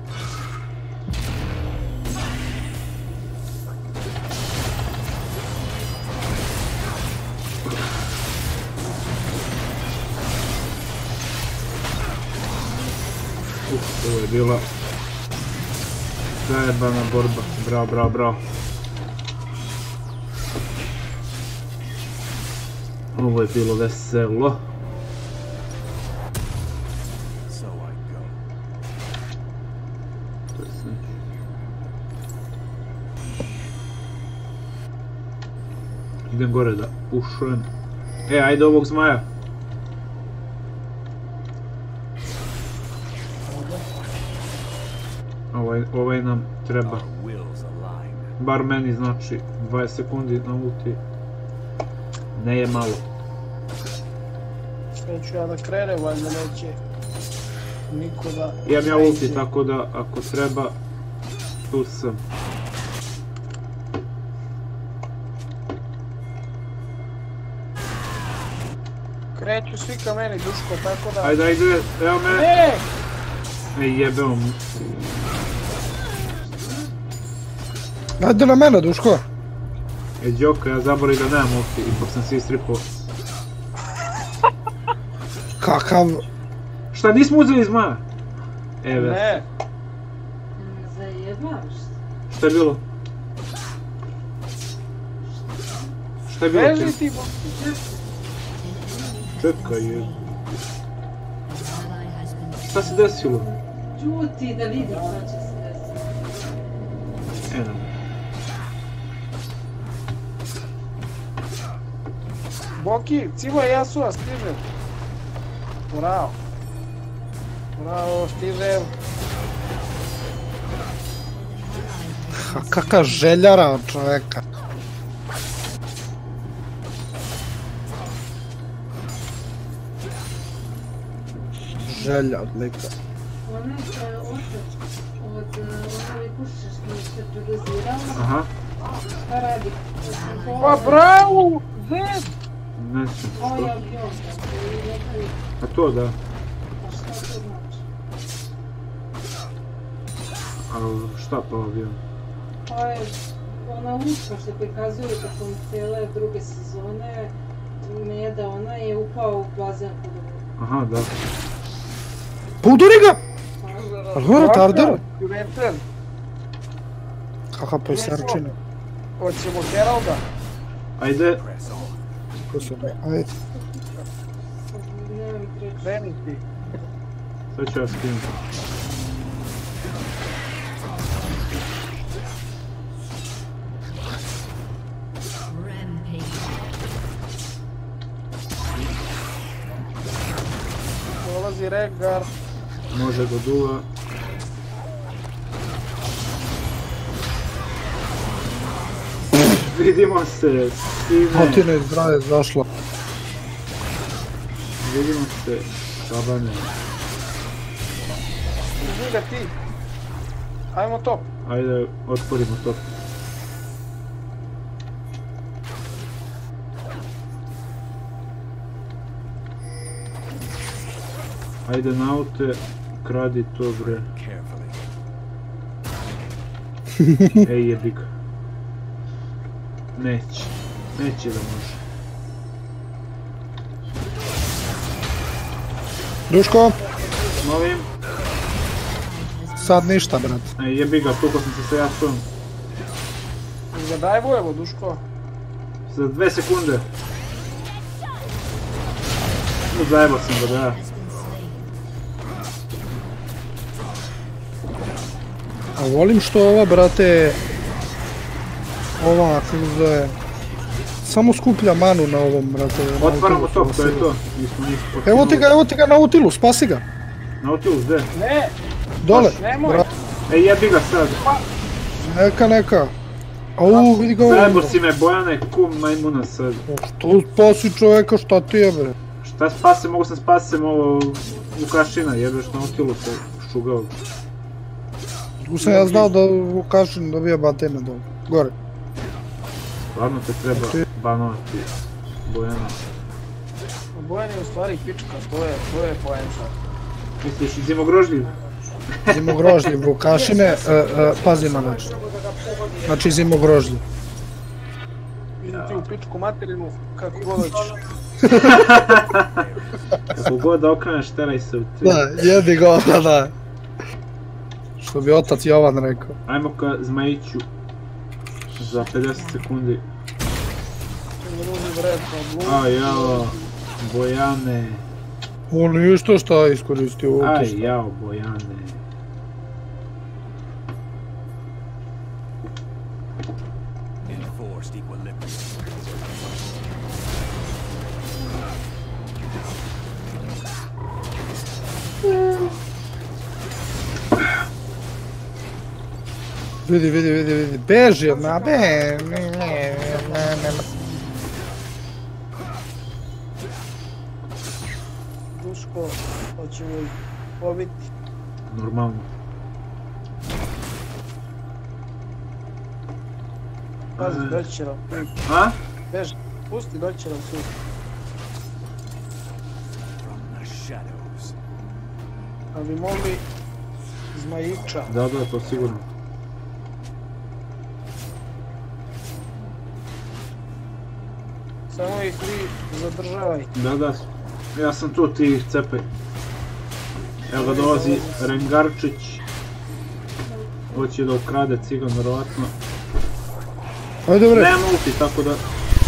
Ovo je bila zajebana borba, bravo. Ovo je bilo veselo. So I go. To je sve. Idem gore da pušujem. Ajde ovog zmaja. Ovaj nam treba. Our wills align. Bar meni znači 20 sekundi na ulti. Ne je malo. Sve ću ja da krenem, valjda neće niko da... Imam ja ulti, tako da ako treba, tu sam. Kreću svi ka meni, Duško, tako da... Ajde, evo me. Ne! Ej, jebeo mu. Ajde na mene, Duško. Ej, Đoka, ja zaboravim da nemam ulti, ipak sam se istripao. Kakav... Šta, nismo uzeli zmaja? Evo. Ne! Zajebavaš se. Šta je bilo? Šta je bilo? Beži ti, Čekaj, je. Šta se desilo? Čuti da vidim šta će se desiti. Eno. Boki, Civo i Jasua, stižem. Bravo. Bravo, stižem. Kakav željara od čoveka. Želja od lika. Onaj otac od onoj kušiške se terorizirala. Aha. Šta radi? Pa bravo! Zed! Ne znam Ovo je što. avion. A to da. A šta to znači? Ali šta pa avion? To je ona uška što prikazuje tokom cijele druge sezone. Meda, ona je upao u bazen pod. Aha, da. Pa udari ga! Alvaro, tardera. Juventus. Kakav pojsarčina. Hoćemo Heralda. Ajde. Press on. Ko se ne... Ajde. Nemam treći. Kreni ti. Sad ću ja skinuti. Dolazi Rengar. Može do duva. Vidimo se, sine. Motina je zdrave zašla. Vidimo se, Šabane. Uzmi ga ti. Ajmo top. Ajde, otvorimo to. Ajde na aute, kradi to bre. Carefully. Ej jebik. Neće. Neće da može. Duško, Molim. sad ništa, brat. Ej jebi ga, tukao sam se sa Jasom. Ga daj Vojevo, Duško. Za 2 sekunde. Zajebao sam ga, da. A volim što ova, brate... Ova, kako zove... Samo skuplja manu na ovom, brate. Otvaramo top, to je to. Nismo Evo ti ga na utilu, spasi ga. Nautilus, gdje? Ne! Dole, Nemoj. brate. Ej jebi ga sad. Neka. Au, vidi ga ovo. Zajebo si me Bojane, kum majmuna sad. Što spasi čoveka, šta ti je, bre? Šta spasem, mogu sam spasem ovo Vukašina, jebeš Nautilusa šugao. Tu sam ja znao da Vukašin dobija batene dole. Gore. Stvarno te treba banovati, Bojana. Bojan je u stvari pička, to je poenta. Misliš zimogrožljiv? Zimogrožljiv Vukašine, pazi na način. Znači zimogrožljiv. Vidim ti u pičku materinu, kako god hoćeš. Kako god da okreneš, teraj se u tri. Da, jedi ga, da. Što bi otac Jovan rekao. Ajmo ka Zmajiću za 50 sekundi. Greco, Aj jao, Bojane. On ništa šta je iskoristio ulti. Aj jao, Bojane. Enforced equilibrium. Vidi. Beži od na ne. Duško, hoćemo ih pobiti. Normalno. Pazi, doći će nam. A? Beži, pusti, doći će nam svi. From the shadows. A bi mogli Zmajića. Da, to sigurno. Samo ih vi zadržavaj. Da, ja sam tu, ti ih cepaj. Evo ga dolazi Rengarčić. Hoće da ukrade cigan, vjerovatno. Ajde bre. Nema ulti, tako da...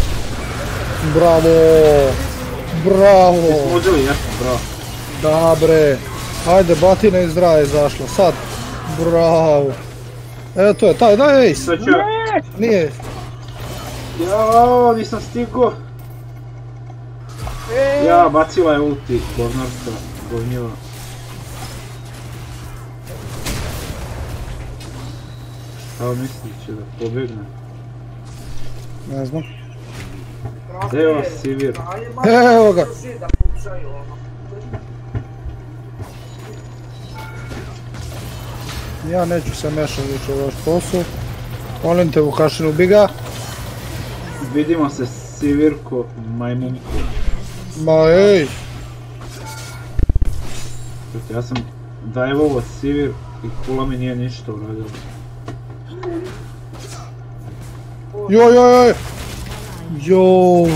Bravo. Jesmo uzeli, jesmo, bravo. Da bre. Ajde, batina iz zdrava je izašla, sad. Bravo. Evo to je, taj, daj ej. Sad ću ja... Nije. Jao, nisam stigo. Ja, bacila je ulti, govnarska, govnjiva. Šta misli će da pobegne? Ne znam. Evo Sivir. Evo ga. Ja neću se mešati više u vaš posao. Molim te, Vukašin, ubi ga. Vidimo se, Sivirko, majmunko. Ma ej. Ja sam dajvovo Sivir i kula mi nije ništa uradila. Joj. Joj.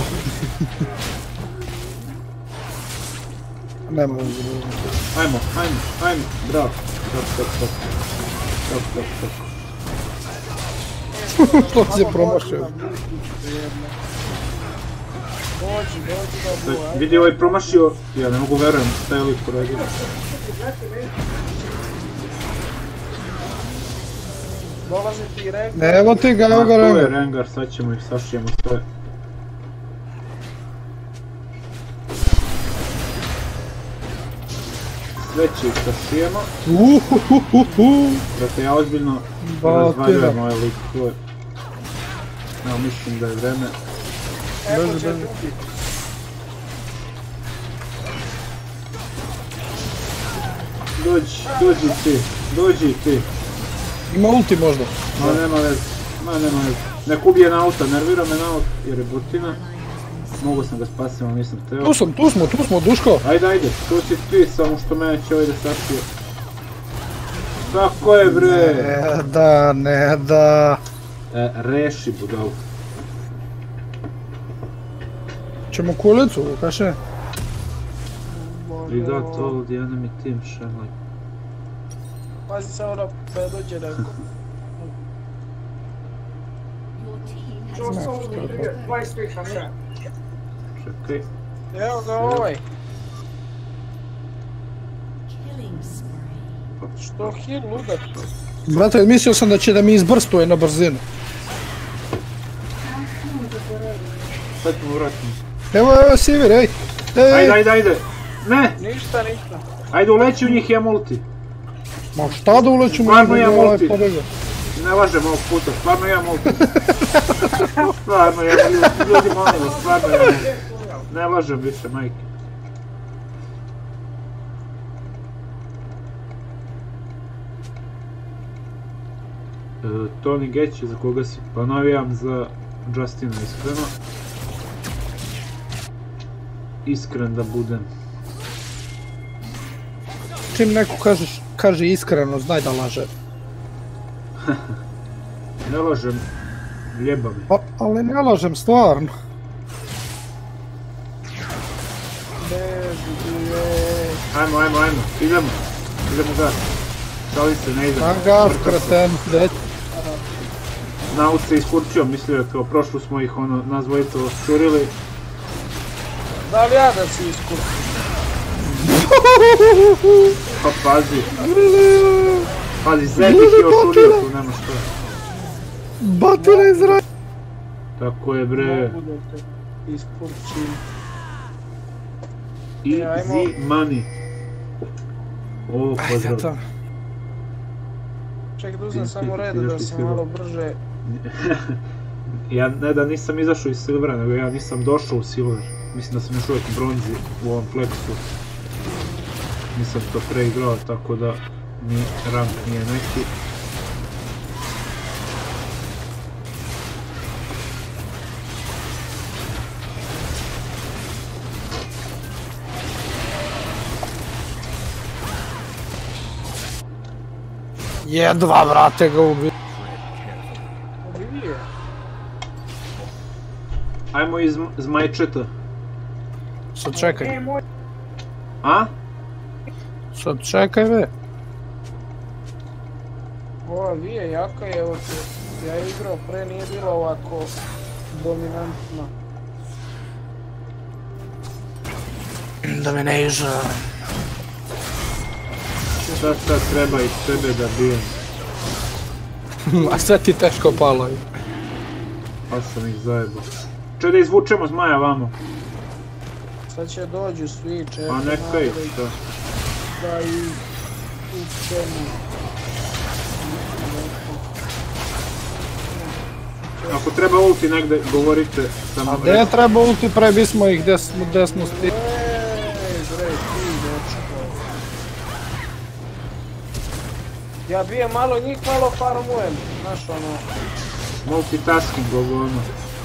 Nema uzbog. Ajmo, bravo. Stop. Što si je promašio? Dođi da Vidi ovaj promašio, ja ne mogu verujem šta je lik uradio. dolazi ti Rengar. Evo ti ga, evo ga Tu je Rengar. Rengar, sad ćemo ih sašijemo sve. Sve će ih sašijemo. Dakle, ja ozbiljno razvaljujem ovaj lik, tu je. Ja mislim da je vreme. Evo će ti. Dođi ti. Ima ulti možda. Ma nema veze. Nek ubije na auta, nervira me na auta jer je butina. Mogu sam ga spasim, ali nisam teo. Tu smo, Duško. Ajde, tu si ti, samo što mene će ovaj da sašije. Tako je bre! Ne da. Reši budalu. Ćemo kulicu, Vukaše. We got all the enemy team, Shenlai. Pazi samo da pa dođe neko. Čekaj. Evo ga ovaj. Što hir ludak? Brate, mislio sam da će da mi izbrstuje na brzinu. Sad ćemo vratiti. Evo Sivir, ej. Ajde. Ne! Ništa. Ajde uleći u njih, ja multi. Ma šta da ulećemo? Stvarno ja ovaj multi. pobega. Ne lažem ovog puta, stvarno ja multi. Stvarno ja multi, ljudi molim, stvarno ja multi. Ne lažem više, majke. Tony Getch, za koga si? Pa navijam za Justina, iskreno. Iskren da budem. Čim neko kaže iskreno, znaj da laže. Ne lažem, ljeba mi. Ali ne lažem, stvarno. Ajmo, idemo ga. Šali se, ne idemo. Angar, kreten, deć. Znao se iskurčio, mislio je kao prošlo smo ih ono, nas dvojica oščurili. Da li ja da si iskurčio? Pa pazi. Pazi, Zed ih je ošurio, tu nema što. Batina iz raj. Tako je bre. Mogu da te iskurčim. Easy money. O, pozdrav. Eto. Ček da uzem samo reda da se malo brže... Ja ne da nisam izašao iz Silvera, nego ja nisam došao u Silver. Mislim da sam još uvijek u bronzi u ovom pleksu. Nisam to preigrao, tako da ni rank nije neki. Jedva, brate, ga ubi. Ubije. Ajmo iz zmajčeta. Sad čekaj. A? Sad čekaj, ve. Ova vije jaka je, evo te. Ja je igrao pre, nije bilo ovako dominantna. Domination. Šta sad treba iz tebe da bijem? A sve ti teško palo. Pa sam ih zajebao. Če da izvučemo zmaja vamo? Sad će dođu svi, čekaj. Pa neka ih, šta? Da i učemo. Ako treba ulti negde, govorite. A gdje treba ulti, pre bismo ih desno sti. Bre, ti dečko. Ja bijem malo njih, malo farmujem. Znaš ono... Multitasking, ovo ono.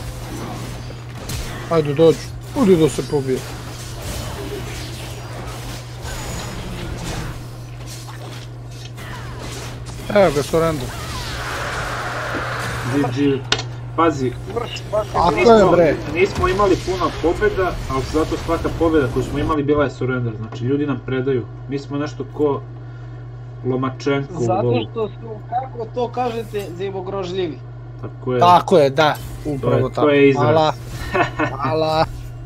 Ajde, dođu. Udi da se pobije. Evo ga, surrender. GG. Pazi, Vrš, baš Ako je je, bre. nismo imali puno pobjeda, ali zato svaka pobjeda koju smo imali bila je surrender. Znači, ljudi nam predaju. Mi smo nešto ko Lomačenko u zato LoLu. što su, kako to kažete, zebogrožljivi. Tako je. Tako je, da. Upravo tako. To je izraz. Hvala. Hvala.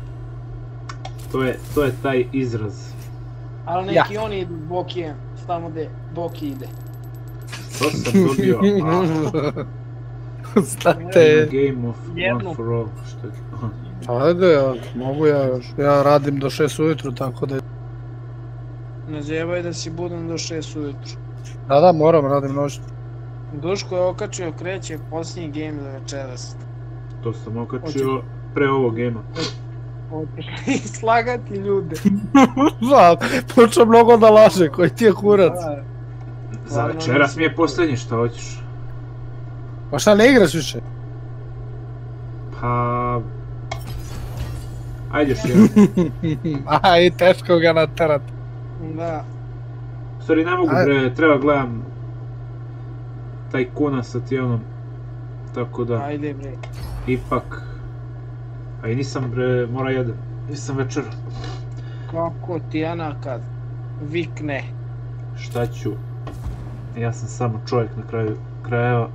To je taj izraz. Ali neki oni idu bokijem, tamo gdje boki ide. To sam dobio. Znate. Game of Jednu. one for all. Što je? Ajde, ja, mogu ja još. Ja radim do 6 ujutru, tako da... Ne zjebaj da si budan do 6 ujutru. Da, moram, radim noć. Duško je okačio, kreće posljednji game za večeras. To sam okačio pre ovog gema. I slagati ljude. Da, počeo mnogo da laže, koji ti je kurac. Za večeras mi je posljednji, šta hoćeš? Pa šta, ne igraš više? Pa... Ajde još jedan. Aj, teško ga naterat. Da. Sorry, ne mogu bre, treba gledam taj kuna sa Tijanom. Tako da, Ajde bre. ipak... A i nisam bre, mora jedem. Nisam večer. Kako Tijana kad vikne. Šta ću? Ja sam samo čovjek na kraju krajeva.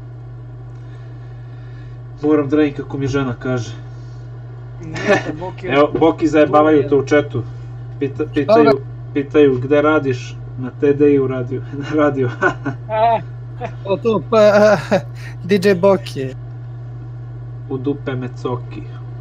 Moram da radim kako mi žena kaže. Ništa, Boki... Evo, Boki zajebavaju to u chatu. Pitaju gde radiš? Na TDI-u radio. Na radio. To pa... DJ Boki. U dupe me coki.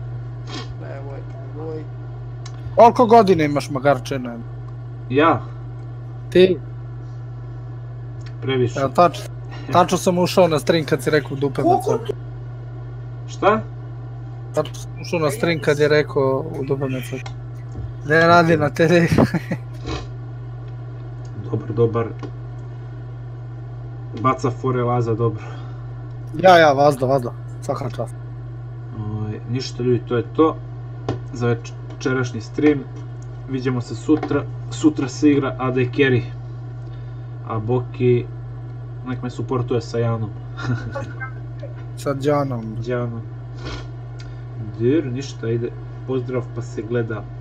Devoj. Koliko godine imaš magarčene? Ja? Ti? Previše. Evo tačno. Tačno sam ušao na stream kad si rekao dupe me coki. Šta? Tačno sam ušao na stream kad je rekao u dupe me coki. Ne radi na TDI. Dobar. Baca fore laza, dobro. Ja, vazda. Svaka čast. Ništa ljudi, to je to. Za večerašnji stream. Vidimo se sutra. Sutra se igra AD Carry. A Boki... nek me suportuje sa Janom. Sa Džanom. Džanom. Dir, ništa, ide. Pozdrav pa se gleda.